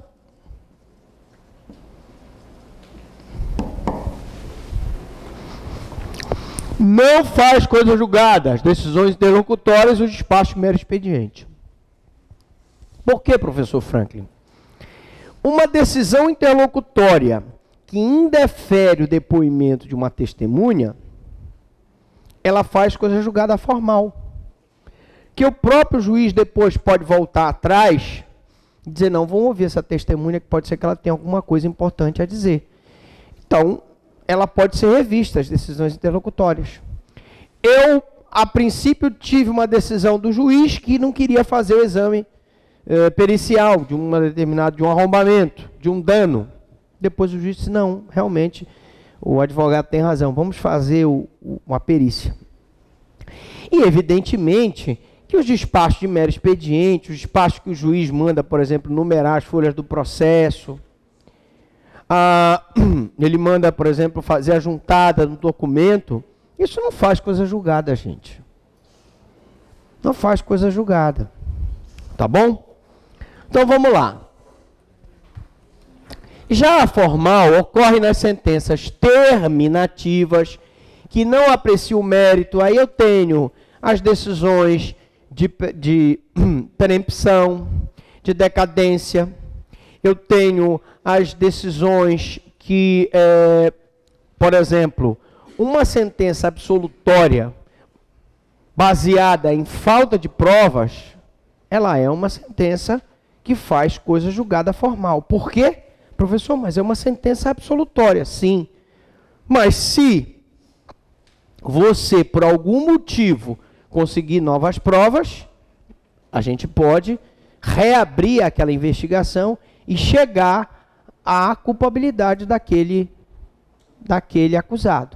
Speaker 2: Não faz coisa julgada, as decisões interlocutórias e o despacho mero expediente. Por que, professor Franklin? Uma decisão interlocutória que indefere o depoimento de uma testemunha, ela faz coisa julgada formal. Que o próprio juiz depois pode voltar atrás e dizer, não, vamos ouvir essa testemunha, que pode ser que ela tenha alguma coisa importante a dizer. Então, ela pode ser revista, as decisões interlocutórias. Eu, a princípio, tive uma decisão do juiz que não queria fazer o exame eh, pericial de uma determinada, de um arrombamento, de um dano. Depois o juiz disse, não, realmente, o advogado tem razão, vamos fazer o, o, uma perícia. E, evidentemente, que os despachos de mero expediente, os despachos que o juiz manda, por exemplo, numerar as folhas do processo, ah, ele manda, por exemplo, fazer a juntada do documento, isso não faz coisa julgada, gente. Não faz coisa julgada. Tá bom? Então, vamos lá. Já a formal ocorre nas sentenças terminativas, que não apreciam o mérito. Aí eu tenho as decisões de, de preempção, de decadência. Eu tenho as decisões que, é, por exemplo, uma sentença absolutória baseada em falta de provas, ela é uma sentença que faz coisa julgada formal. Por quê? Professor, mas é uma sentença absolutória, sim. Mas se você, por algum motivo, conseguir novas provas, a gente pode reabrir aquela investigação e chegar à culpabilidade daquele, daquele acusado.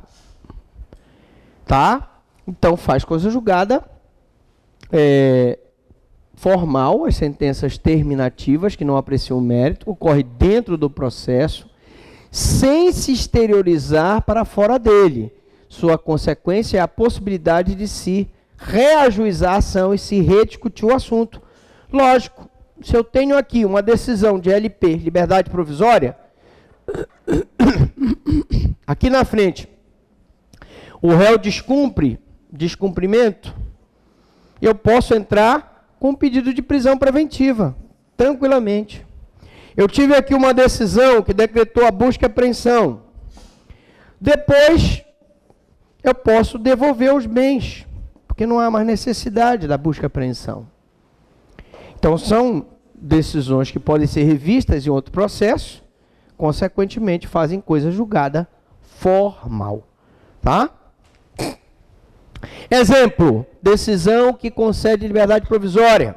Speaker 2: Tá? Então, faz coisa julgada é, formal, as sentenças terminativas, que não apreciam o mérito, ocorre dentro do processo, sem se exteriorizar para fora dele. Sua consequência é a possibilidade de se reajuizar a ação e se rediscutir o assunto. Lógico, se eu tenho aqui uma decisão de L P, liberdade provisória, aqui na frente, o réu descumpre, descumprimento, eu posso entrar com um pedido de prisão preventiva, tranquilamente. Eu tive aqui uma decisão que decretou a busca e apreensão. Depois, eu posso devolver os bens, porque não há mais necessidade da busca e apreensão. Então, são decisões que podem ser revistas em outro processo, consequentemente, fazem coisa julgada formal. Tá? Exemplo, decisão que concede liberdade provisória.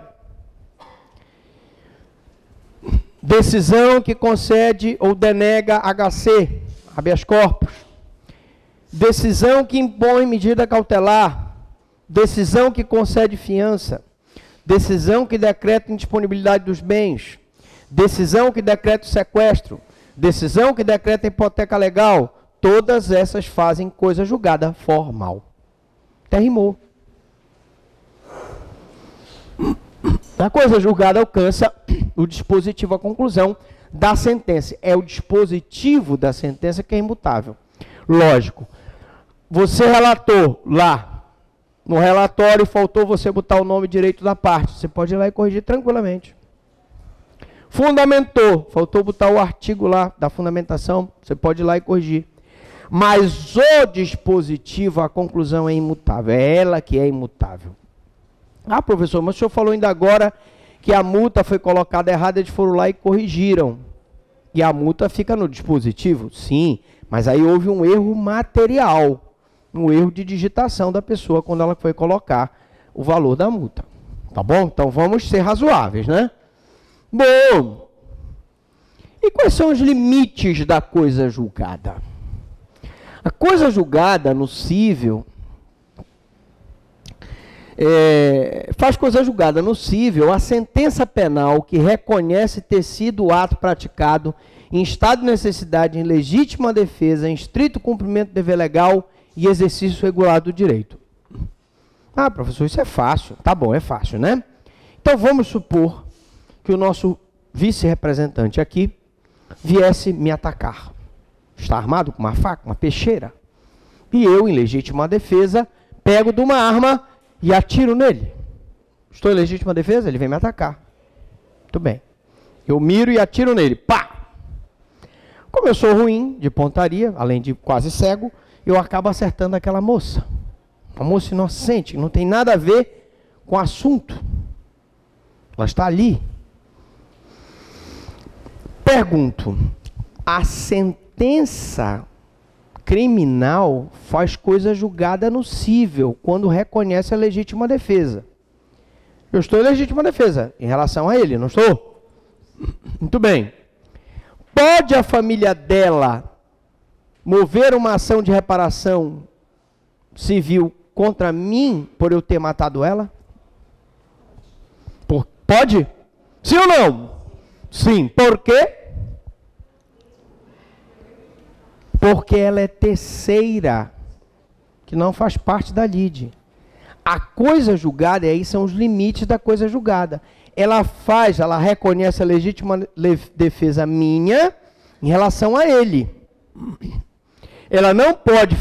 Speaker 2: Decisão que concede ou denega H C, habeas corpus. Decisão que impõe medida cautelar. Decisão que concede fiança. Decisão que decreta indisponibilidade dos bens. Decisão que decreta o sequestro. Decisão que decreta hipoteca legal. Todas essas fazem coisa julgada formal. Até rimou. A coisa julgada alcança o dispositivo, a conclusão da sentença. É o dispositivo da sentença que é imutável. Lógico. Você relatou lá, no relatório, faltou você botar o nome direito da parte. Você pode ir lá e corrigir tranquilamente. Fundamentou, faltou botar o artigo lá da fundamentação. Você pode ir lá e corrigir. Mas o dispositivo, a conclusão é imutável. É ela que é imutável. Ah, professor, mas o senhor falou ainda agora que a multa foi colocada errada, eles foram lá e corrigiram. E a multa fica no dispositivo? Sim, mas aí houve um erro material, um erro de digitação da pessoa quando ela foi colocar o valor da multa. Tá bom? Então vamos ser razoáveis, né? Bom, e quais são os limites da coisa julgada? A coisa julgada no cível, É, faz coisa julgada nocível a sentença penal que reconhece ter sido o ato praticado em estado de necessidade, em legítima defesa, em estrito cumprimento do dever legal e exercício regular do direito. Ah, professor, isso é fácil. Tá bom, é fácil, né? Então vamos supor que o nosso vice-representante aqui viesse me atacar. Está armado com uma faca, uma peixeira. E eu, em legítima defesa, pego de uma arma e atiro nele. Estou em legítima defesa, ele vem me atacar. Muito bem. Eu miro e atiro nele. Pá! Como eu sou ruim de pontaria, além de quase cego, eu acabo acertando aquela moça. Uma moça inocente, que não tem nada a ver com o assunto. Ela está ali. Pergunto, a sentença criminal faz coisa julgada nocível quando reconhece a legítima defesa. Eu estou em legítima defesa em relação a ele, não estou? Muito bem. Pode a família dela mover uma ação de reparação civil contra mim por eu ter matado ela? Por, pode? Sim ou não? Sim. Por quê? Porque ela é terceira, que não faz parte da lide. A coisa julgada, e aí são os limites da coisa julgada. Ela faz, ela reconhece a legítima defesa minha em relação a ele. Ela não pode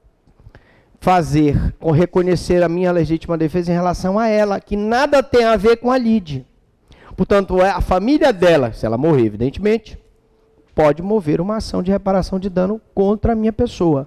Speaker 2: fazer ou reconhecer a minha legítima defesa em relação a ela, que nada tem a ver com a lide. Portanto, a família dela, se ela morrer, evidentemente, pode mover uma ação de reparação de dano contra a minha pessoa.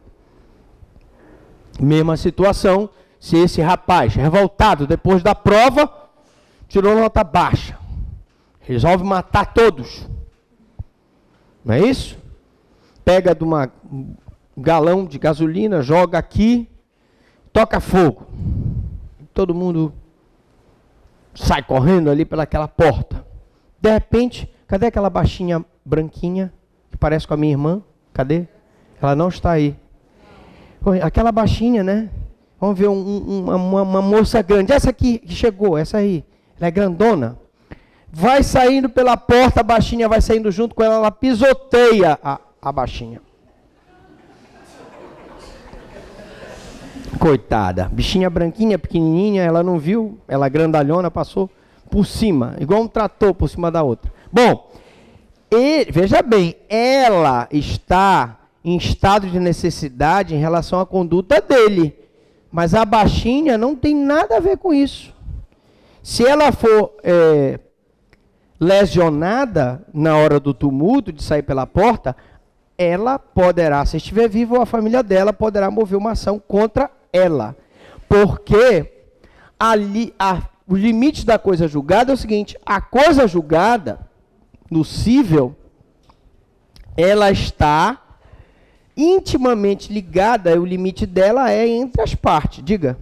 Speaker 2: Mesma situação, se esse rapaz, revoltado depois da prova, tirou nota baixa, resolve matar todos. Não é isso? Pega de uma, um galão de gasolina, joga aqui, toca fogo. Todo mundo sai correndo ali pelaquela porta. De repente, cadê aquela baixinha branquinha, que parece com a minha irmã? Cadê? Ela não está aí. Aquela baixinha, né? Vamos ver um, um, uma, uma moça grande. Essa aqui que chegou, essa aí. Ela é grandona. Vai saindo pela porta, a baixinha vai saindo junto com ela, ela pisoteia a, a baixinha. Coitada. Bichinha branquinha, pequenininha, ela não viu, ela grandalhona, passou por cima, igual um trator por cima da outra. Bom, ele, veja bem, ela está em estado de necessidade em relação à conduta dele, mas a baixinha não tem nada a ver com isso. Se ela for é, lesionada na hora do tumulto, de sair pela porta, ela poderá, se estiver viva, a família dela poderá mover uma ação contra ela. Porque ali, a, o limite da coisa julgada é o seguinte, a coisa julgada, nocível, ela está intimamente ligada, o limite dela é entre as partes. Diga.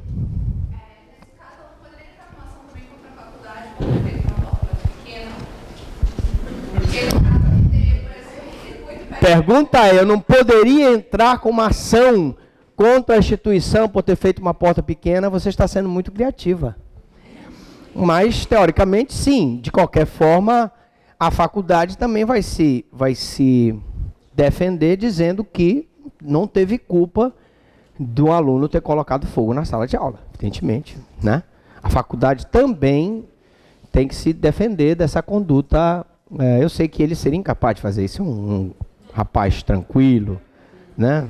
Speaker 2: Pergunta é, eu não poderia entrar com uma ação contra a instituição por ter feito uma porta pequena? Você está sendo muito criativa. Mas, teoricamente, sim. De qualquer forma, a faculdade também vai se, vai se defender dizendo que não teve culpa do aluno ter colocado fogo na sala de aula, evidentemente, né? A faculdade também tem que se defender dessa conduta. É, eu sei que ele seria incapaz de fazer isso, um, um rapaz tranquilo, né?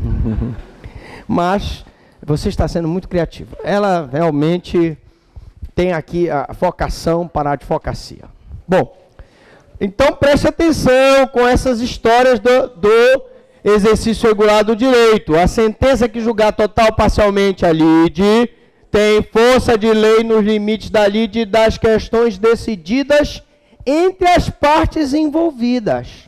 Speaker 2: Mas você está sendo muito criativo. Ela realmente tem aqui a focação para a advocacia. Bom, então preste atenção com essas histórias do, do exercício regular do direito. A sentença que julgar total ou parcialmente a lide tem força de lei nos limites da lide das questões decididas entre as partes envolvidas.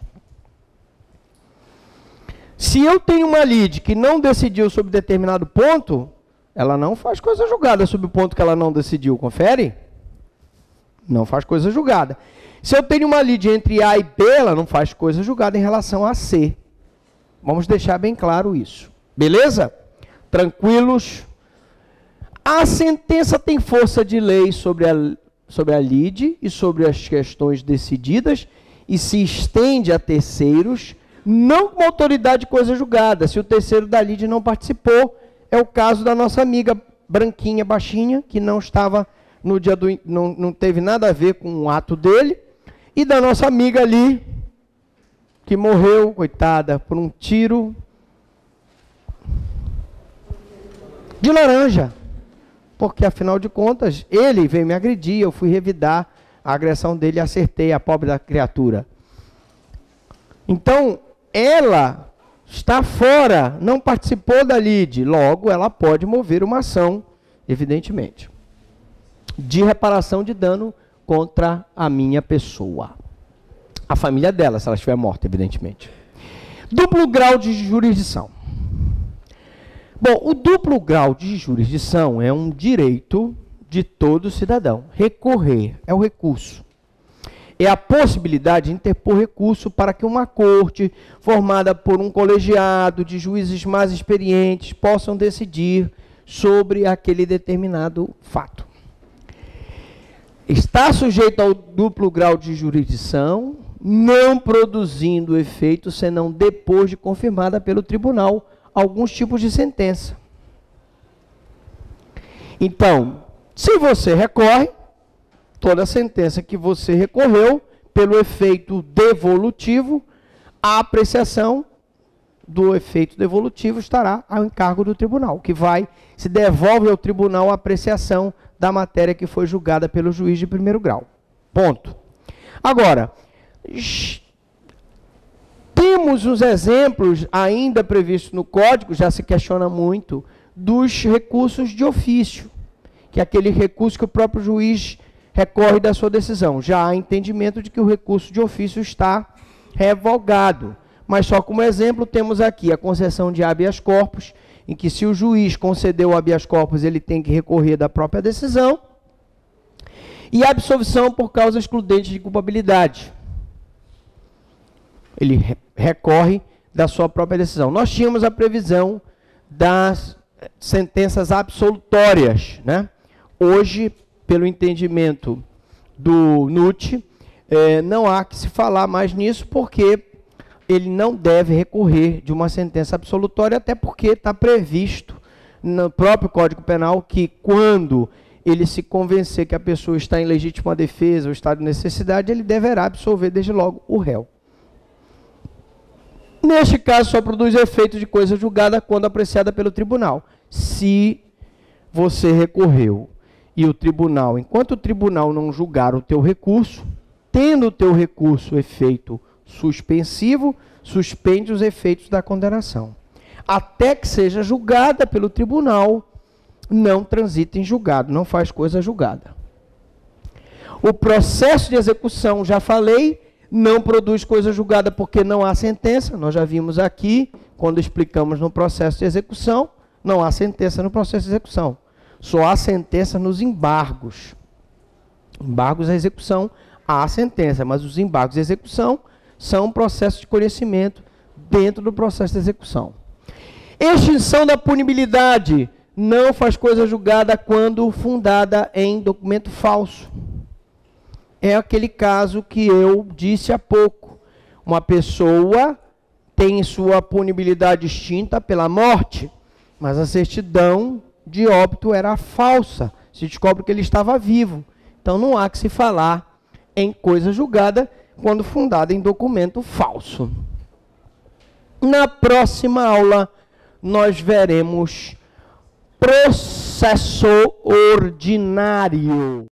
Speaker 2: Se eu tenho uma lide que não decidiu sobre determinado ponto, ela não faz coisa julgada sobre o ponto que ela não decidiu. Confere? Não faz coisa julgada. Se eu tenho uma lide entre A e B, ela não faz coisa julgada em relação a C. Vamos deixar bem claro isso. Beleza? Tranquilos? A sentença tem força de lei sobre a, sobre a lide e sobre as questões decididas e se estende a terceiros, não como autoridade de coisa julgada, se o terceiro da lide não participou. É o caso da nossa amiga branquinha, baixinha, que não estava no dia do... não, não teve nada a ver com o ato dele, e da nossa amiga ali, que morreu, coitada, por um tiro de laranja. Porque, afinal de contas, ele veio me agredir, eu fui revidar a agressão dele e acertei a pobre da criatura. Então, ela está fora, não participou da lide, logo ela pode mover uma ação, evidentemente, de reparação de dano contra a minha pessoa. A família dela, se ela estiver morta, evidentemente. Duplo grau de jurisdição. Bom, o duplo grau de jurisdição é um direito de todo cidadão. Recorrer é o recurso. É a possibilidade de interpor recurso para que uma corte, formada por um colegiado de juízes mais experientes, possam decidir sobre aquele determinado fato. Está sujeito ao duplo grau de jurisdição, não produzindo efeito senão depois de confirmada pelo tribunal alguns tipos de sentença. Então, se você recorre, toda sentença que você recorreu, pelo efeito devolutivo, a apreciação do efeito devolutivo estará ao encargo do tribunal, que vai, se devolve ao tribunal a apreciação da matéria que foi julgada pelo juiz de primeiro grau. Ponto. Agora, temos os exemplos ainda previstos no Código, já se questiona muito, dos recursos de ofício, que é aquele recurso que o próprio juiz recorre da sua decisão. Já há entendimento de que o recurso de ofício está revogado. Mas só como exemplo temos aqui a concessão de habeas corpus, em que se o juiz concedeu o habeas corpus, ele tem que recorrer da própria decisão, e a absolvição por causa excludente de culpabilidade. Ele recorre da sua própria decisão. Nós tínhamos a previsão das sentenças absolutórias, né? Hoje, pelo entendimento do N U T, eh, não há que se falar mais nisso, porque ele não deve recorrer de uma sentença absolutória, até porque está previsto no próprio Código Penal que, quando ele se convencer que a pessoa está em legítima defesa ou estado de necessidade, ele deverá absolver desde logo o réu. Neste caso, só produz efeito de coisa julgada quando apreciada pelo tribunal. Se você recorreu e o tribunal, enquanto o tribunal não julgar o teu recurso, tendo o teu recurso efeito suspensivo, suspende os efeitos da condenação. Até que seja julgada pelo tribunal, não transita em julgado, não faz coisa julgada. O processo de execução, já falei, não produz coisa julgada porque não há sentença. Nós já vimos aqui, quando explicamos no processo de execução, não há sentença no processo de execução. Só há sentença nos embargos. Embargos à execução, há sentença, mas os embargos de execução são um processo de conhecimento dentro do processo de execução. Extinção da punibilidade não faz coisa julgada quando fundada em documento falso. É aquele caso que eu disse há pouco. Uma pessoa tem sua punibilidade extinta pela morte, mas a certidão de óbito era falsa. Se descobre que ele estava vivo. Então não há que se falar em coisa julgada quando fundada em documento falso. Na próxima aula, nós veremos processo ordinário.